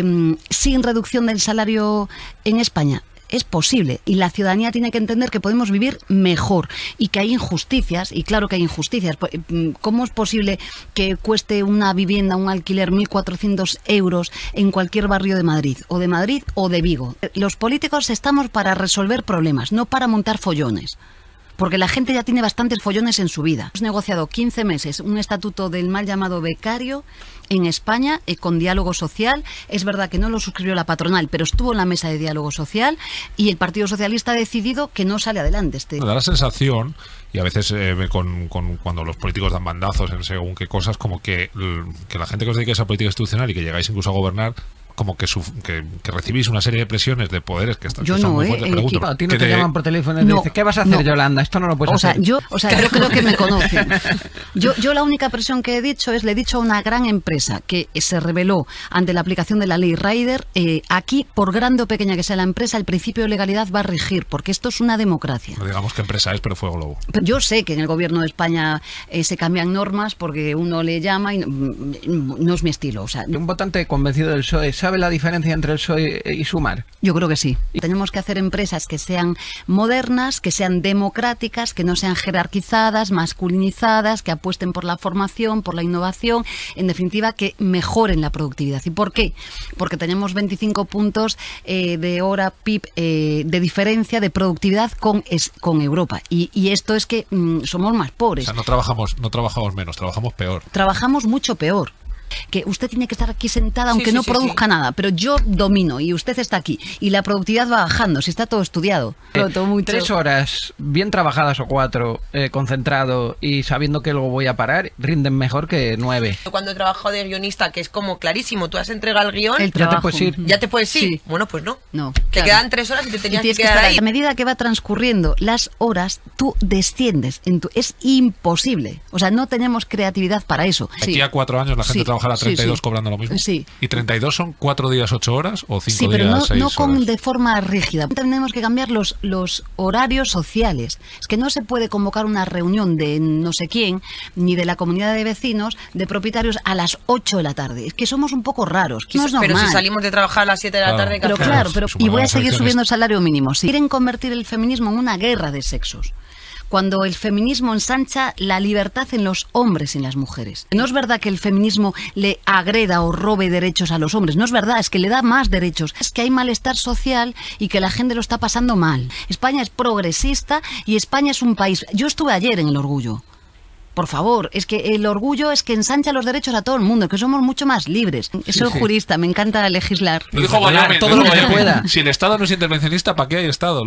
[SPEAKER 3] sin reducción del salario en España? Es posible, y la ciudadanía tiene que entender que podemos vivir mejor y que hay injusticias, y claro que hay injusticias. ¿Cómo es posible que cueste una vivienda, un alquiler, 1.400 euros en cualquier barrio de Madrid o de Vigo? Los políticos estamos para resolver problemas, no para montar follones. Porque la gente ya tiene bastantes follones en su vida. Hemos negociado 15 meses un estatuto del mal llamado becario en España con diálogo social. Es verdad que no lo suscribió la patronal, pero estuvo en la mesa de diálogo social y el Partido Socialista ha decidido que no sale adelante.
[SPEAKER 19] Me da la sensación, y a veces cuando los políticos dan bandazos en según qué cosas, como que la gente que os dediquéis a política institucional y que llegáis incluso a gobernar, como que recibís una serie de presiones de poderes que están muy fuertes. Pregunto,
[SPEAKER 22] a ti no te llaman por teléfono y te dicen, ¿qué vas a hacer, Yolanda? Esto no lo puedes hacer.
[SPEAKER 3] Yo creo que me conocen. Yo la única presión que he dicho le he dicho a una gran empresa que se rebeló ante la aplicación de la ley Rider, aquí, por grande o pequeña que sea la empresa, el principio de legalidad va a regir, porque esto es una democracia.
[SPEAKER 19] No digamos qué empresa es, pero Fuego Globo.
[SPEAKER 3] Yo sé que en el gobierno de España se cambian normas porque uno le llama y no es mi estilo.
[SPEAKER 22] Un votante convencido del PSOE, ¿sabe la diferencia entre el PSOE y Sumar?
[SPEAKER 3] Yo creo que sí. Tenemos que hacer empresas que sean modernas, que sean democráticas, que no sean jerarquizadas, masculinizadas, que apuesten por la formación, por la innovación, en definitiva, que mejoren la productividad. ¿Y por qué? Porque tenemos 25 puntos de hora PIB de diferencia de productividad con Europa. Y esto es que somos más pobres.
[SPEAKER 19] O sea, no trabajamos menos, trabajamos peor.
[SPEAKER 3] Trabajamos mucho peor. Que usted tiene que estar aquí sentada aunque no produzca nada, pero yo domino y usted está aquí y la productividad va bajando, si está todo estudiado.
[SPEAKER 22] 3 horas bien trabajadas o 4, concentrado y sabiendo que luego voy a parar, rinden mejor que 9.
[SPEAKER 1] Cuando he trabajado de guionista, que es como clarísimo, tú has entregado el guión,
[SPEAKER 22] ya te puedes ir.
[SPEAKER 1] ¿Ya te puedes ir? Sí. Bueno, pues no. Te quedan 3 horas y te tenías que quedar ahí.
[SPEAKER 3] A medida que va transcurriendo las horas, tú desciendes. Es imposible. O sea, no tenemos creatividad para eso.
[SPEAKER 19] Aquí a 4 años la gente trabajará 32 cobrando lo mismo.
[SPEAKER 3] Sí.
[SPEAKER 19] ¿Y 32 son 4 días, 8 horas o 5 días, 6
[SPEAKER 3] horas? Sí, pero no
[SPEAKER 19] horas?
[SPEAKER 3] De forma rígida. Tenemos que cambiar los horarios sociales. Es que no se puede convocar una reunión de no sé quién, ni de la comunidad de vecinos, de propietarios a las 8 de la tarde. Es que somos un poco raros. No es normal.
[SPEAKER 1] Pero si salimos de trabajar a las 7 de la tarde...
[SPEAKER 3] Y voy a seguir subiendo el salario mínimo. Si quieren convertir el feminismo en una guerra de sexos, cuando el feminismo ensancha la libertad en los hombres y en las mujeres. No es verdad que el feminismo le agreda o robe derechos a los hombres, no es verdad, es que le da más derechos. Es que hay malestar social y que la gente lo está pasando mal. España es progresista y España es un país... Yo estuve ayer en el Orgullo. Por favor, es que el orgullo es que ensancha los derechos a todo el mundo, que somos mucho más libres. Soy jurista, me encanta legislar.
[SPEAKER 19] Lo dijo Guayame, todo lo que pueda. Si el Estado no es intervencionista, ¿para qué hay Estado?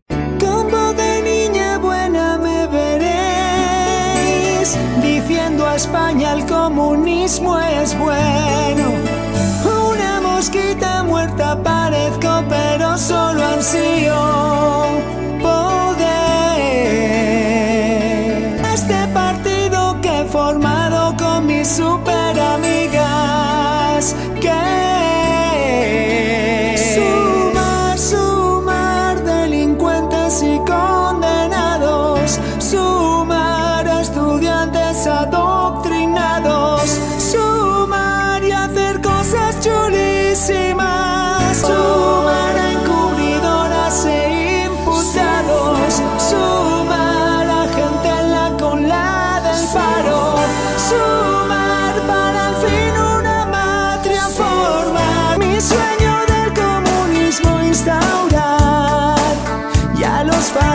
[SPEAKER 21] Diciendo a España el comunismo es bueno. Una mosquita muerta parezco, pero solo ansío poder. Este partido que he formado con mis super amigas, que sumar delincuentes y condenados, sumar estudiantes adoctrinados, sumar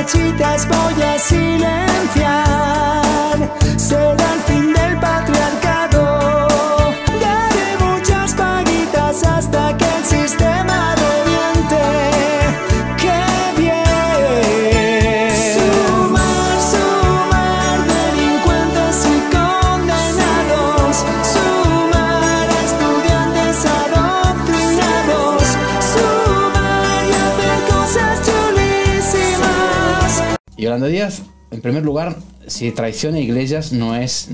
[SPEAKER 21] marchitas voy a silenciar. Será el fin del patriarcado. Daré muchas paguitas hasta que el sistema reviente. ¡Qué bien! Sumar, sumar, delincuentes y condenados. Sumar a estudiantes adoctrinados. Sumar y hacer cosas chulísimas.
[SPEAKER 9] Yolanda Díaz, en primer lugar, si traiciona a Iglesias, no es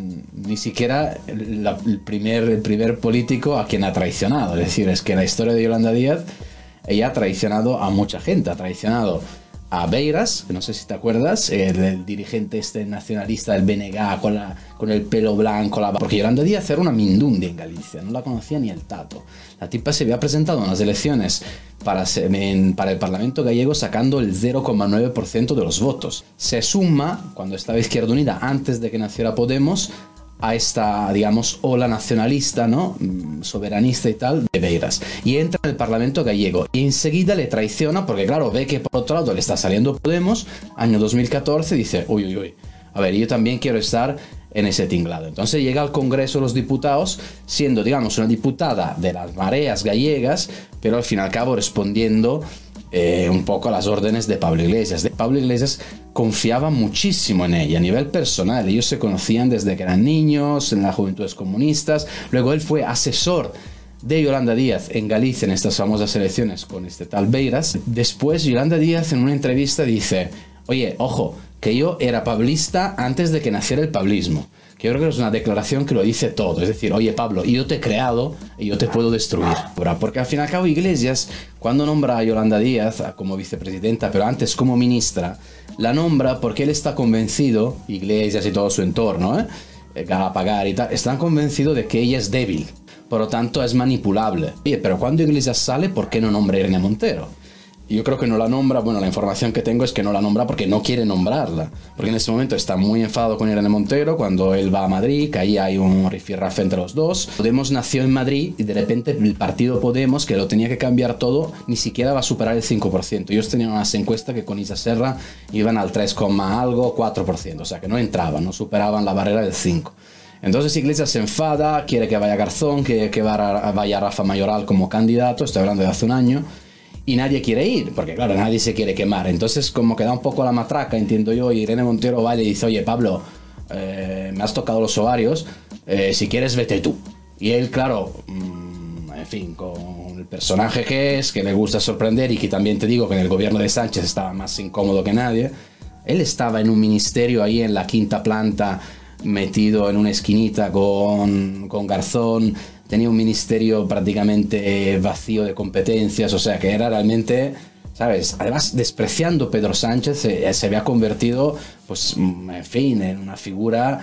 [SPEAKER 9] ni siquiera el primer político a quien ha traicionado. Es decir, es que la historia de Yolanda Díaz, ella ha traicionado a mucha gente. Ha traicionado a Beiras, que no sé si te acuerdas, el dirigente este nacionalista del BNG con el pelo blanco. Porque Yolanda Díaz era una mindundia en Galicia, no la conocía ni el tato. La tipa se había presentado en las elecciones para el Parlamento gallego sacando el 0,9% de los votos. Se suma, cuando estaba Izquierda Unida, antes de que naciera Podemos, a esta, digamos, ola nacionalista, ¿no?, soberanista y tal, de Beiras. Y entra en el Parlamento gallego. Y enseguida le traiciona porque, claro, ve que por otro lado le está saliendo Podemos, año 2014, dice, uy, a ver, yo también quiero estar en ese tinglado. Entonces llega al Congreso de los Diputados siendo, digamos, una diputada de las mareas gallegas, pero al fin y al cabo respondiendo un poco a las órdenes de Pablo Iglesias. Pablo Iglesias confiaba muchísimo en ella a nivel personal. Ellos se conocían desde que eran niños, en las Juventudes Comunistas. Luego él fue asesor de Yolanda Díaz en Galicia en estas famosas elecciones con este tal Beiras. Después Yolanda Díaz en una entrevista dice, oye, ojo, que yo era pablista antes de que naciera el pablismo. Que yo creo que es una declaración que lo dice todo. Es decir, oye Pablo, yo te he creado y yo te puedo destruir. Porque al fin y al cabo Iglesias, cuando nombra a Yolanda Díaz como vicepresidenta, pero antes como ministra, la nombra porque él está convencido, Iglesias y todo su entorno, Galapagar y tal, están convencidos de que ella es débil. Por lo tanto es manipulable. Oye, pero cuando Iglesias sale, ¿por qué no nombra a Irene Montero? Yo creo que no la nombra, bueno, la información que tengo es que no la nombra porque no quiere nombrarla. Porque en ese momento está muy enfadado con Irene Montero cuando él va a Madrid, que ahí hay un rifirrafe entre los dos. Podemos nació en Madrid y de repente el partido Podemos, que lo tenía que cambiar todo, ni siquiera va a superar el 5%. Ellos tenían unas encuestas que con Isa Serra iban al 3, algo, 4%. O sea, que no entraban, no superaban la barrera del 5%. Entonces Iglesias se enfada, quiere que vaya Garzón, que vaya Rafa Mayoral como candidato, estoy hablando de hace un año. Y nadie quiere ir, porque claro, nadie se quiere quemar. Entonces como que da un poco la matraca, entiendo yo, y Irene Montero va y le dice, oye Pablo, me has tocado los ovarios, si quieres vete tú. Y él, claro, en fin, con el personaje que es, que le gusta sorprender y que también te digo que en el gobierno de Sánchez estaba más incómodo que nadie, él estaba en un ministerio ahí en la 5ª planta, metido en una esquinita con Garzón, tenía un ministerio prácticamente vacío de competencias, o sea que era realmente, ¿sabes? Además, despreciando Pedro Sánchez, se había convertido, pues, en fin, en una figura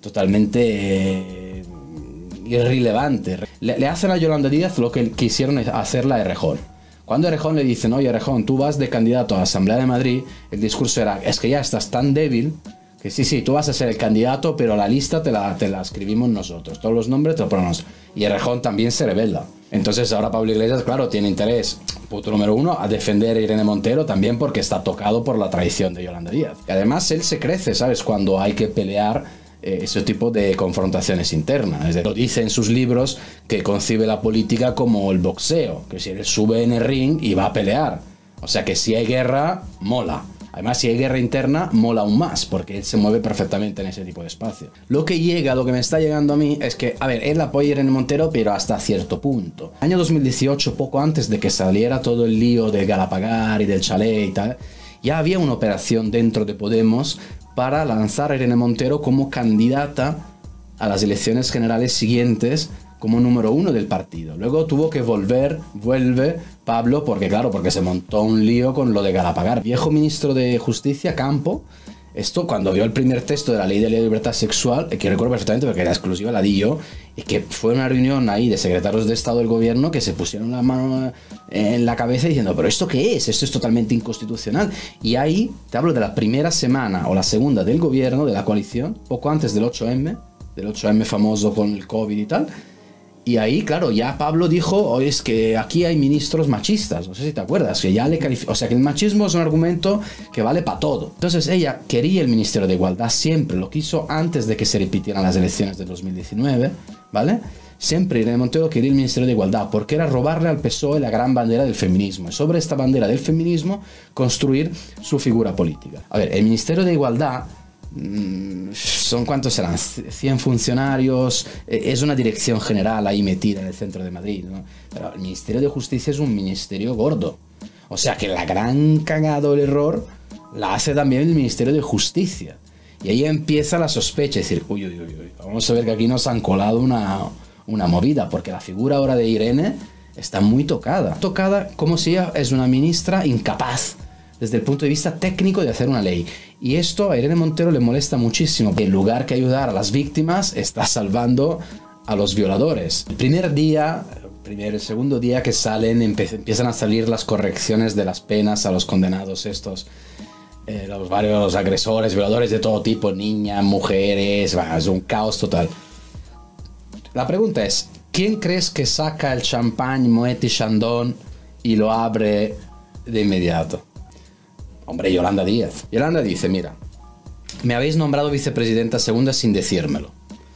[SPEAKER 9] totalmente irrelevante. Le hacen a Yolanda Díaz lo que quisieron hacerle a Errejón. Cuando Errejón le dicen, oye Errejón, tú vas de candidato a la Asamblea de Madrid, el discurso era, es que ya estás tan débil, que sí, tú vas a ser el candidato, pero la lista te la escribimos nosotros. Todos los nombres te los ponemos. Y Errejón también se rebela. Entonces ahora Pablo Iglesias, claro, tiene interés, punto número 1, a defender a Irene Montero también porque está tocado por la traición de Yolanda Díaz. Y además él se crece, ¿sabes? Cuando hay que pelear ese tipo de confrontaciones internas. Es decir, lo dice en sus libros que concibe la política como el boxeo, que si él sube en el ring y va a pelear. O sea que si hay guerra, mola. Además, si hay guerra interna, mola aún más, porque él se mueve perfectamente en ese tipo de espacio. Lo que me está llegando a mí, es que, a ver, él apoya a Irene Montero, pero hasta cierto punto. Año 2018, poco antes de que saliera todo el lío del Galapagar y del chalet y tal, ya había una operación dentro de Podemos para lanzar a Irene Montero como candidata a las elecciones generales siguientes como número 1 del partido. Luego tuvo que vuelve Pablo, porque se montó un lío con lo de Galapagar. Viejo ministro de Justicia, Campo, esto cuando vio el primer texto de la ley de la libertad sexual, que recuerdo perfectamente porque era exclusiva, la di yo, y que fue una reunión ahí de secretarios de Estado del gobierno que se pusieron la mano en la cabeza diciendo, pero ¿esto qué es? Esto es totalmente inconstitucional. Y ahí te hablo de la primera semana o la segunda del gobierno, de la coalición, poco antes del 8M famoso con el COVID y tal. Y ahí, claro, ya Pablo dijo, oh, es que aquí hay ministros machistas, no sé si te acuerdas, que ya le calificó, o sea, que el machismo es un argumento que vale para todo. Entonces ella quería el Ministerio de Igualdad, siempre lo quiso antes de que se repitieran las elecciones de 2019, ¿vale? Siempre Irene Montero quería el Ministerio de Igualdad, porque era robarle al PSOE la gran bandera del feminismo, y sobre esta bandera del feminismo construir su figura política. A ver, el Ministerio de Igualdad... ¿Son cuántos serán? 100 funcionarios, es una dirección general ahí metida en el centro de Madrid, ¿no? Pero el Ministerio de Justicia es un ministerio gordo, o sea que la gran cagada o el error la hace también el Ministerio de Justicia, y ahí empieza la sospecha, es decir, uy, vamos a ver que aquí nos han colado una movida, porque la figura ahora de Irene está muy tocada como si ella es una ministra incapaz desde el punto de vista técnico de hacer una ley. Y esto a Irene Montero le molesta muchísimo, que en lugar que ayudar a las víctimas, está salvando a los violadores. El segundo día que salen, empiezan a salir las correcciones de las penas a los condenados estos, los varios agresores, violadores de todo tipo, niñas, mujeres, es un caos total. La pregunta es, ¿quién crees que saca el champán Moet y Chandon y lo abre de inmediato? Hombre, Yolanda Díaz. Yolanda dice, mira, me habéis nombrado vicepresidenta segunda sin decírmelo.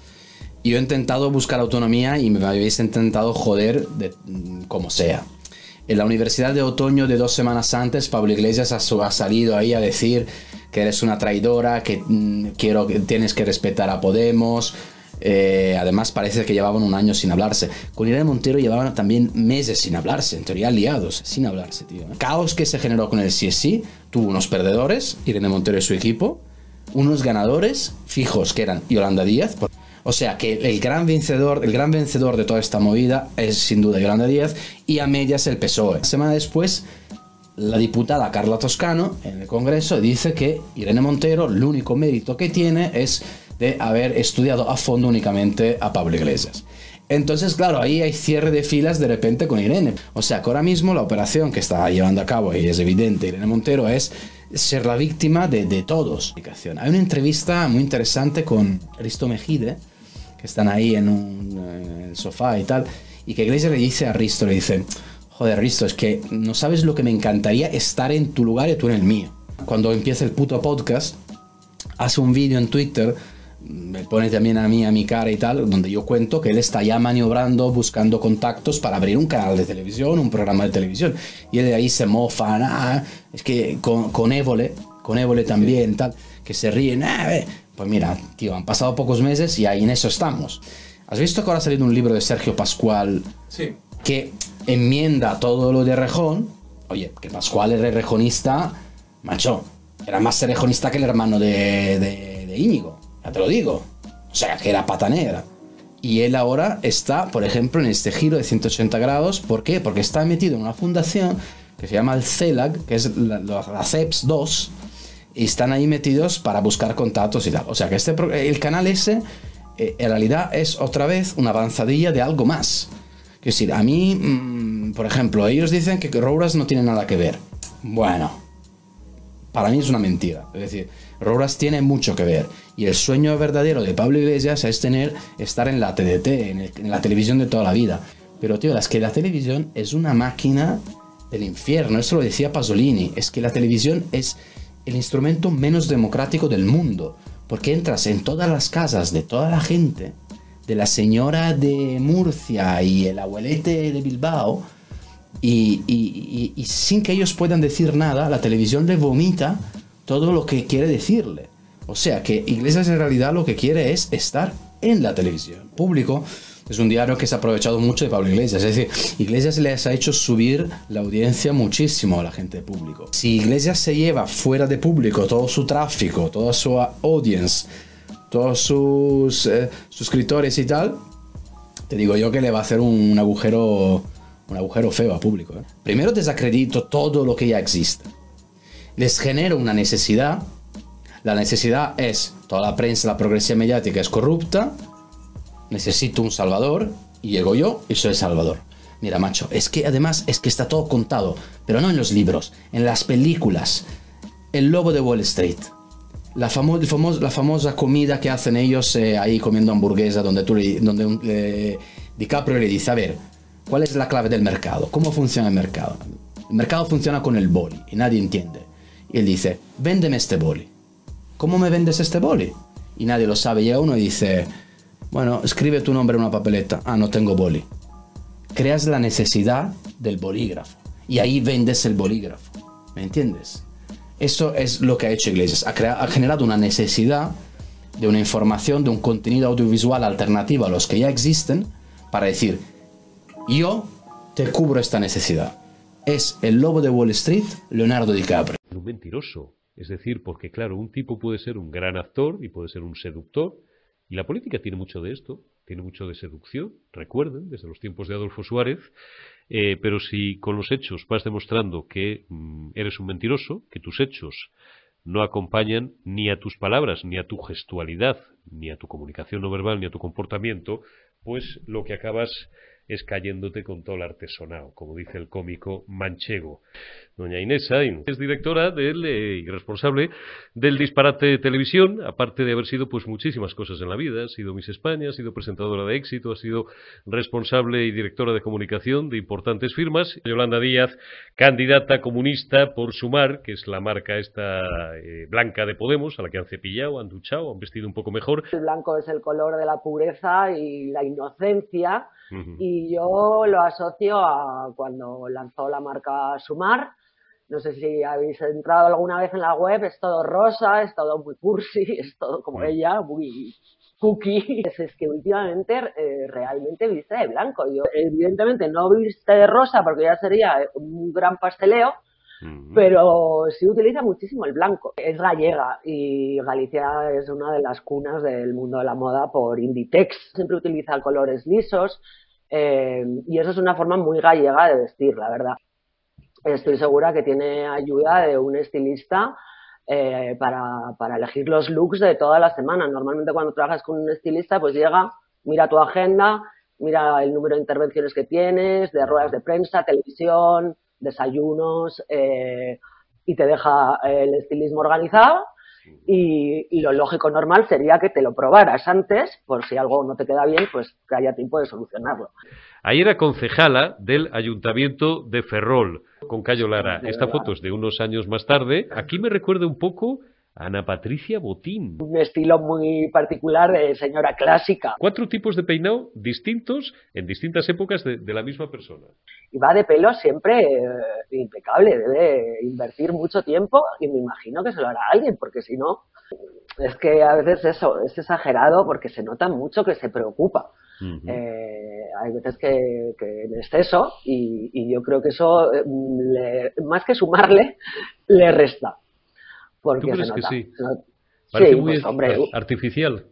[SPEAKER 9] Yo he intentado buscar autonomía y me habéis intentado joder como sea. En la Universidad de Otoño de 2 semanas antes, Pablo Iglesias ha salido ahí a decir que eres una traidora, que tienes que respetar a Podemos. Además parece que llevaban un año sin hablarse. Con Irene Montero llevaban también meses sin hablarse, en teoría liados, sin hablarse, tío. Caos que se generó con el sí es sí, tuvo unos perdedores, Irene Montero y su equipo, unos ganadores fijos que eran Yolanda Díaz. O sea que el gran vencedor de toda esta movida es sin duda Yolanda Díaz, y a medias el PSOE. Semana después, la diputada Carla Toscano en el Congreso dice que Irene Montero, el único mérito que tiene es de haber estudiado a fondo únicamente a Pablo Iglesias. Entonces, claro, ahí hay cierre de filas de repente con Irene. O sea, que ahora mismo la operación que está llevando a cabo, y es evidente, Irene Montero, es ser la víctima de todos. Hay una entrevista muy interesante con Risto Mejide, que están ahí en el sofá y tal, y que Iglesias le dice a Risto, le dice, joder, Risto, es que no sabes lo que me encantaría estar en tu lugar y tú en el mío. Cuando empieza el puto podcast, hace un vídeo en Twitter, me pone también a mí, a mi cara y tal, donde yo cuento que él está ya maniobrando, buscando contactos para abrir un canal de televisión, un programa de televisión. Y él de ahí se mofa, es que con Évole también, tal, que se ríen, Pues mira, tío, han pasado pocos meses y ahí en eso estamos. ¿Has visto que ahora ha salido un libro de Sergio Pascual? Sí. Que enmienda todo lo de Rejón? Oye, que Pascual era rejonista, macho, era más rejonista que el hermano de Íñigo. Ya te lo digo. O sea, que era pata negra. Y él ahora está, por ejemplo, en este giro de 180 grados. ¿Por qué? Porque está metido en una fundación que se llama el CELAC, que es la CEPS 2, y están ahí metidos para buscar contactos y tal. O sea, que el canal ese, en realidad, es otra vez una avanzadilla de algo más. Es decir, a mí, por ejemplo, ellos dicen que Roures no tiene nada que ver. Bueno, para mí es una mentira. Es decir, Roures tiene mucho que ver. Y el sueño verdadero de Pablo Iglesias es estar en la TDT, en la televisión de toda la vida. Pero, tío, es que la televisión es una máquina del infierno. Esto lo decía Pasolini. Es que la televisión es el instrumento menos democrático del mundo. Porque entras en todas las casas de toda la gente, de la señora de Murcia y el abuelete de Bilbao, y sin que ellos puedan decir nada, la televisión le vomita todo lo que quiere decirle. O sea que Iglesias en realidad lo que quiere es estar en la televisión. Público es un diario que se ha aprovechado mucho de Pablo Iglesias. Es decir, Iglesias les ha hecho subir la audiencia muchísimo a la gente de Público. Si Iglesias se lleva fuera de Público todo su tráfico, toda su audience, todos sus suscriptores y tal, te digo yo que le va a hacer un agujero feo a Público. Primero desacredito todo lo que ya existe. Les genero una necesidad. La necesidad es, toda la prensa, la progresión mediática es corrupta, necesito un salvador, y llego yo y soy el salvador. Mira, macho, es que además está todo contado, pero no en los libros, en las películas. El lobo de Wall Street, la famosa comida que hacen ellos ahí comiendo hamburguesa, donde DiCaprio le dice, a ver, ¿cuál es la clave del mercado? ¿Cómo funciona el mercado? El mercado funciona con el boli y nadie entiende. Y él dice, véndeme este boli. ¿Cómo me vendes este boli? Y nadie lo sabe. Llega uno y dice, bueno, escribe tu nombre en una papeleta. Ah, no tengo boli. Creas la necesidad del bolígrafo. Y ahí vendes el bolígrafo. ¿Me entiendes? Eso es lo que ha hecho Iglesias. Ha generado una necesidad de una información, de un contenido audiovisual alternativo a los que ya existen, para decir, yo te cubro esta necesidad. Es el lobo de Wall Street, Leonardo DiCaprio.
[SPEAKER 11] Un mentiroso. Es decir, porque claro, un tipo puede ser un gran actor y puede ser un seductor, y la política tiene mucho de esto, tiene mucho de seducción, recuerden, desde los tiempos de Adolfo Suárez, pero si con los hechos vas demostrando que eres un mentiroso, que tus hechos no acompañan ni a tus palabras, ni a tu gestualidad, ni a tu comunicación no verbal, ni a tu comportamiento, pues lo que acabas es cayéndote con todo el artesonado, como dice el cómico manchego. Doña Inés Sainz es directora y responsable del Disparate de Televisión, aparte de haber sido pues muchísimas cosas en la vida. Ha sido Miss España, ha sido presentadora de éxito, ha sido responsable y directora de comunicación de importantes firmas. Yolanda Díaz, candidata comunista por Sumar, que es la marca esta blanca de Podemos, a la que han cepillado, han duchado, han vestido un poco mejor.
[SPEAKER 20] El blanco es el color de la pureza y la inocencia. Y yo lo asocio a cuando lanzó la marca Sumar. No sé si habéis entrado alguna vez en la web, es todo rosa, es todo muy cursi, es todo como ella, muy cookie. Es que últimamente realmente viste de blanco. Yo evidentemente no viste de rosa porque ya sería un gran pasteleo, pero sí utiliza muchísimo el blanco. Es gallega y Galicia es una de las cunas del mundo de la moda por Inditex. Siempre utiliza colores lisos y eso es una forma muy gallega de vestir, la verdad. Estoy segura que tiene ayuda de un estilista para elegir los looks de toda la semana. Normalmente cuando trabajas con un estilista, pues llega, mira tu agenda, mira el número de intervenciones que tienes, de ruedas de prensa, televisión, desayunos, y te deja el estilismo organizado. Y lo lógico normal sería que te lo probaras antes, por si algo no te queda bien, pues que haya tiempo de solucionarlo.
[SPEAKER 11] Ahí era concejala del Ayuntamiento de Ferrol, con Cayo Lara. Esta foto es de unos años más tarde. Aquí me recuerda un poco a Ana Patricia Botín.
[SPEAKER 20] Un estilo muy particular de señora clásica.
[SPEAKER 11] 4 tipos de peinado distintos en distintas épocas de la misma persona.
[SPEAKER 20] Y va de pelo siempre impecable, debe invertir mucho tiempo y me imagino que se lo hará alguien, porque si no, es que a veces eso es exagerado porque se nota mucho que se preocupa. Hay veces que en exceso y yo creo que eso, más que sumarle, le resta. Porque
[SPEAKER 11] ¿tú crees
[SPEAKER 20] se nota,
[SPEAKER 11] que sí?
[SPEAKER 20] Parece
[SPEAKER 11] muy
[SPEAKER 20] pues, hombre,
[SPEAKER 11] artificial.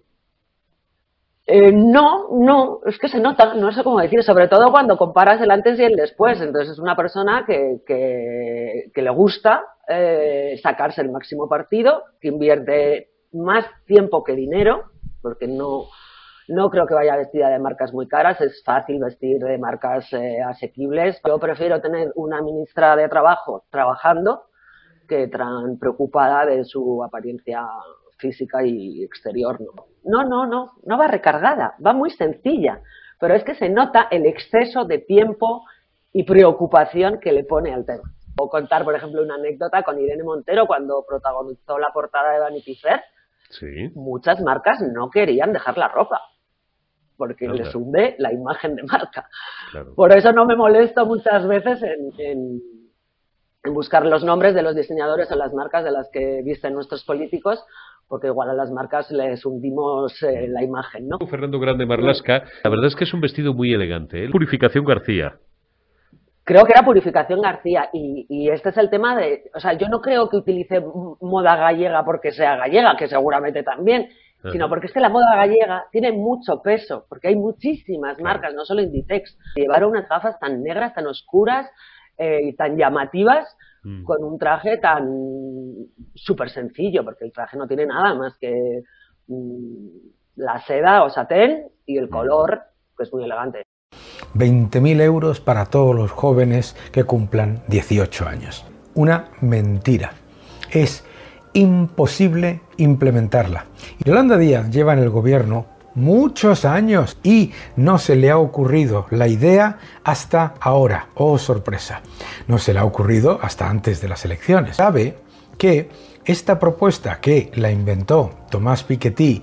[SPEAKER 20] No, es que se nota, no sé cómo decir, sobre todo cuando comparas el antes y el después. Entonces es una persona que le gusta sacarse el máximo partido, que invierte más tiempo que dinero, porque no creo que vaya vestida de marcas muy caras, es fácil vestir de marcas asequibles. Yo prefiero tener una ministra de Trabajo trabajando que tan preocupada de su apariencia física y exterior. No va recargada, va muy sencilla, pero es que se nota el exceso de tiempo y preocupación que le pone al tema. Puedo contar, por ejemplo, una anécdota con Irene Montero cuando protagonizó la portada de Vanity Fair.
[SPEAKER 11] Sí.
[SPEAKER 20] Muchas marcas no querían dejar la ropa porque les hunde la imagen de marca.
[SPEAKER 11] Claro.
[SPEAKER 20] Por eso no me molesto muchas veces en buscar los nombres de los diseñadores o las marcas de las que visten nuestros políticos, porque igual a las marcas les hundimos la imagen, ¿no?
[SPEAKER 11] Fernando Grande Marlaska, la verdad es que es un vestido muy elegante, ¿eh? Purificación García.
[SPEAKER 20] Creo que era Purificación García y este es el tema de... O sea, yo no creo que utilice moda gallega porque sea gallega, que seguramente también, sino porque es que la moda gallega tiene mucho peso, porque hay muchísimas marcas, no solo Inditex. Llevaron unas gafas tan negras, tan oscuras y tan llamativas, con un traje tan súper sencillo, porque el traje no tiene nada más que la seda o satén y el color, que es muy elegante.
[SPEAKER 23] 20.000 euros para todos los jóvenes que cumplan 18 años. Una mentira. Es imposible implementarla. Yolanda Díaz lleva en el gobierno muchos años y no se le ha ocurrido la idea hasta ahora. ¡Oh, sorpresa! No se le ha ocurrido hasta antes de las elecciones. Sabe que esta propuesta que la inventó Tomás Piketty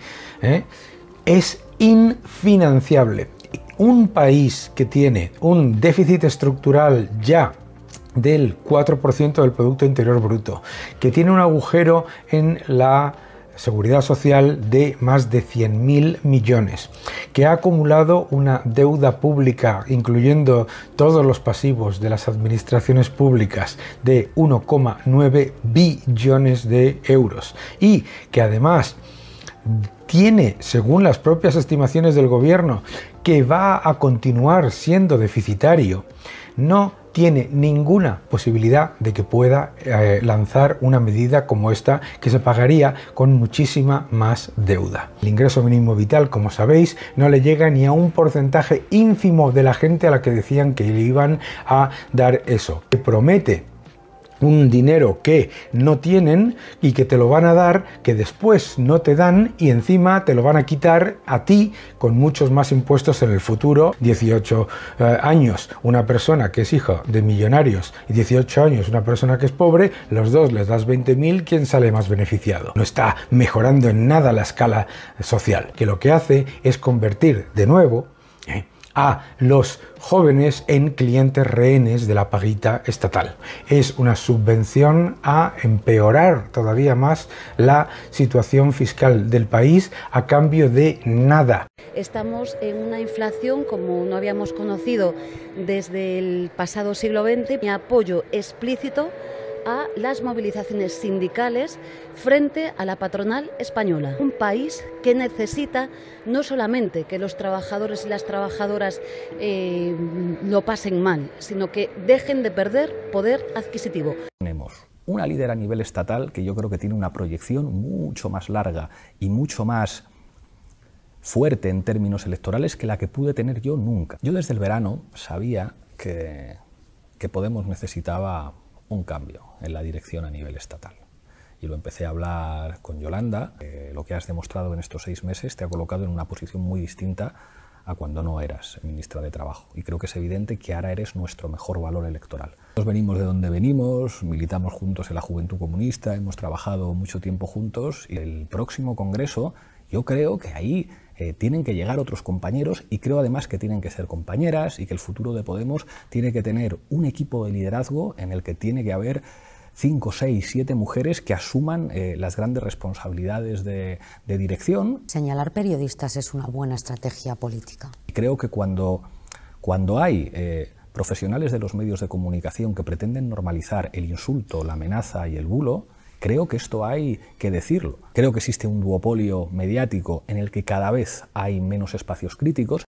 [SPEAKER 23] es infinanciable. Un país que tiene un déficit estructural ya del 4% del Producto Interior Bruto, que tiene un agujero en la Seguridad Social de más de 100.000 millones, que ha acumulado una deuda pública, incluyendo todos los pasivos de las administraciones públicas, de 1,9 billones de euros, y que además tiene, según las propias estimaciones del gobierno, que va a continuar siendo deficitario, no tiene ninguna posibilidad de que pueda lanzar una medida como esta, que se pagaría con muchísima más deuda. El ingreso mínimo vital, como sabéis, no le llega ni a un porcentaje ínfimo de la gente a la que decían que le iban a dar eso. Que promete un dinero que no tienen y que te lo van a dar, que después no te dan y encima te lo van a quitar a ti con muchos más impuestos en el futuro. 18 años una persona que es hijo de millonarios y 18 años una persona que es pobre, los dos les das 20.000, ¿quién sale más beneficiado? No está mejorando en nada la escala social, que lo que hace es convertir de nuevo a los jóvenes en clientes rehenes de la paguita estatal. Es una subvención a empeorar todavía más la situación fiscal del país a cambio de nada.
[SPEAKER 3] Estamos en una inflación como no habíamos conocido desde el pasado siglo XX. Mi apoyo explícito a las movilizaciones sindicales frente a la patronal española. Un país que necesita no solamente que los trabajadores y las trabajadoras lo pasen mal, sino que dejen de perder poder adquisitivo.
[SPEAKER 8] Tenemos una líder a nivel estatal que yo creo que tiene una proyección mucho más larga y mucho más fuerte en términos electorales que la que pude tener yo nunca. Yo desde el verano sabía que Podemos necesitaba un cambio en la dirección a nivel estatal. Y lo empecé a hablar con Yolanda. Lo que has demostrado en estos 6 meses te ha colocado en una posición muy distinta a cuando no eras ministra de Trabajo. Y creo que es evidente que ahora eres nuestro mejor valor electoral. Nos venimos de donde venimos, militamos juntos en la Juventud Comunista, hemos trabajado mucho tiempo juntos y el próximo congreso yo creo que ahí tienen que llegar otros compañeros y creo además que tienen que ser compañeras y que el futuro de Podemos tiene que tener un equipo de liderazgo en el que tiene que haber 5, 6, 7 mujeres que asuman las grandes responsabilidades de dirección.
[SPEAKER 12] Señalar periodistas es una buena estrategia política.
[SPEAKER 8] Creo que cuando hay profesionales de los medios de comunicación que pretenden normalizar el insulto, la amenaza y el bulo, creo que esto hay que decirlo. Creo que existe un duopolio mediático en el que cada vez hay menos espacios críticos.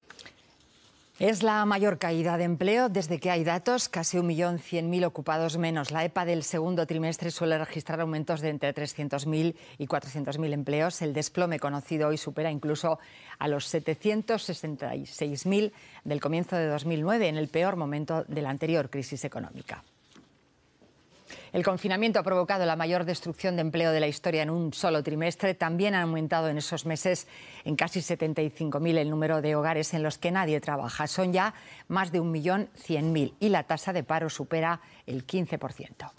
[SPEAKER 13] Es la mayor caída de empleo desde que hay datos, casi 1.100.000 ocupados menos. La EPA del segundo trimestre suele registrar aumentos de entre 300.000 y 400.000 empleos. El desplome conocido hoy supera incluso a los 766.000 del comienzo de 2009, en el peor momento de la anterior crisis económica. El confinamiento ha provocado la mayor destrucción de empleo de la historia en un solo trimestre. También ha aumentado en esos meses en casi 75.000 el número de hogares en los que nadie trabaja. Son ya más de 1.100.000 y la tasa de paro supera el 15%.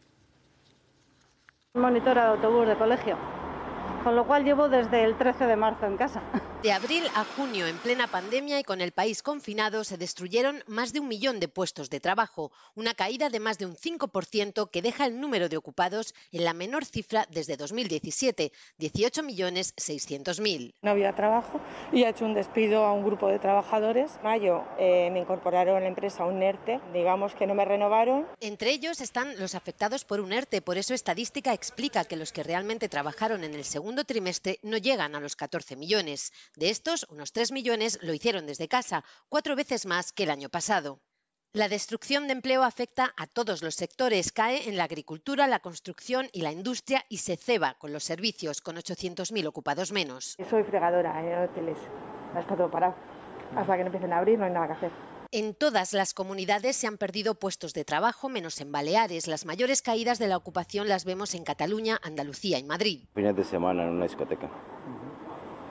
[SPEAKER 24] Monitora de autobús de colegio, con lo cual llevo desde el 13 de marzo en casa.
[SPEAKER 25] De abril a junio, en plena pandemia y con el país confinado, se destruyeron más de 1 millón de puestos de trabajo, una caída de más de un 5% que deja el número de ocupados en la menor cifra desde 2017, 18.600.000.
[SPEAKER 24] No había trabajo y ha hecho un despido a un grupo de trabajadores. En mayo me incorporaron a la empresa un ERTE, digamos que no me renovaron.
[SPEAKER 25] Entre ellos están los afectados por un ERTE, por eso Estadística explica que los que realmente trabajaron en el segundo trimestre no llegan a los 14 millones. De estos, unos 3 millones lo hicieron desde casa, 4 veces más que el año pasado. La destrucción de empleo afecta a todos los sectores, cae en la agricultura, la construcción y la industria y se ceba con los servicios, con 800.000 ocupados menos.
[SPEAKER 24] Soy fregadora en hoteles, está todo parado. Hasta que no empiecen a abrir no hay nada que hacer.
[SPEAKER 25] En todas las comunidades se han perdido puestos de trabajo, menos en Baleares. Las mayores caídas de la ocupación las vemos en Cataluña, Andalucía y Madrid.
[SPEAKER 26] Fines de semana en una discoteca.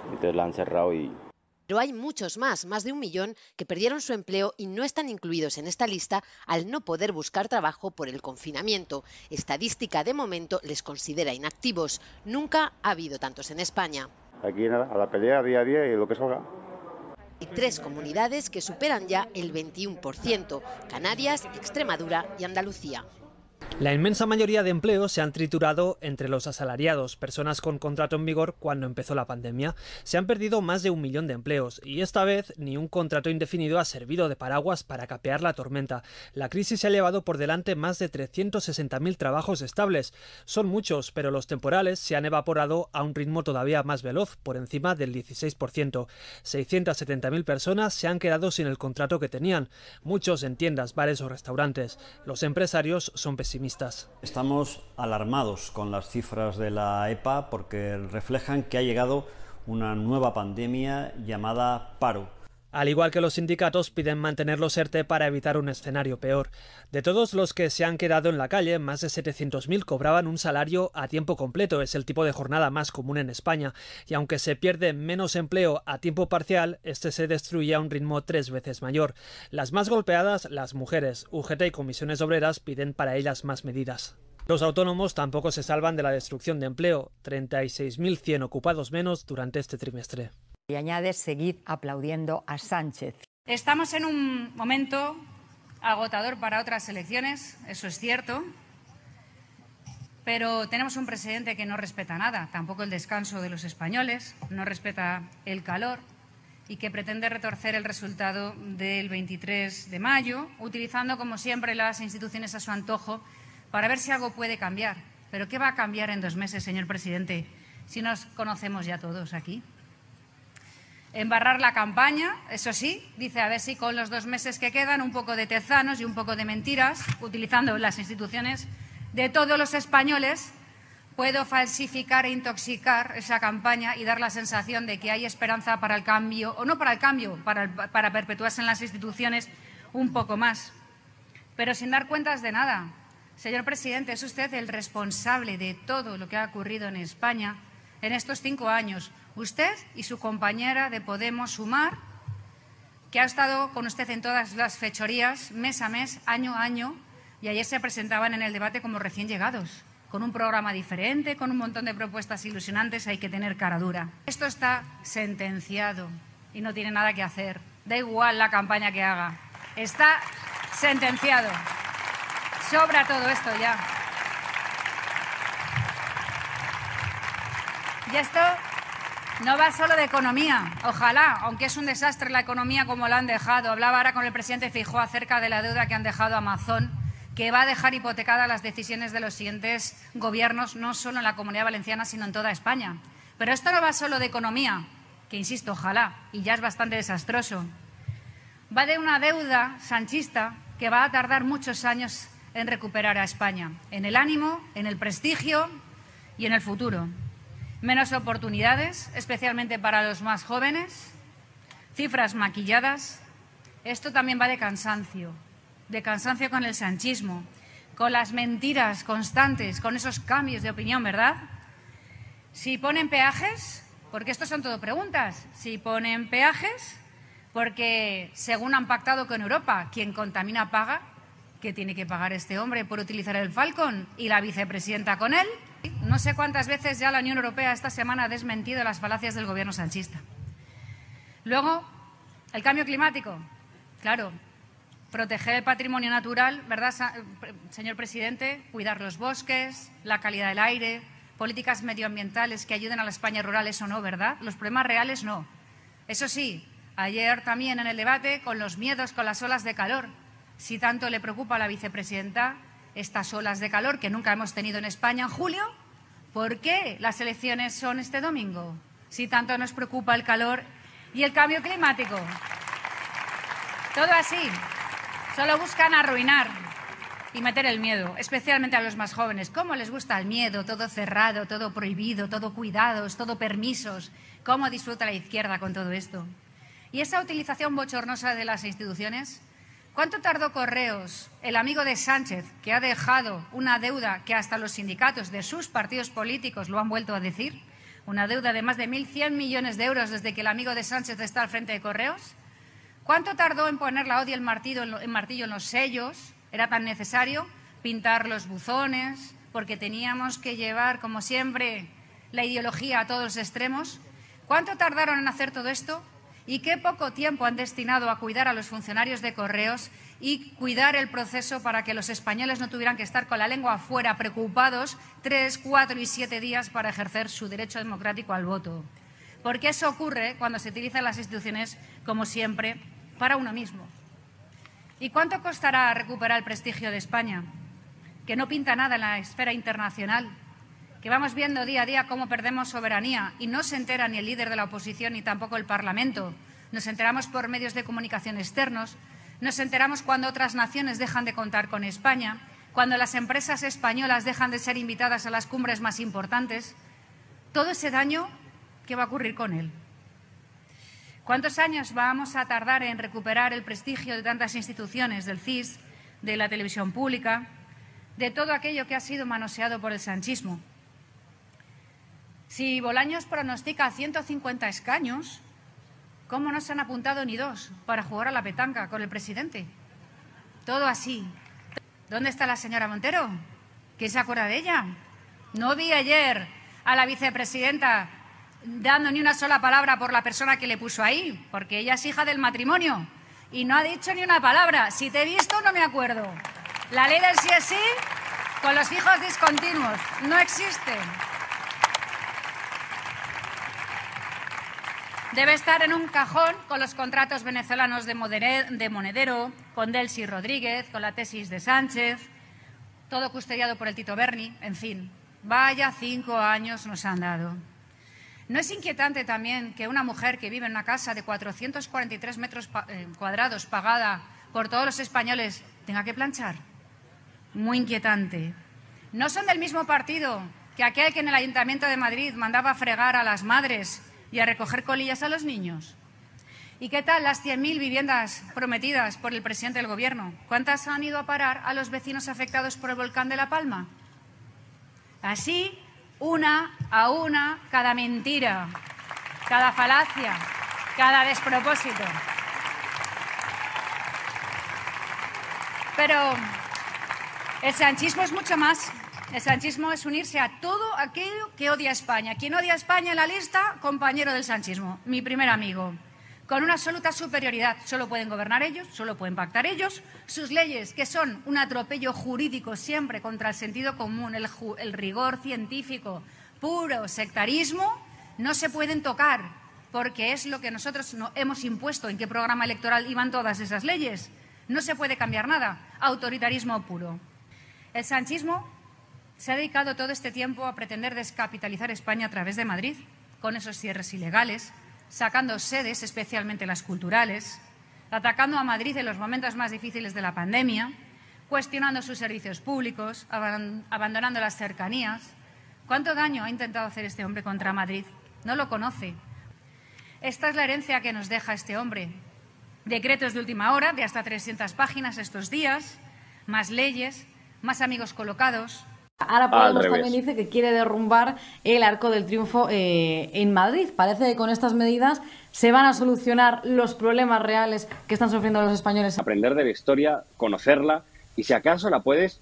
[SPEAKER 2] Entonces la han cerrado y...
[SPEAKER 25] Pero hay muchos más de 1 millón, que perdieron su empleo y no están incluidos en esta lista al no poder buscar trabajo por el confinamiento. Estadística de momento les considera inactivos. Nunca ha habido tantos en España.
[SPEAKER 2] Aquí nada, a la pelea día a día y lo que salga.
[SPEAKER 25] Hay 3 comunidades que superan ya el 21%, Canarias, Extremadura y Andalucía.
[SPEAKER 4] La inmensa mayoría de empleos se han triturado entre los asalariados, personas con contrato en vigor cuando empezó la pandemia. Se han perdido más de 1 millón de empleos y esta vez ni un contrato indefinido ha servido de paraguas para capear la tormenta. La crisis se ha llevado por delante más de 360.000 trabajos estables. Son muchos, pero los temporales se han evaporado a un ritmo todavía más veloz, por encima del 16%. 670.000 personas se han quedado sin el contrato que tenían, muchos en tiendas, bares o restaurantes. Los empresarios son pesimistas.
[SPEAKER 14] Estamos alarmados con las cifras de la EPA porque reflejan que ha llegado una nueva pandemia llamada paro.
[SPEAKER 4] Al igual que los sindicatos, piden mantener los ERTE para evitar un escenario peor. De todos los que se han quedado en la calle, más de 700.000 cobraban un salario a tiempo completo. Es el tipo de jornada más común en España. Y aunque se pierde menos empleo a tiempo parcial, este se destruye a un ritmo 3 veces mayor. Las más golpeadas, las mujeres. UGT y comisiones obreras piden para ellas más medidas. Los autónomos tampoco se salvan de la destrucción de empleo. 36.100 ocupados menos durante este trimestre.
[SPEAKER 13] Y añade, seguid aplaudiendo a Sánchez.
[SPEAKER 15] Estamos en un momento agotador para otras elecciones, eso es cierto, pero tenemos un presidente que no respeta nada, tampoco el descanso de los españoles, no respeta el calor y que pretende retorcer el resultado del 23 de mayo, utilizando como siempre las instituciones a su antojo para ver si algo puede cambiar. ¿Pero qué va a cambiar en 2 meses, señor presidente, si nos conocemos ya todos aquí? Embarrar la campaña, eso sí, dice a ver si con los 2 meses que quedan un poco de tezanos y un poco de mentiras, utilizando las instituciones de todos los españoles, puedo falsificar e intoxicar esa campaña y dar la sensación de que hay esperanza para el cambio, o no para el cambio, para perpetuarse en las instituciones un poco más. Pero sin dar cuentas de nada. Señor presidente, es usted el responsable de todo lo que ha ocurrido en España en estos 5 años. Usted y su compañera de Podemos, Sumar, que ha estado con usted en todas las fechorías, mes a mes, año a año, y ayer se presentaban en el debate como recién llegados, con un programa diferente, con un montón de propuestas ilusionantes. Hay que tener cara dura. Esto está sentenciado y no tiene nada que hacer. Da igual la campaña que haga. Está sentenciado. Sobra todo esto ya. Y esto no va solo de economía, ojalá, aunque es un desastre la economía como la han dejado. Hablaba ahora con el presidente Feijóo acerca de la deuda que han dejado a Amazon, que va a dejar hipotecadas las decisiones de los siguientes gobiernos, no solo en la Comunidad Valenciana, sino en toda España. Pero esto no va solo de economía, que insisto, ojalá, y ya es bastante desastroso. Va de una deuda sanchista que va a tardar muchos años en recuperar a España, en el ánimo, en el prestigio y en el futuro. Menos oportunidades, especialmente para los más jóvenes, cifras maquilladas. Esto también va de cansancio con el sanchismo, con las mentiras constantes, con esos cambios de opinión, ¿verdad? Si ponen peajes, porque esto son todo preguntas, si ponen peajes, porque según han pactado con Europa, quien contamina paga, ¿qué tiene que pagar este hombre por utilizar el Falcon y la vicepresidenta con él? No sé cuántas veces ya la Unión Europea esta semana ha desmentido las falacias del gobierno sanchista. Luego, el cambio climático. Claro, proteger el patrimonio natural, ¿verdad, señor presidente? Cuidar los bosques, la calidad del aire, políticas medioambientales que ayuden a la España rural, eso no, ¿verdad? Los problemas reales no. Eso sí, ayer también en el debate con los miedos, con las olas de calor. Si tanto le preocupa a la vicepresidenta estas olas de calor que nunca hemos tenido en España en julio, ¿por qué las elecciones son este domingo? Si tanto nos preocupa el calor y el cambio climático. Todo así. Solo buscan arruinar y meter el miedo, especialmente a los más jóvenes. ¿Cómo les gusta el miedo? Todo cerrado, todo prohibido, todo cuidados, todo permisos. ¿Cómo disfruta la izquierda con todo esto? Y esa utilización bochornosa de las instituciones. ¿Cuánto tardó Correos, el amigo de Sánchez, que ha dejado una deuda que hasta los sindicatos de sus partidos políticos lo han vuelto a decir? una deuda de más de 1.100 millones de euros desde que el amigo de Sánchez está al frente de Correos. ¿Cuánto tardó en poner la hoz y el martillo en los sellos? ¿Era tan necesario pintar los buzones? Porque teníamos que llevar, como siempre, la ideología a todos los extremos. ¿Cuánto tardaron en hacer todo esto? ¿Y qué poco tiempo han destinado a cuidar a los funcionarios de Correos y cuidar el proceso para que los españoles no tuvieran que estar con la lengua afuera, preocupados 3, 4 y 7 días para ejercer su derecho democrático al voto? Porque eso ocurre cuando se utilizan las instituciones, como siempre, para uno mismo. ¿Y cuánto costará recuperar el prestigio de España? Que no pinta nada en la esfera internacional, que vamos viendo día a día cómo perdemos soberanía y no se entera ni el líder de la oposición ni tampoco el Parlamento. Nos enteramos por medios de comunicación externos, nos enteramos cuando otras naciones dejan de contar con España, cuando las empresas españolas dejan de ser invitadas a las cumbres más importantes. Todo ese daño, ¿qué va a ocurrir con él? ¿Cuántos años vamos a tardar en recuperar el prestigio de tantas instituciones, del CIS, de la televisión pública, de todo aquello que ha sido manoseado por el sanchismo? Si Bolaños pronostica 150 escaños, ¿cómo no se han apuntado ni 2 para jugar a la petanca con el presidente? Todo así. ¿Dónde está la señora Montero? ¿Quién se acuerda de ella? No vi ayer a la vicepresidenta dando ni una sola palabra por la persona que le puso ahí, porque ella es hija del matrimonio y no ha dicho ni una palabra. Si te he visto, no me acuerdo. La ley del sí es sí con los fijos discontinuos no existe. Debe estar en un cajón con los contratos venezolanos de Monedero, con Delcy Rodríguez, con la tesis de Sánchez, todo custodiado por el Tito Berni, en fin. Vaya 5 años nos han dado. ¿No es inquietante también que una mujer que vive en una casa de 443 metros cuadrados pagada por todos los españoles tenga que planchar? Muy inquietante. ¿No son del mismo partido que aquel que en el Ayuntamiento de Madrid mandaba a fregar a las madres y a recoger colillas a los niños? ¿Y qué tal las 100.000 viviendas prometidas por el presidente del Gobierno? ¿Cuántas han ido a parar a los vecinos afectados por el volcán de La Palma? Así, una a una, cada mentira, cada falacia, cada despropósito. Pero el sanchismo es mucho más. El sanchismo es unirse a todo aquello que odia a España. Quien odia a España en la lista, compañero del sanchismo, mi primer amigo. Con una absoluta superioridad. Solo pueden gobernar ellos, solo pueden pactar ellos. Sus leyes, que son un atropello jurídico siempre contra el sentido común, el rigor científico, puro sectarismo, no se pueden tocar, porque es lo que nosotros hemos impuesto. ¿En qué programa electoral iban todas esas leyes? No se puede cambiar nada. Autoritarismo puro. El sanchismo se ha dedicado todo este tiempo a pretender descapitalizar España a través de Madrid, con esos cierres ilegales, sacando sedes, especialmente las culturales, atacando a Madrid en los momentos más difíciles de la pandemia, cuestionando sus servicios públicos, abandonando las cercanías. ¿Cuánto daño ha intentado hacer este hombre contra Madrid? No lo conoce. Esta es la herencia que nos deja este hombre. Decretos de última hora, de hasta 300 páginas estos días, más leyes, más amigos colocados.
[SPEAKER 6] Ahora Podemos también dice que quiere derrumbar el Arco del Triunfo en Madrid. Parece que con estas medidas se van a solucionar los problemas reales que están sufriendo los españoles.
[SPEAKER 7] Aprender de la historia, conocerla y si acaso la puedes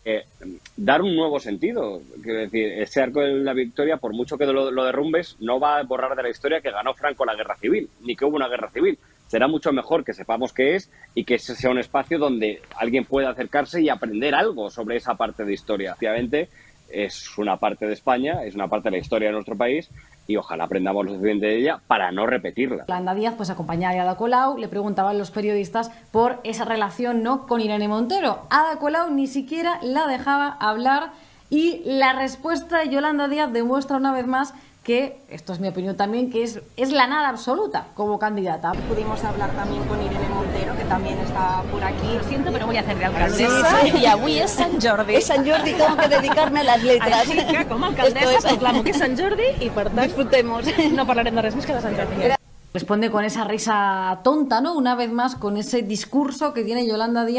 [SPEAKER 7] dar un nuevo sentido. Quiero decir, ese Arco de la Victoria, por mucho que lo derrumbes, no va a borrar de la historia que ganó Franco la guerra civil, ni que hubo una guerra civil. Será mucho mejor que sepamos qué es y que ese sea un espacio donde alguien pueda acercarse y aprender algo sobre esa parte de historia. Obviamente es una parte de España, es una parte de la historia de nuestro país y ojalá aprendamos lo suficiente de ella para no repetirla.
[SPEAKER 6] Yolanda Díaz pues acompañaba a Ada Colau, le preguntaban los periodistas por esa relación, ¿no?, con Irene Montero. Ada Colau ni siquiera la dejaba hablar y la respuesta de Yolanda Díaz demuestra una vez más que, esto es mi opinión también, que es la nada absoluta como candidata.
[SPEAKER 10] Pudimos hablar también con Irene Montero, que también está por aquí.
[SPEAKER 17] Lo siento, pero voy a hacer de alcaldesa y avui és Sant Jordi.
[SPEAKER 10] És Sant Jordi, tengo que dedicarme a las letras.
[SPEAKER 17] Així que, com a alcaldessa, proclamo que és Sant Jordi i, per tant,
[SPEAKER 10] disfrutemos.
[SPEAKER 17] No parlarem de res més que de Sant Jordi.
[SPEAKER 6] Responde con esa risa tonta, ¿no? Una vez más con ese discurso que tiene Yolanda Díaz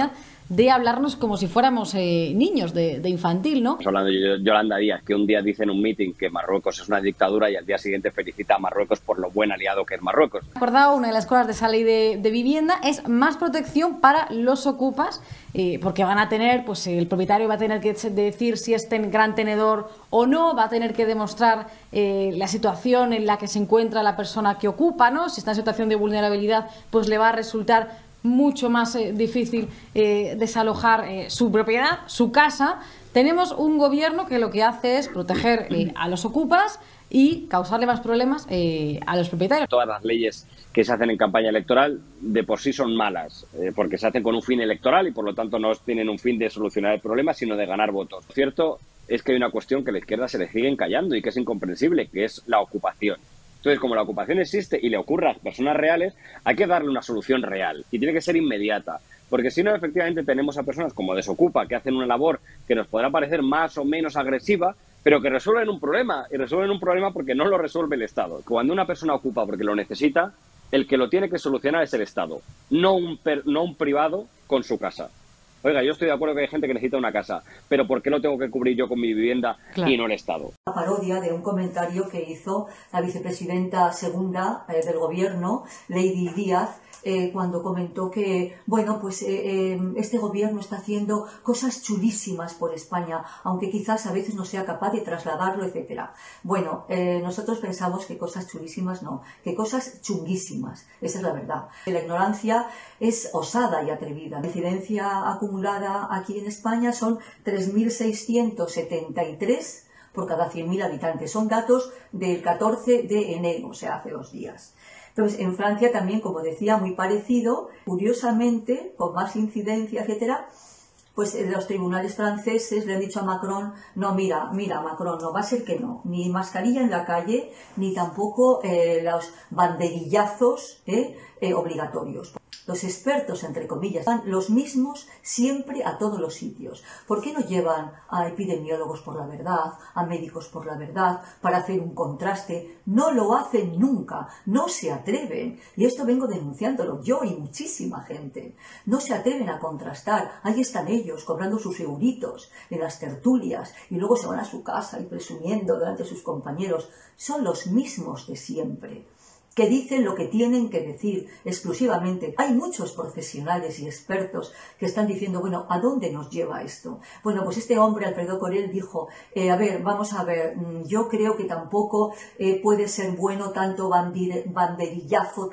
[SPEAKER 6] de hablarnos como si fuéramos niños de infantil, ¿no?
[SPEAKER 7] Estamos hablando de Yolanda Díaz, que un día dice en un meeting que Marruecos es una dictadura y al día siguiente felicita a Marruecos por lo buen aliado que es Marruecos.
[SPEAKER 6] Acordado, una de las cosas de esa ley de vivienda es más protección para los ocupas, porque van a tener, pues el propietario va a tener que decir si es gran tenedor o no, va a tener que demostrar la situación en la que se encuentra la persona que ocupa, ¿no? Si está en situación de vulnerabilidad, pues le va a resultar mucho más difícil desalojar su propiedad, su casa. Tenemos un gobierno que lo que hace es proteger a los ocupas y causarle más problemas a los propietarios.
[SPEAKER 7] Todas las leyes que se hacen en campaña electoral de por sí son malas, porque se hacen con un fin electoral y por lo tanto no tienen un fin de solucionar el problema, sino de ganar votos. Lo cierto es que hay una cuestión que a la izquierda se le sigue encallando y que es incomprensible, que es la ocupación. Entonces, como la ocupación existe y le ocurre a personas reales, hay que darle una solución real y tiene que ser inmediata. Porque si no, efectivamente, tenemos a personas como Desocupa que hacen una labor que nos podrá parecer más o menos agresiva, pero que resuelven un problema. Y resuelven un problema porque no lo resuelve el Estado. Cuando una persona ocupa porque lo necesita, el que lo tiene que solucionar es el Estado, no un privado con su casa. Oiga, yo estoy de acuerdo que hay gente que necesita una casa, pero ¿por qué lo tengo que cubrir yo con mi vivienda y no el Estado?
[SPEAKER 1] La parodia de un comentario que hizo la vicepresidenta segunda del gobierno, Lady Díaz, cuando comentó que, bueno, pues este gobierno está haciendo cosas chulísimas por España, aunque quizás a veces no sea capaz de trasladarlo, etcétera. Bueno, nosotros pensamos que cosas chulísimas no, que cosas chunguísimas, esa es la verdad. La ignorancia es osada y atrevida. La incidencia acumulada aquí en España son 3.673 por cada 100.000 habitantes. Son datos del 14 de enero, o sea, hace 2 días. Entonces, en Francia también, como decía, muy parecido, curiosamente, con más incidencia, etcétera, pues los tribunales franceses le han dicho a Macron, no, mira, Macron, no va a ser que no, ni mascarilla en la calle, ni tampoco los banderillazos obligatorios. Los expertos, entre comillas, van los mismos siempre a todos los sitios. ¿Por qué no llevan a epidemiólogos por la verdad, a médicos por la verdad, para hacer un contraste? No lo hacen nunca, no se atreven. Y esto vengo denunciándolo yo y muchísima gente. No se atreven a contrastar. Ahí están ellos, cobrando sus euritos en las tertulias, y luego se van a su casa y presumiendo delante de sus compañeros. Son los mismos de siempre, que dicen lo que tienen que decir exclusivamente. Hay muchos profesionales y expertos que están diciendo, bueno, ¿a dónde nos lleva esto? Bueno, pues este hombre, Alfredo Corel, dijo, vamos a ver, yo creo que tampoco puede ser bueno tanto banderillazo,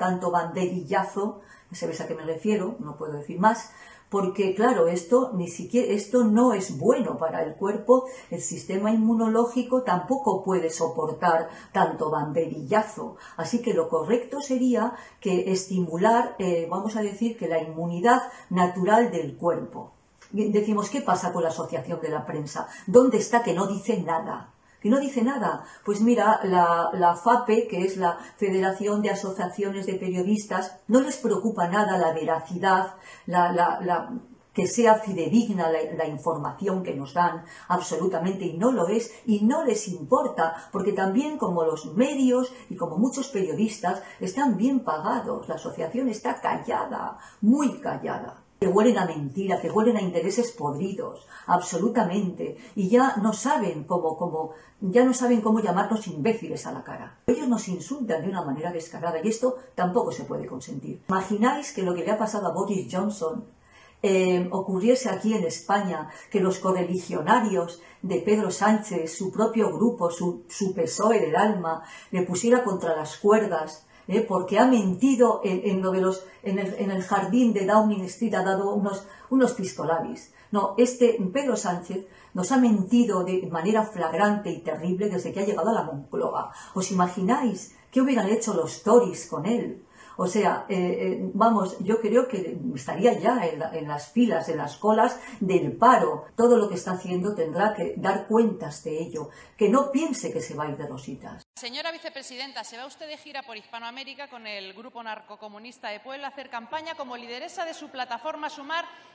[SPEAKER 1] ¿sabes a qué me refiero? No puedo decir más. Porque, claro, esto no es bueno para el cuerpo. El sistema inmunológico tampoco puede soportar tanto banderillazo. Así que lo correcto sería que estimular, vamos a decir, que la inmunidad natural del cuerpo. Decimos, ¿qué pasa con la asociación de la prensa? ¿Dónde está que no dice nada? Que no dice nada. Pues mira, la FAPE, que es la Federación de Asociaciones de Periodistas, no les preocupa nada la veracidad, que sea fidedigna la información que nos dan, absolutamente, y no lo es, y no les importa, porque también como los medios y como muchos periodistas están bien pagados, la asociación está callada, muy callada. Que huelen a mentira, que huelen a intereses podridos, absolutamente, y ya no saben cómo llamarnos imbéciles a la cara. Ellos nos insultan de una manera descarada y esto tampoco se puede consentir. ¿Imagináis que lo que le ha pasado a Boris Johnson ocurriese aquí en España, que los correligionarios de Pedro Sánchez, su propio grupo, su PSOE del alma, le pusiera contra las cuerdas? Porque ha mentido en el jardín de Downing Street, ha dado unos pistolabis. No, Pedro Sánchez nos ha mentido de manera flagrante y terrible desde que ha llegado a la Moncloa. ¿Os imagináis qué hubieran hecho los Tories con él? O sea, yo creo que estaría ya en las filas, en las colas del paro. Todo lo que está haciendo tendrá que dar cuentas de ello. Que no piense que se va a ir de rositas.
[SPEAKER 5] Señora vicepresidenta, se va usted de gira por Hispanoamérica con el grupo narcocomunista de Puebla a hacer campaña como lideresa de su plataforma Sumar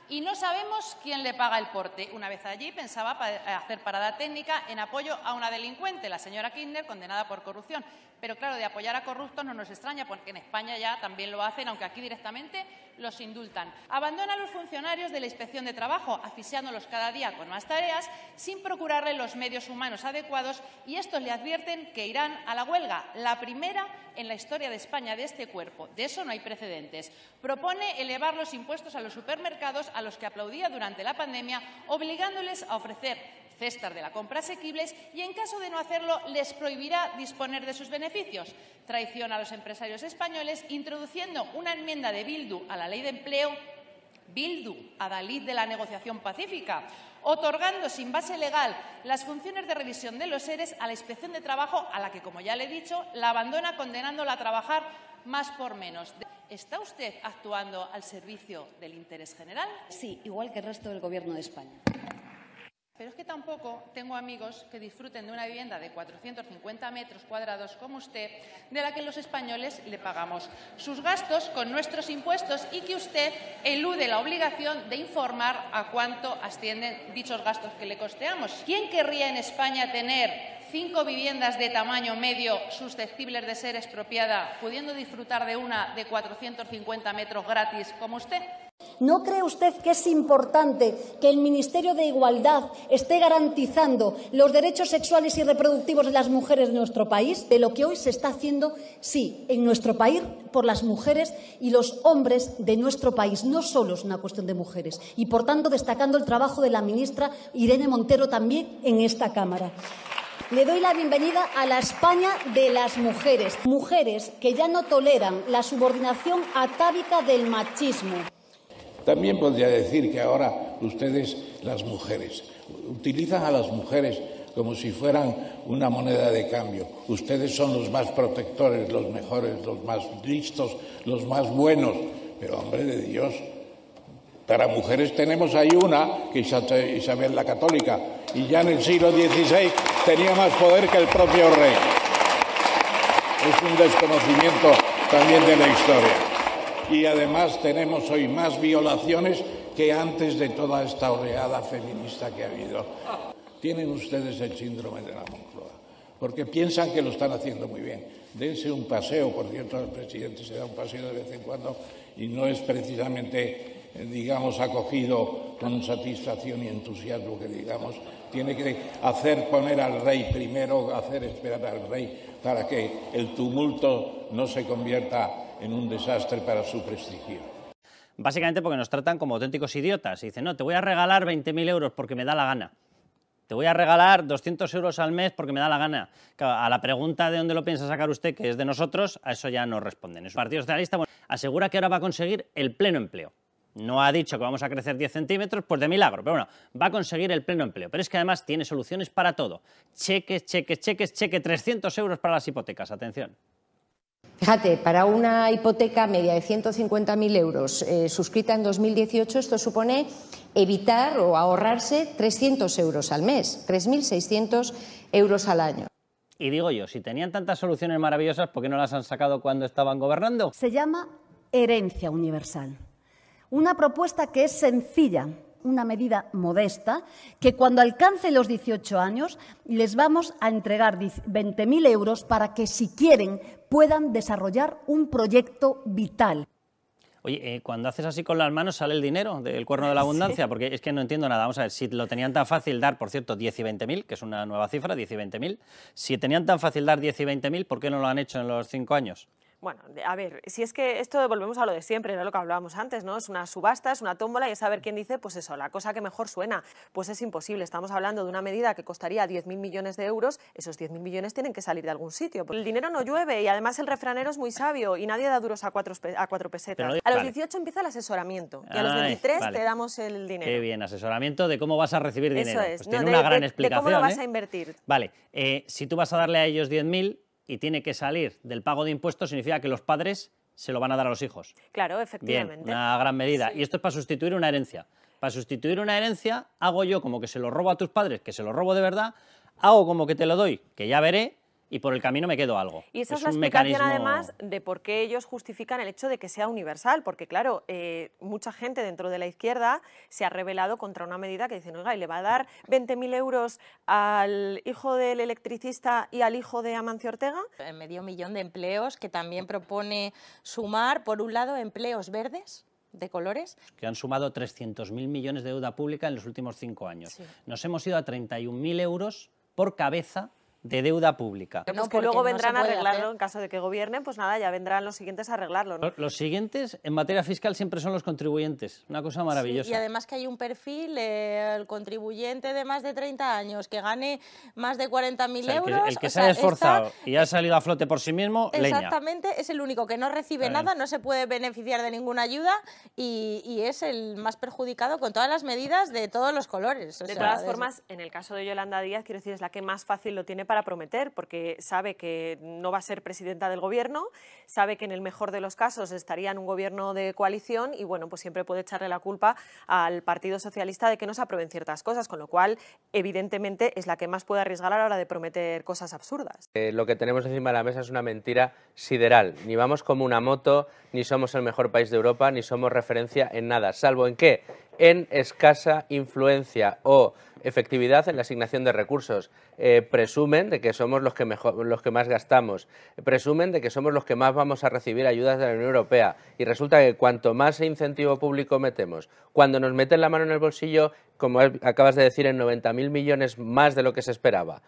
[SPEAKER 5] y no sabemos quién le paga el porte. Una vez allí pensaba hacer parada técnica en apoyo a una delincuente, la señora Kirchner, condenada por corrupción. Pero claro, de apoyar a corruptos no nos extraña, porque en España ya también lo hacen, aunque aquí directamente los indultan. Abandona a los funcionarios de la Inspección de Trabajo, asfixiándolos cada día con más tareas, sin procurarle los medios humanos adecuados, y estos le advierten que irán a la huelga, la primera en la historia de España de este cuerpo. De eso no hay precedentes. Propone elevar los impuestos a los supermercados, a los que aplaudía durante la pandemia, obligándoles a ofrecer cestas de la compra asequibles y, en caso de no hacerlo, les prohibirá disponer de sus beneficios. Traiciona a los empresarios españoles, introduciendo una enmienda de Bildu a la Ley de Empleo, Bildu, adalid de la negociación pacífica, otorgando sin base legal las funciones de revisión de los ERES a la Inspección de Trabajo, a la que, como ya le he dicho, la abandona condenándola a trabajar más por menos. ¿Está usted actuando al servicio del interés general?
[SPEAKER 3] Sí, igual que el resto del Gobierno de España.
[SPEAKER 5] Pero es que tampoco tengo amigos que disfruten de una vivienda de 450 metros cuadrados como usted, de la que los españoles le pagamos sus gastos con nuestros impuestos, y que usted elude la obligación de informar a cuánto ascienden dichos gastos que le costeamos. ¿Quién querría en España tener 5 viviendas de tamaño medio susceptibles de ser expropiada, pudiendo disfrutar de una de 450 metros gratis como usted?
[SPEAKER 16] ¿No cree usted que es importante que el Ministerio de Igualdad esté garantizando los derechos sexuales y reproductivos de las mujeres de nuestro país? De lo que hoy se está haciendo, sí, en nuestro país, por las mujeres y los hombres de nuestro país. No solo es una cuestión de mujeres. Y, por tanto, destacando el trabajo de la ministra Irene Montero también en esta Cámara. Le doy la bienvenida a la España de las mujeres. Mujeres que ya no toleran la subordinación atávica del machismo.
[SPEAKER 18] También podría decir que ahora ustedes, las mujeres, utilizan a las mujeres como si fueran una moneda de cambio. Ustedes son los más protectores, los mejores, los más listos, los más buenos. Pero, hombre de Dios, para mujeres tenemos ahí una, que es Isabel la Católica, y ya en el siglo XVI tenía más poder que el propio rey. Es un desconocimiento también de la historia. Y además tenemos hoy más violaciones que antes de toda esta oleada feminista que ha habido. Tienen ustedes el síndrome de la Moncloa, porque piensan que lo están haciendo muy bien. Dense un paseo, por cierto, el presidente se da un paseo de vez en cuando y no es precisamente, digamos, acogido con satisfacción y entusiasmo, que digamos, tiene que hacer poner al rey primero, hacer esperar al rey para que el tumulto no se convierta en un desastre para su prestigio.
[SPEAKER 19] Básicamente porque nos tratan como auténticos idiotas. Y dicen, no, te voy a regalar 20.000 euros porque me da la gana. Te voy a regalar 200 euros al mes porque me da la gana. Claro, a la pregunta de dónde lo piensa sacar usted, que es de nosotros, a eso ya no responden. El Partido Socialista, bueno, asegura que ahora va a conseguir el pleno empleo. No ha dicho que vamos a crecer 10 centímetros, pues de milagro, pero bueno, va a conseguir el pleno empleo. Pero es que además tiene soluciones para todo. Cheques, 300 euros para las hipotecas, atención.
[SPEAKER 21] Fíjate, para una hipoteca media de 150.000 euros suscrita en 2018, esto supone evitar o ahorrarse 300 euros al mes, 3.600 euros al año.
[SPEAKER 19] Y digo yo, si tenían tantas soluciones maravillosas, ¿por qué no las han sacado cuando estaban gobernando?
[SPEAKER 16] Se llama herencia universal. Una propuesta que es sencilla, una medida modesta, que cuando alcance los 18 años les vamos a entregar 20.000 euros para que, si quieren, puedan desarrollar un proyecto vital.
[SPEAKER 19] Oye, cuando haces así con las manos sale el dinero del cuerno de la abundancia, sí. Porque es que no entiendo nada. Vamos a ver, si lo tenían tan fácil dar, por cierto, 10 y 20.000, que es una nueva cifra, 10 y 20.000, si tenían tan fácil dar 10 y 20.000, ¿por qué no lo han hecho en los 5 años?
[SPEAKER 10] Bueno, a ver, si es que esto volvemos a lo de siempre, era lo que hablábamos antes, ¿no? Es una subasta, es una tómbola y es saber quién dice, pues eso, la cosa que mejor suena. Pues es imposible, estamos hablando de una medida que costaría 10.000 millones de euros, esos 10.000 millones tienen que salir de algún sitio. El dinero no llueve y además el refranero es muy sabio y nadie da duros a cuatro pesetas. Pero, a los 18 empieza el asesoramiento y a los 23 te damos el dinero.
[SPEAKER 19] Qué bien, asesoramiento de cómo vas a recibir dinero.
[SPEAKER 10] Eso es,
[SPEAKER 19] pues tiene una gran explicación.
[SPEAKER 10] De cómo lo vas a invertir.
[SPEAKER 19] Vale, si tú vas a darle a ellos 10.000... y tiene que salir del pago de impuestos, significa que los padres se lo van a dar a los hijos.
[SPEAKER 10] Claro, efectivamente.
[SPEAKER 19] Bien, una gran medida.
[SPEAKER 10] Sí.
[SPEAKER 19] Y esto es para sustituir una herencia. Para sustituir una herencia, hago yo como que se lo robo a tus padres, que se lo robo de verdad, hago como que te lo doy, que ya veré, y por el camino me quedo algo.
[SPEAKER 10] Y esa es
[SPEAKER 19] Es
[SPEAKER 10] la
[SPEAKER 19] un
[SPEAKER 10] explicación,
[SPEAKER 19] mecanismo-
[SPEAKER 10] además, de por qué ellos justifican el hecho de que sea universal, porque, claro, mucha gente dentro de la izquierda se ha rebelado contra una medida que dicen, oiga, ¿y le va a dar 20.000 euros al hijo del electricista y al hijo de Amancio Ortega?
[SPEAKER 17] Medio millón de empleos que también propone sumar, por un lado, empleos verdes, de colores.
[SPEAKER 19] Que han sumado 300.000 millones de deuda pública en los últimos 5 años.
[SPEAKER 17] Sí.
[SPEAKER 19] Nos hemos ido a 31.000 euros por cabeza de deuda pública.
[SPEAKER 10] Pues que luego vendrán a arreglarlo en caso de que gobiernen, pues nada, ya vendrán los siguientes a arreglarlo, ¿no?
[SPEAKER 19] Los siguientes en materia fiscal siempre son los contribuyentes, una cosa maravillosa.
[SPEAKER 17] Sí, y además que hay un perfil, el contribuyente de más de 30 años que gane más de 40.000
[SPEAKER 19] O sea,
[SPEAKER 17] euros.
[SPEAKER 19] el que se haya esforzado y ha salido a flote por sí mismo, leña.
[SPEAKER 17] Exactamente, es el único que no recibe
[SPEAKER 19] Claro.
[SPEAKER 17] nada, no se puede beneficiar de ninguna ayuda y es el más perjudicado con todas las medidas de todos los colores.
[SPEAKER 10] De todas formas, en el caso de Yolanda Díaz, quiero decir, es la que más fácil lo tiene para prometer, porque sabe que no va a ser presidenta del gobierno, sabe que en el mejor de los casos estaría en un gobierno de coalición y, bueno, pues siempre puede echarle la culpa al Partido Socialista de que no se aprueben ciertas cosas, con lo cual, evidentemente, es la que más puede arriesgar a la hora de prometer cosas absurdas.
[SPEAKER 9] Lo que tenemos encima de la mesa es una mentira sideral. Ni vamos como una moto, ni somos el mejor país de Europa, ni somos referencia en nada. ¿Salvo en qué? En escasa influencia o efectividad en la asignación de recursos. Presumen de que somos los que más gastamos, presumen de que somos los que más vamos a recibir ayudas de la Unión Europea y resulta que cuanto más incentivo público metemos, cuando nos meten la mano en el bolsillo, como acabas de decir, en 90.000 millones más de lo que se esperaba,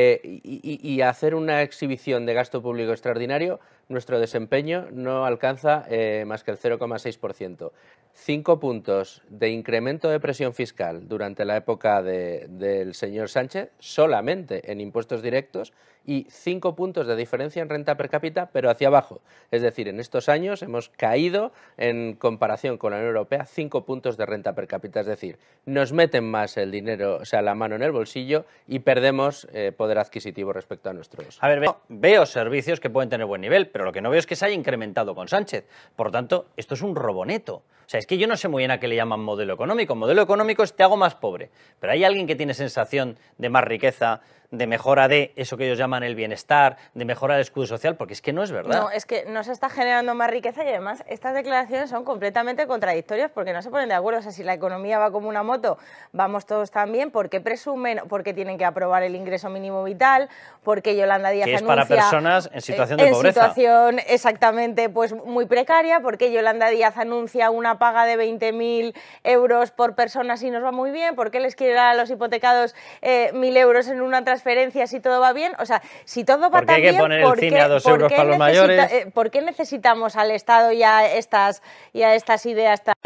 [SPEAKER 9] y hacer una exhibición de gasto público extraordinario, nuestro desempeño no alcanza más que el 0,6%. 5 puntos de incremento de presión fiscal durante la época del señor Sánchez, solamente en impuestos directos, y 5 puntos de diferencia en renta per cápita, pero hacia abajo. Es decir, en estos años hemos caído, en comparación con la Unión Europea, 5 puntos de renta per cápita. Es decir, nos meten más el dinero, o sea, la mano en el bolsillo, y perdemos poder adquisitivo respecto a nuestros.
[SPEAKER 19] A ver, veo servicios que pueden tener buen nivel, pero lo que no veo es que se haya incrementado con Sánchez. Por lo tanto, esto es un roboneto. O sea, es que yo no sé muy bien a qué le llaman modelo económico. Modelo económico es te hago más pobre. Pero hay alguien que tiene sensación de más riqueza, de mejora de eso que ellos llaman el bienestar, de mejora del escudo social, porque es que no es verdad.
[SPEAKER 17] No, es que no se está generando más riqueza y además estas declaraciones son completamente contradictorias porque no se ponen de acuerdo. O sea, si la economía va como una moto, vamos todos también. ¿Por qué presumen? Porque tienen que aprobar el ingreso mínimo vital, porque Yolanda Díaz
[SPEAKER 19] que es
[SPEAKER 17] anuncia...
[SPEAKER 19] para personas en situación de pobreza.
[SPEAKER 17] En situación exactamente pues muy precaria, porque Yolanda Díaz anuncia una paga de 20.000 euros por persona si nos va muy bien, porque les quiere dar a los hipotecados 1.000 euros en una transferencia si todo va bien. O sea, si todo va tan bien,
[SPEAKER 19] ¿por qué hay que poner el cine a 2 euros para los mayores?
[SPEAKER 17] ¿Por qué necesitamos al Estado y a estas ideas tan...
[SPEAKER 19] El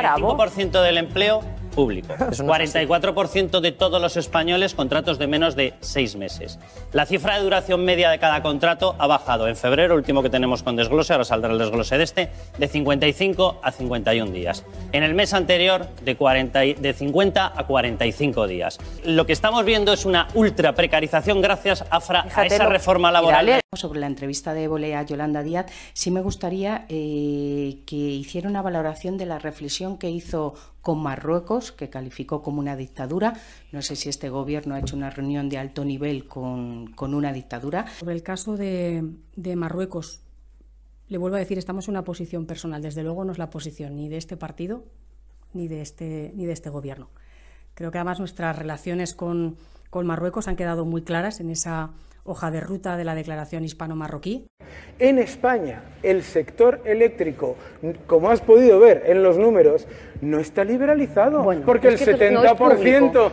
[SPEAKER 19] 55% del empleo público, 44% de todos los españoles contratos de menos de 6 meses. La cifra de duración media de cada contrato ha bajado en febrero, último que tenemos con desglose, ahora saldrá el desglose de 55 a 51 días. En el mes anterior, de 50 a 45 días. Lo que estamos viendo es una ultra precarización gracias a esa reforma laboral.
[SPEAKER 11] Sobre la entrevista de Évole a Yolanda Díaz, sí me gustaría que hiciera una valoración de la reflexión que hizo con Marruecos, que calificó como una dictadura. No sé si este gobierno ha hecho una reunión de alto nivel con una dictadura.
[SPEAKER 20] Sobre el caso de Marruecos, le vuelvo a decir, estamos en una posición personal. Desde luego no es la posición ni de este partido ni de este gobierno. Creo que además nuestras relaciones con Marruecos han quedado muy claras en esa hoja de ruta de la declaración hispano-marroquí.
[SPEAKER 22] En España, el sector eléctrico, como has podido ver en los números, no está liberalizado, porque el 70%,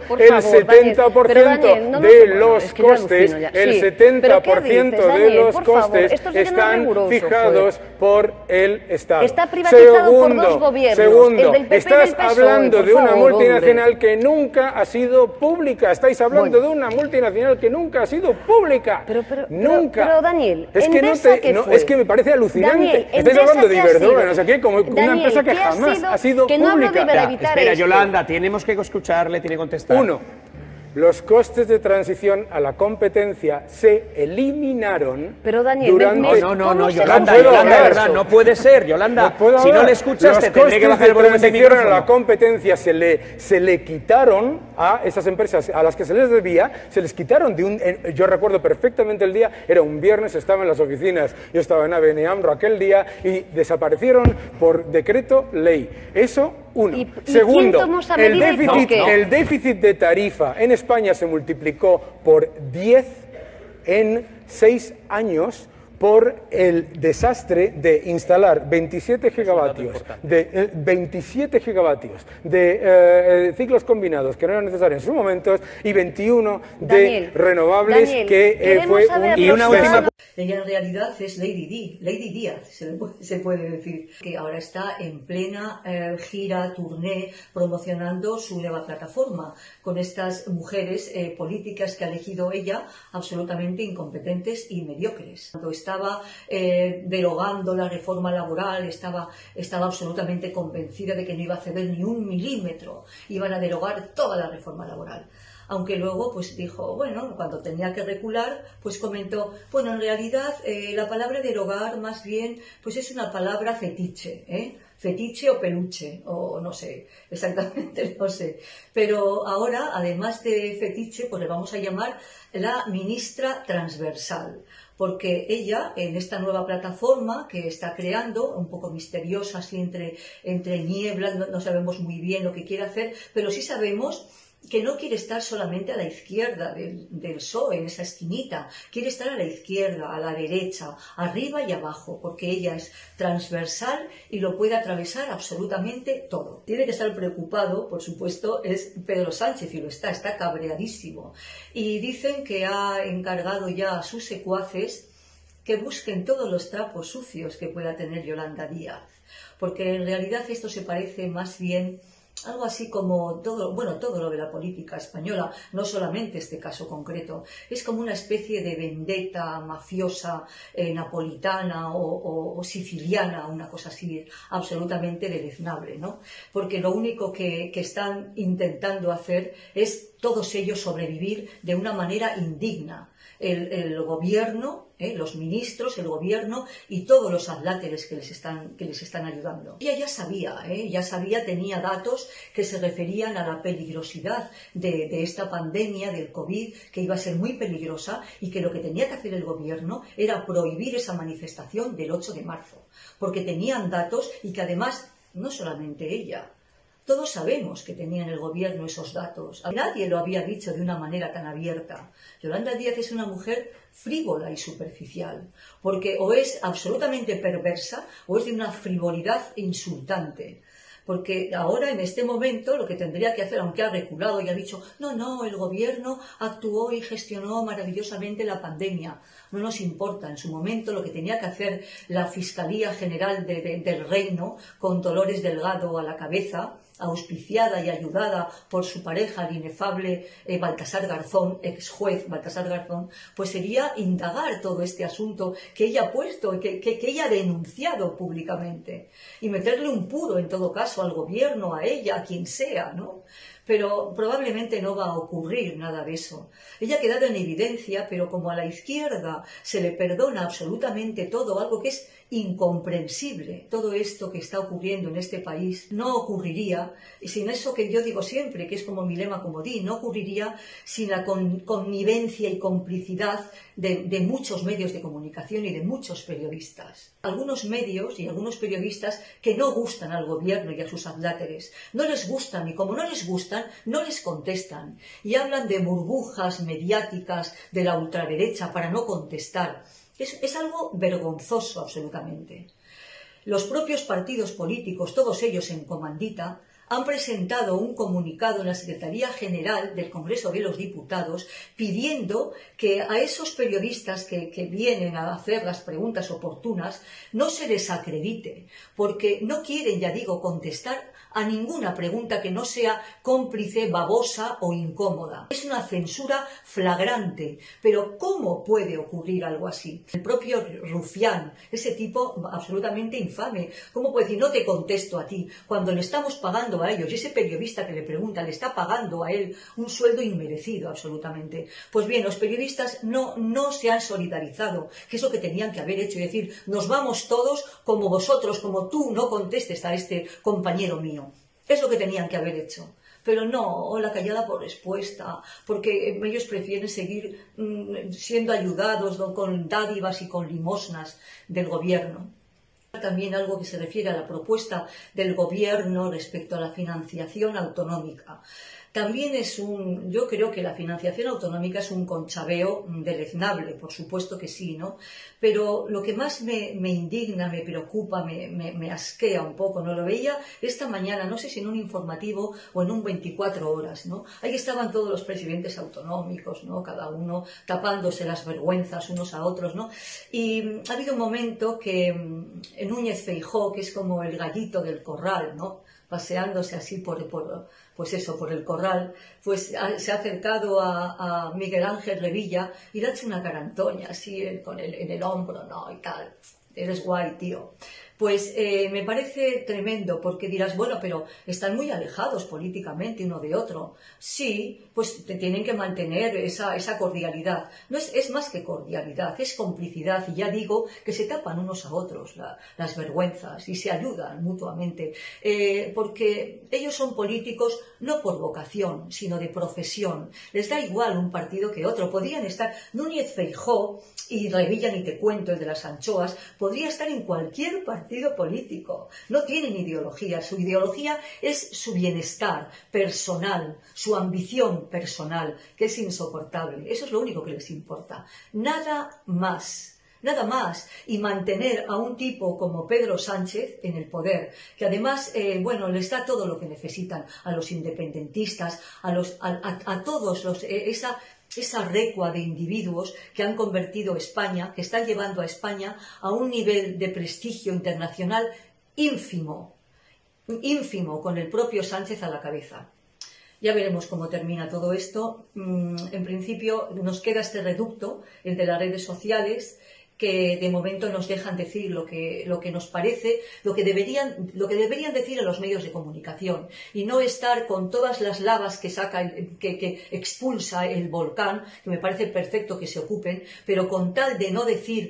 [SPEAKER 22] de los costes, el 70% de los costes están fijados por el Estado.
[SPEAKER 23] Está privatizado por dos gobiernos.
[SPEAKER 22] Segundo,
[SPEAKER 23] el del PP
[SPEAKER 22] estás
[SPEAKER 23] y del PSOE,
[SPEAKER 22] hablando de una
[SPEAKER 23] favor,
[SPEAKER 22] multinacional
[SPEAKER 23] hombre.
[SPEAKER 22] que nunca ha sido pública. Estáis hablando de una multinacional que nunca ha sido pública. Nunca.
[SPEAKER 23] Pero Daniel,
[SPEAKER 22] es que es que me parece alucinante.
[SPEAKER 23] Daniel,
[SPEAKER 22] estáis hablando de Iberdrola, no sé qué, como
[SPEAKER 23] Daniel,
[SPEAKER 22] una empresa que
[SPEAKER 23] ¿qué
[SPEAKER 22] jamás ha sido
[SPEAKER 23] que no hablo de
[SPEAKER 22] pública.
[SPEAKER 23] evitar
[SPEAKER 26] Espera,
[SPEAKER 23] esto.
[SPEAKER 26] Yolanda, tenemos que escucharle, tiene que contestar.
[SPEAKER 22] Uno, los costes de transición a la competencia se eliminaron.
[SPEAKER 23] Pero Daniel,
[SPEAKER 22] durante...
[SPEAKER 2] No, Yolanda, de verdad, no puede ser, Yolanda. Si no le escuchas, te tendré que bajar el volumen del micrófono.
[SPEAKER 22] A la competencia se le quitaron a esas empresas a las que se les debía, se les quitaron de un... Yo recuerdo perfectamente el día, era un viernes, estaba en las oficinas, yo estaba en ABN AMRO aquel día y desaparecieron por decreto ley. Eso, uno. Segundo, el déficit de tarifa en España se multiplicó por 10 en 6 años por el desastre de instalar 27 gigavatios de ciclos combinados que no eran necesarios en sus momentos y 21 de renovables que fue
[SPEAKER 1] y una última. Ella en realidad es Lady Díaz, se puede decir, que ahora está en plena gira, tournée, promocionando su nueva plataforma, con estas mujeres políticas que ha elegido ella, absolutamente incompetentes y mediocres. Cuando estaba derogando la reforma laboral, estaba absolutamente convencida de que no iba a ceder ni un milímetro, iban a derogar toda la reforma laboral. Aunque luego pues dijo, bueno, cuando tenía que recular, pues comentó, bueno, en realidad la palabra derogar más bien pues es una palabra fetiche, fetiche o peluche, o no sé, exactamente no sé. Pero ahora, además de fetiche, pues le vamos a llamar la ministra transversal, porque ella, en esta nueva plataforma que está creando, un poco misteriosa, así entre nieblas, no sabemos muy bien lo que quiere hacer, pero sí sabemos que no quiere estar solamente a la izquierda del PSOE, en esa esquinita, quiere estar a la izquierda, a la derecha, arriba y abajo, porque ella es transversal y lo puede atravesar absolutamente todo. Tiene que estar preocupado, por supuesto, es Pedro Sánchez, y lo está cabreadísimo. Y dicen que ha encargado ya a sus secuaces que busquen todos los trapos sucios que pueda tener Yolanda Díaz, porque en realidad esto se parece más bien algo así como todo lo de la política española, no solamente este caso concreto, es como una especie de vendetta mafiosa napolitana o siciliana, una cosa así absolutamente deleznable, ¿no? Porque lo único que están intentando hacer es todos ellos sobrevivir de una manera indigna. El gobierno, los ministros, el gobierno y todos los adláteres que les están ayudando. Ella ya sabía, tenía datos que se referían a la peligrosidad de esta pandemia del COVID, que iba a ser muy peligrosa y que lo que tenía que hacer el gobierno era prohibir esa manifestación del 8 de marzo, porque tenían datos y que además, no solamente ella, todos sabemos que tenía en el gobierno esos datos. Nadie lo había dicho de una manera tan abierta. Yolanda Díaz es una mujer frívola y superficial, porque o es absolutamente perversa o es de una frivolidad insultante. Porque ahora, en este momento, lo que tendría que hacer, aunque ha reculado y ha dicho, no, el gobierno actuó y gestionó maravillosamente la pandemia. No nos importa. En su momento, lo que tenía que hacer la Fiscalía General del Reino, con Dolores Delgado a la cabeza, auspiciada y ayudada por su pareja, el inefable Baltasar Garzón, ex juez Baltasar Garzón, pues sería indagar todo este asunto que ella ha puesto, que ella ha denunciado públicamente, y meterle un puro, en todo caso, al gobierno, a ella, a quien sea, ¿no? Pero probablemente no va a ocurrir nada de eso. Ella ha quedado en evidencia, pero como a la izquierda se le perdona absolutamente todo, algo que es incomprensible, todo esto que está ocurriendo en este país no ocurriría sin eso que yo digo siempre, que es como mi lema comodín, no ocurriría sin la connivencia y complicidad de muchos medios de comunicación y de muchos periodistas. Algunos medios y algunos periodistas que no gustan al gobierno y a sus adláteres, no les gustan, y como no les gustan, no les contestan, y hablan de burbujas mediáticas de la ultraderecha para no contestar. Es algo vergonzoso absolutamente. Los propios partidos políticos, todos ellos en comandita, han presentado un comunicado en la Secretaría General del Congreso de los Diputados pidiendo que a esos periodistas que vienen a hacer las preguntas oportunas no se les acredite, porque no quieren, ya digo, contestar a ninguna pregunta que no sea cómplice, babosa o incómoda. Es una censura flagrante, pero ¿cómo puede ocurrir algo así? El propio Rufián, ese tipo absolutamente infame, ¿cómo puede decir no te contesto a ti cuando le estamos pagando pagando a ellos, y ese periodista que le pregunta le está pagando a él un sueldo inmerecido absolutamente. Pues bien, los periodistas no se han solidarizado, que es lo que tenían que haber hecho, y decir, nos vamos todos como vosotros, como tú no contestes a este compañero mío. Es lo que tenían que haber hecho. Pero no, o la callada por respuesta, porque ellos prefieren seguir siendo ayudados con dádivas y con limosnas del gobierno. También algo que se refiere a la propuesta del gobierno respecto a la financiación autonómica. También yo creo que la financiación autonómica es un conchaveo deleznable, por supuesto que sí, ¿no? Pero lo que más me indigna, me preocupa, me asquea un poco, ¿no? Lo veía esta mañana, no sé si en un informativo o en un 24 horas, ¿no? Ahí estaban todos los presidentes autonómicos, ¿no? Cada uno tapándose las vergüenzas unos a otros, ¿no? Y ha habido un momento que Núñez Feijóo, que es como el gallito del corral, ¿no? Paseándose así por el corral, pues se ha acercado a Miguel Ángel Revilla y le ha hecho una carantoña así en el hombro, ¿no? Y tal, eres guay, tío. Pues me parece tremendo, porque dirás, bueno, pero están muy alejados políticamente uno de otro. Sí, pues te tienen que mantener esa cordialidad. No es más que cordialidad, es complicidad, y ya digo que se tapan unos a otros las vergüenzas y se ayudan mutuamente, porque ellos son políticos no por vocación, sino de profesión. Les da igual un partido que otro. Podrían estar Núñez Feijóo y Revilla, ni te cuento, el de las anchoas, podría estar en cualquier partido político. No tienen ideología. Su ideología es su bienestar personal, su ambición personal, que es insoportable. Eso es lo único que les importa. Nada más. Nada más, y mantener a un tipo como Pedro Sánchez en el poder, que además, les da todo lo que necesitan a los independentistas, a todos esa recua de individuos que han convertido España, que están llevando a España a un nivel de prestigio internacional ínfimo, con el propio Sánchez a la cabeza. Ya veremos cómo termina todo esto. En principio nos queda este reducto, el de las redes sociales, que de momento nos dejan decir lo que nos parece, lo que deberían decir a los medios de comunicación, y no estar con todas las lavas que expulsa el volcán, que me parece perfecto que se ocupen, pero con tal de no decir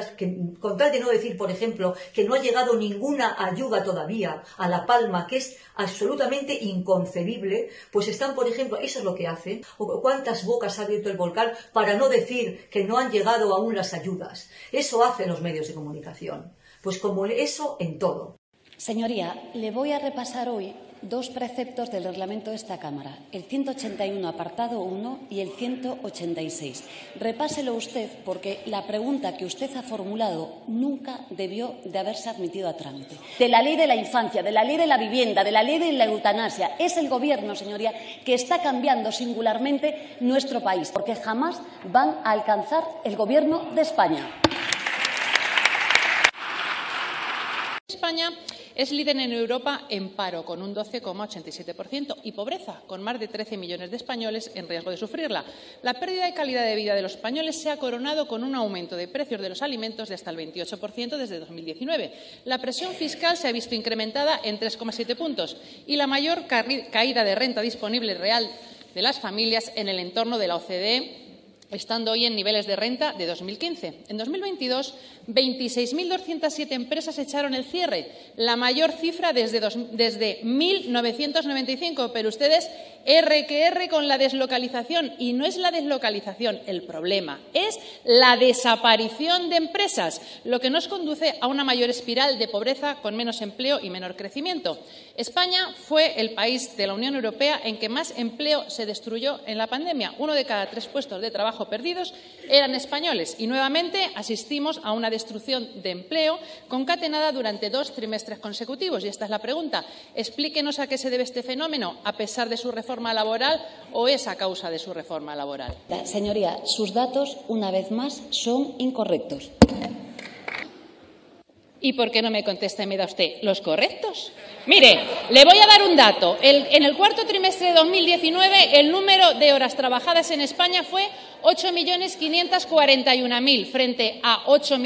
[SPEAKER 1] por ejemplo, que no ha llegado ninguna ayuda todavía a La Palma, que es absolutamente inconcebible, pues están, por ejemplo, eso es lo que hacen. ¿Cuántas bocas ha abierto el volcán para no decir que no han llegado aún las ayudas? Eso hacen los medios de comunicación. Pues como eso en todo.
[SPEAKER 3] Señoría, le voy a repasar hoy dos preceptos del reglamento de esta Cámara, el 181 apartado 1 y el 186. Repáselo usted, porque la pregunta que usted ha formulado nunca debió de haberse admitido a trámite. De la ley de la infancia, de la ley de la vivienda, de la ley de la eutanasia. Es el Gobierno, señoría, que está cambiando singularmente nuestro país, porque jamás van a alcanzar el Gobierno de España.
[SPEAKER 5] España es líder en Europa en paro, con un 12,87%, y pobreza, con más de 13 millones de españoles en riesgo de sufrirla. La pérdida de calidad de vida de los españoles se ha coronado con un aumento de precios de los alimentos de hasta el 28% desde 2019. La presión fiscal se ha visto incrementada en 3,7 puntos y la mayor caída de renta disponible real de las familias en el entorno de la OCDE, estando hoy en niveles de renta de 2015. En 2022, 26.207 empresas echaron el cierre, la mayor cifra desde 1995, pero ustedes R que R con la deslocalización, y no es la deslocalización el problema, es la desaparición de empresas, lo que nos conduce a una mayor espiral de pobreza con menos empleo y menor crecimiento. España fue el país de la Unión Europea en que más empleo se destruyó en la pandemia. 1 de cada 3 puestos de trabajo perdidos eran españoles, y nuevamente asistimos a una destrucción de empleo concatenada durante 2 trimestres consecutivos. Y esta es la pregunta. Explíquenos a qué se debe este fenómeno, a pesar de su reforma laboral, o es a causa de su reforma laboral.
[SPEAKER 3] Señoría, sus datos, una vez más, son incorrectos.
[SPEAKER 5] ¿Y por qué no me contesta y me da usted los correctos? Mire, le voy a dar un dato. En el cuarto trimestre de 2019 el número de horas trabajadas en España fue 8.541.000 frente a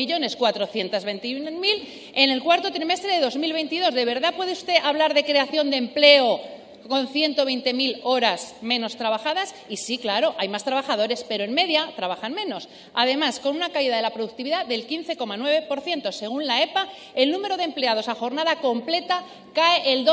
[SPEAKER 5] 8.421.000 en el cuarto trimestre de 2022. ¿De verdad puede usted hablar de creación de empleo con 120.000 horas menos trabajadas? Y sí, claro, hay más trabajadores, pero en media trabajan menos. Además, con una caída de la productividad del 15,9%. Según la EPA, el número de empleados a jornada completa cae el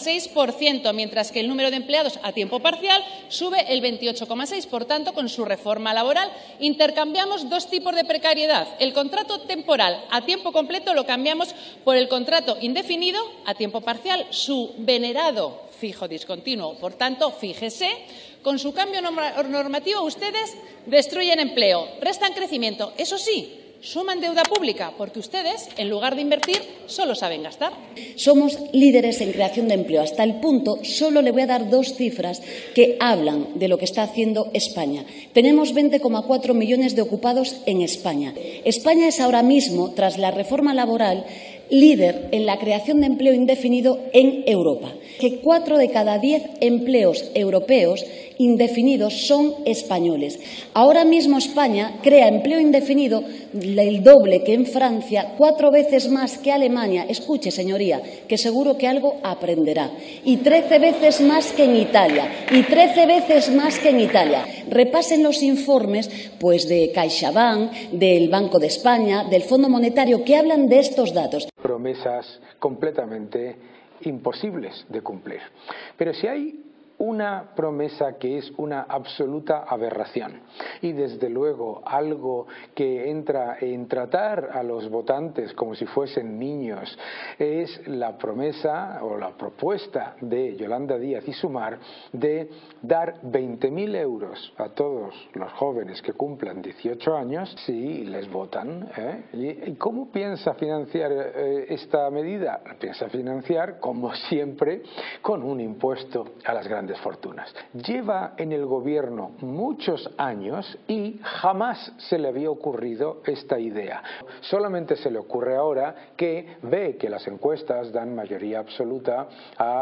[SPEAKER 5] 12,6%, mientras que el número de empleados a tiempo parcial sube el 28,6%. Por tanto, con su reforma laboral intercambiamos dos tipos de precariedad. El contrato temporal a tiempo completo lo cambiamos por el contrato indefinido a tiempo parcial, su venerado fijo discontinuo. Por tanto, fíjese, con su cambio normativo ustedes destruyen empleo, restan crecimiento. Eso sí, suman deuda pública, porque ustedes, en lugar de invertir, solo saben gastar.
[SPEAKER 16] Somos líderes en creación de empleo. Hasta el punto, solo le voy a dar dos cifras que hablan de lo que está haciendo España. Tenemos 20,4 millones de ocupados en España. España es ahora mismo, tras la reforma laboral, líder en la creación de empleo indefinido en Europa, que 4 de cada 10 empleos europeos indefinidos son españoles. Ahora mismo España crea empleo indefinido el doble que en Francia, 4 veces más que Alemania. Escuche, señoría, que seguro que algo aprenderá. Y 13 veces más que en Italia. Y 13 veces más que en Italia. Repasen los informes pues de CaixaBank, del Banco de España, del Fondo Monetario, que hablan de estos datos.
[SPEAKER 22] Promesas completamente imposibles de cumplir. Pero si hay una promesa que es una absoluta aberración y desde luego algo que entra en tratar a los votantes como si fuesen niños, es la promesa o la propuesta de Yolanda Díaz y Sumar de dar 20.000 euros a todos los jóvenes que cumplan 18 años si les votan. ¿Y cómo piensa financiar esta medida? Piensa financiar, como siempre, con un impuesto a las grandes fortunas. Lleva en el gobierno muchos años y jamás se le había ocurrido esta idea. Solamente se le ocurre ahora que ve que las encuestas dan mayoría absoluta a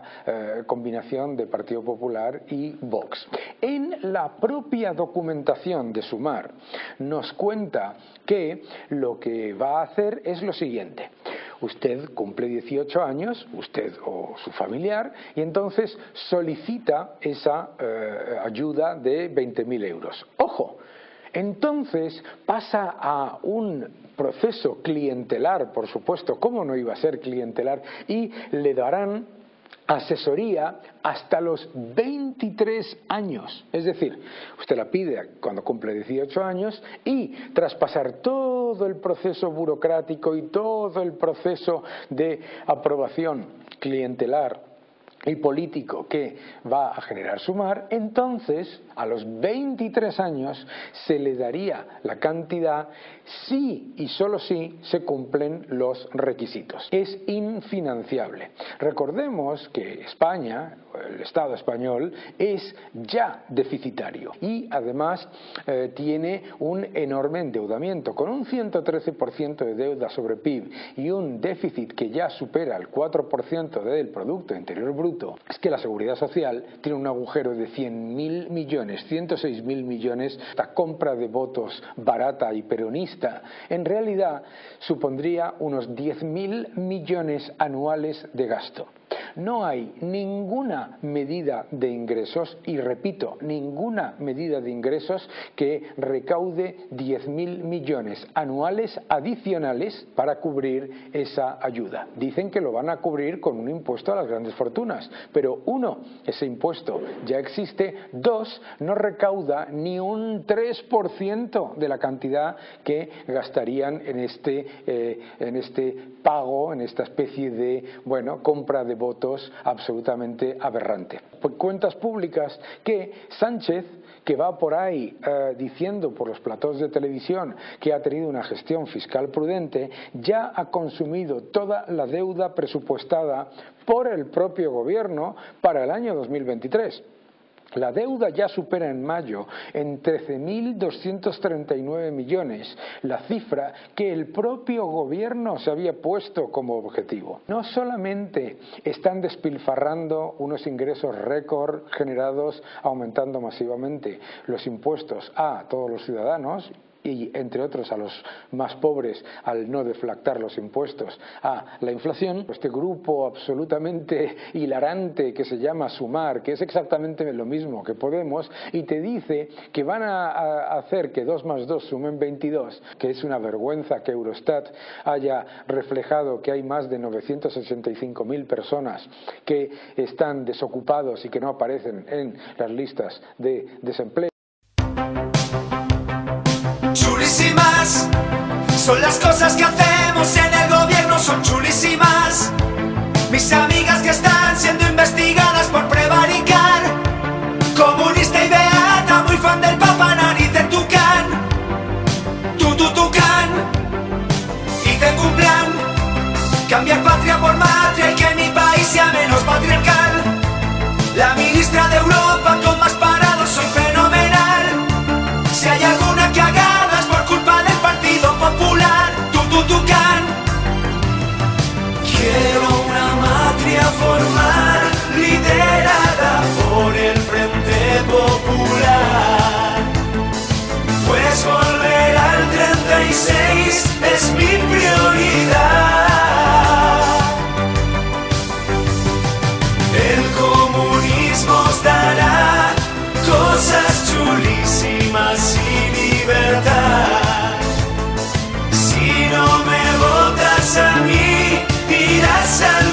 [SPEAKER 22] la combinación de Partido Popular y Vox. En la propia documentación de Sumar nos cuenta que lo que va a hacer es lo siguiente. Usted cumple 18 años, usted o su familiar, y entonces solicita esa ayuda de 20.000 euros. ¡Ojo! Entonces pasa a un proceso clientelar, por supuesto, ¿cómo no iba a ser clientelar? Y le darán asesoría hasta los 23 años. Es decir, usted la pide cuando cumple 18 años y tras pasar todo el proceso burocrático y todo el proceso de aprobación clientelar y político que va a generar Sumar, entonces a los 23 años se le daría la cantidad si y solo si se cumplen los requisitos. Es infinanciable. Recordemos que España, el Estado español, es ya deficitario y además tiene un enorme endeudamiento, con un 113% de deuda sobre PIB y un déficit que ya supera el 4% del Producto Interior Bruto. Es que la Seguridad Social tiene un agujero de 100.000 millones, 106.000 millones. Esta compra de votos barata y peronista en realidad supondría unos 10.000 millones anuales de gasto. No hay ninguna medida de ingresos, y repito, ninguna medida de ingresos que recaude 10.000 millones anuales adicionales para cubrir esa ayuda. Dicen que lo van a cubrir con un impuesto a las grandes fortunas, pero uno, ese impuesto ya existe, dos, no recauda ni un 3% de la cantidad que gastarían en este pago, en esta especie de, compra de votos absolutamente aberrante. Por cuentas públicas que Sánchez, que va por ahí diciendo por los platós de televisión que ha tenido una gestión fiscal prudente, ya ha consumido toda la deuda presupuestada por el propio gobierno para el año 2023. La deuda ya supera en mayo en 13.239 millones la cifra que el propio gobierno se había puesto como objetivo. No solamente están despilfarrando unos ingresos récord generados aumentando masivamente los impuestos a todos los ciudadanos, y entre otros a los más pobres al no deflactar los impuestos a la inflación, este grupo absolutamente hilarante que se llama Sumar, que es exactamente lo mismo que Podemos, y te dice que van a hacer que 2 más 2 sumen 22, que es una vergüenza que Eurostat haya reflejado que hay más de 965.000 personas que están desocupados y que no aparecen en las listas de desempleo.
[SPEAKER 8] Chulísimas son las cosas que hacemos en el gobierno, son chulísimas. Mis amigas que están siendo investigadas por prevaricar. Comunista y beata, muy fan del Papa, nariz de tucán. Tucán. Y tengo un plan, cambiar patria por matria y que mi país sea menos patriarcal. La ministra de Europa con más parados, soy fenomenal. Si hay alguna cagada es por culpa del Partido Popular. Tucán. Quiero una matria formal liderada por el Frente Popular. Pues volver al 36 es mi prioridad. El comunismo os dará cosas chulísimas y libertad. Si no me votas a mí, irás al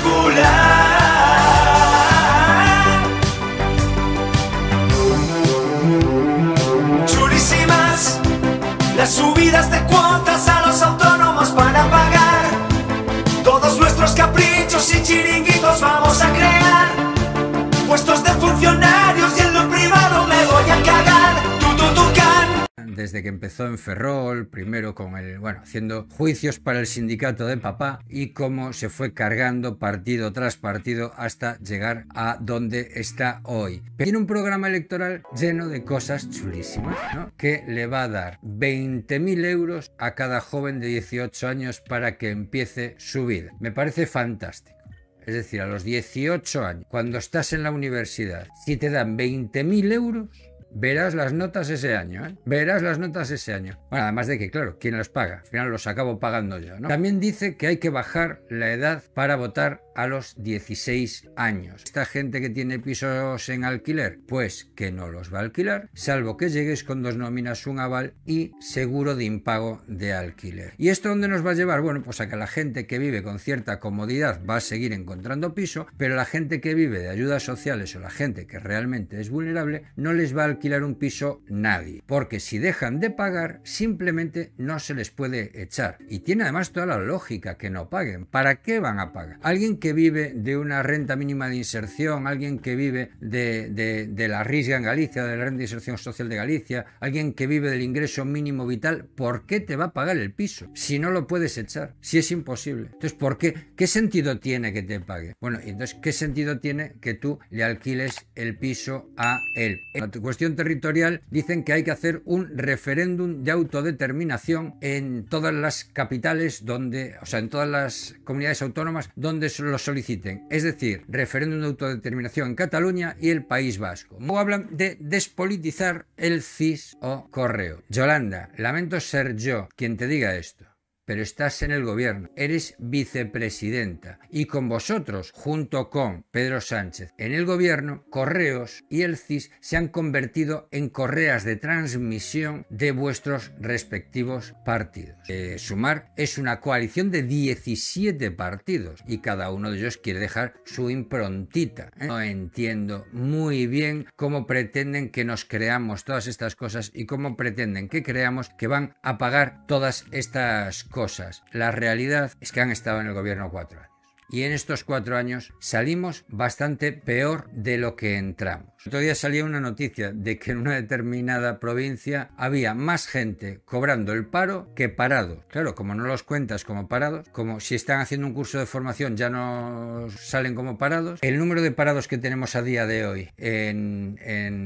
[SPEAKER 8] gulag. Chulísimas las subidas de cuotas a los autónomos para pagar todos nuestros caprichos y chiringuitos. Vamos a crear puestos de funcionarios y en lo privado me voy a cagar. Tucán.
[SPEAKER 12] Desde que empezó en Ferrol, primero con haciendo juicios para el sindicato de papá, y cómo se fue cargando partido tras partido hasta llegar a donde está hoy. Tiene un programa electoral lleno de cosas chulísimas, ¿no? Que le va a dar 20.000 euros a cada joven de 18 años para que empiece su vida. Me parece fantástico. Es decir, a los 18 años, cuando estás en la universidad, si te dan 20.000 euros, verás las notas ese año, ¿eh? Verás las notas ese año. Bueno, además de que, claro, ¿quién los paga? Al final los acabo pagando yo, ¿no? También dice que hay que bajar la edad para votar a los 16 años. Esta gente que tiene pisos en alquiler, pues que no los va a alquilar, salvo que llegues con 2 nóminas, un aval y seguro de impago de alquiler. ¿Y esto dónde nos va a llevar? Bueno, pues a que la gente que vive con cierta comodidad va a seguir encontrando piso, pero la gente que vive de ayudas sociales o la gente que realmente es vulnerable no les va a alquilar un piso nadie, porque si dejan de pagar simplemente no se les puede echar. Y tiene además toda la lógica que no paguen. ¿Para qué van a pagar? Alguien que vive de una renta mínima de inserción, alguien que vive de la RISGA en Galicia, de la renta de inserción social de Galicia, alguien que vive del ingreso mínimo vital, ¿por qué te va a pagar el piso si no lo puedes echar? Si es imposible. Entonces, ¿por qué? ¿Qué sentido tiene que te pague? Bueno, y entonces, ¿qué sentido tiene que tú le alquiles el piso a él? En la cuestión territorial dicen que hay que hacer un referéndum de autodeterminación en todas las capitales donde, o sea, en todas las comunidades autónomas donde lo soliciten. Es decir, referéndum de autodeterminación en Cataluña y el País Vasco. Luego hablan de despolitizar el CIS o correo. Yolanda, lamento ser yo quien te diga esto, pero estás en el gobierno, eres vicepresidenta y con vosotros, junto con Pedro Sánchez, en el gobierno, Correos y el CIS se han convertido en correas de transmisión de vuestros respectivos partidos. Sumar es una coalición de 17 partidos y cada uno de ellos quiere dejar su improntita. No entiendo muy bien cómo pretenden que nos creamos todas estas cosas y cómo pretenden que creamos que van a pagar todas estas cosas. La realidad es que han estado en el gobierno 4 años. y en estos 4 años salimos bastante peor de lo que entramos. Otro día salía una noticia de que en una determinada provincia había más gente cobrando el paro que parados. Claro, como no los cuentas como parados, como si están haciendo un curso de formación ya no salen como parados, el número de parados que tenemos a día de hoy en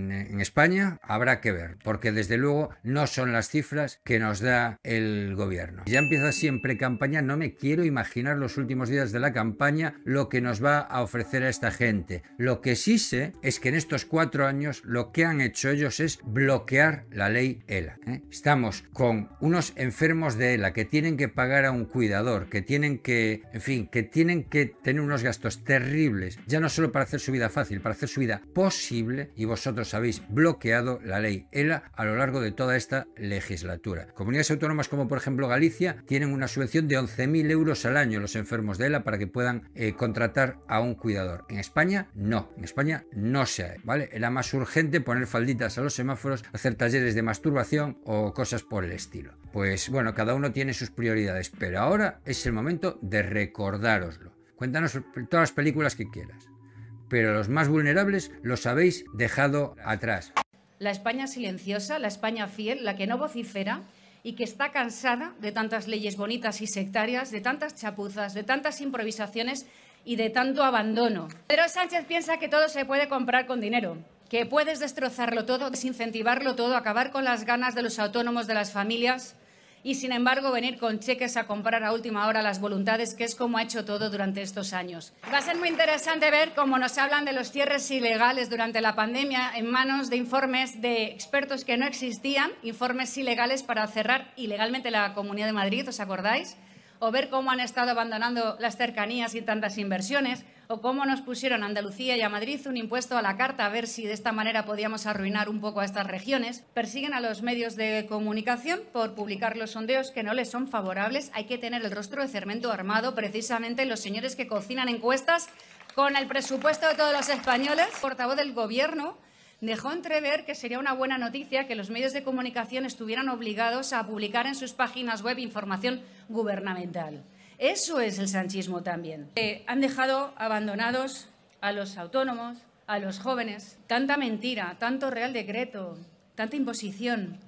[SPEAKER 12] España habrá que ver, porque desde luego no son las cifras que nos da el gobierno. Ya empieza siempre campaña, no me quiero imaginar los últimos días de la campaña lo que nos va a ofrecer a esta gente. Lo que sí sé es que en estos 4 años lo que han hecho ellos es bloquear la ley ELA. Estamos con unos enfermos de ELA que tienen que pagar a un cuidador, que tienen que, en fin, que tienen que tener unos gastos terribles, ya no solo para hacer su vida fácil, para hacer su vida posible, y vosotros habéis bloqueado la ley ELA a lo largo de toda esta legislatura. Comunidades autónomas como por ejemplo Galicia tienen una subvención de 11.000 euros al año los enfermos de ELA para que puedan contratar a un cuidador. En España no, en España no se ha, ¿vale? Era más urgente poner falditas a los semáforos, hacer talleres de masturbación o cosas por el estilo. Pues bueno, cada uno tiene sus prioridades, pero ahora es el momento de recordároslo. Cuéntanos todas las películas que quieras, pero los más vulnerables los habéis dejado atrás.
[SPEAKER 15] La España silenciosa, la España fiel, la que no vocifera y que está cansada de tantas leyes bonitas y sectarias, de tantas chapuzas, de tantas improvisaciones y de tanto abandono. Pedro Sánchez piensa que todo se puede comprar con dinero, que puedes destrozarlo todo, desincentivarlo todo, acabar con las ganas de los autónomos, de las familias y, sin embargo, venir con cheques a comprar a última hora las voluntades, que es como ha hecho todo durante estos años. Va a ser muy interesante ver cómo nos hablan de los cierres ilegales durante la pandemia en manos de informes de expertos que no existían, informes ilegales para cerrar ilegalmente la Comunidad de Madrid, ¿os acordáis? O ver cómo han estado abandonando las cercanías y tantas inversiones, o cómo nos pusieron a Andalucía y a Madrid un impuesto a la carta, a ver si de esta manera podíamos arruinar un poco a estas regiones. Persiguen a los medios de comunicación por publicar los sondeos que no les son favorables. Hay que tener el rostro de Cermento armado, precisamente los señores que cocinan encuestas con el presupuesto de todos los españoles. El portavoz del Gobierno dejó entrever que sería una buena noticia que los medios de comunicación estuvieran obligados a publicar en sus páginas web información gubernamental. Eso es el sanchismo también. Han dejado abandonados a los autónomos, a los jóvenes. Tanta mentira, tanto Real Decreto, tanta imposición.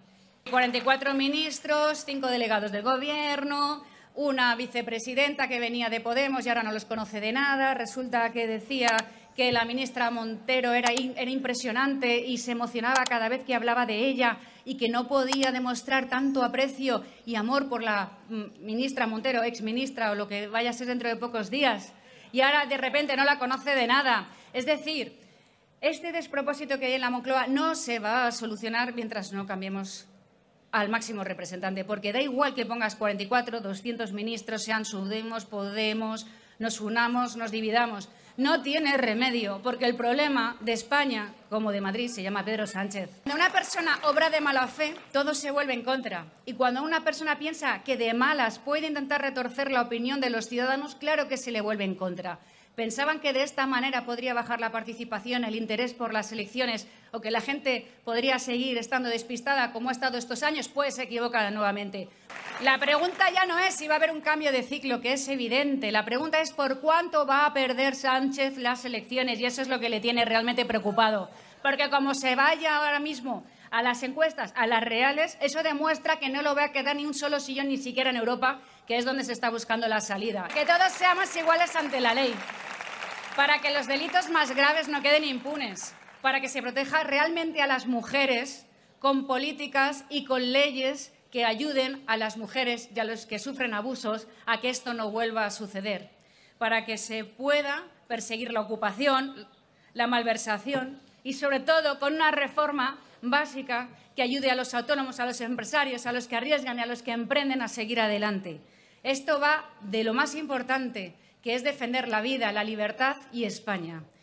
[SPEAKER 15] 44 ministros, 5 delegados del Gobierno, una vicepresidenta que venía de Podemos y ahora no los conoce de nada. Resulta que decía que la ministra Montero era impresionante y se emocionaba cada vez que hablaba de ella y que no podía demostrar tanto aprecio y amor por la ministra Montero, exministra o lo que vaya a ser dentro de pocos días. Y ahora de repente no la conoce de nada. Es decir, este despropósito que hay en la Moncloa no se va a solucionar mientras no cambiemos al máximo representante, porque da igual que pongas 44, 200 ministros, sean Sudemos, Podemos, nos unamos, nos dividamos. No tiene remedio, porque el problema de España, como de Madrid, se llama Pedro Sánchez. Cuando una persona obra de mala fe, todo se vuelve en contra. Y cuando una persona piensa que de malas puede intentar retorcer la opinión de los ciudadanos, claro que se le vuelve en contra. Pensaban que de esta manera podría bajar la participación, el interés por las elecciones o que la gente podría seguir estando despistada como ha estado estos años, pues se equivocan nuevamente. La pregunta ya no es si va a haber un cambio de ciclo, que es evidente. La pregunta es por cuánto va a perder Sánchez las elecciones, y eso es lo que le tiene realmente preocupado. Porque como se vaya ahora mismo a las encuestas, a las reales, eso demuestra que no lo va a quedar ni un solo sillón, ni siquiera en Europa, que es donde se está buscando la salida. Que todos seamos iguales ante la ley, para que los delitos más graves no queden impunes, para que se proteja realmente a las mujeres con políticas y con leyes que ayuden a las mujeres y a los que sufren abusos a que esto no vuelva a suceder, para que se pueda perseguir la ocupación, la malversación y, sobre todo, con una reforma básica que ayude a los autónomos, a los empresarios, a los que arriesgan y a los que emprenden a seguir adelante. Esto va de lo más importante, que es defender la vida, la libertad y España.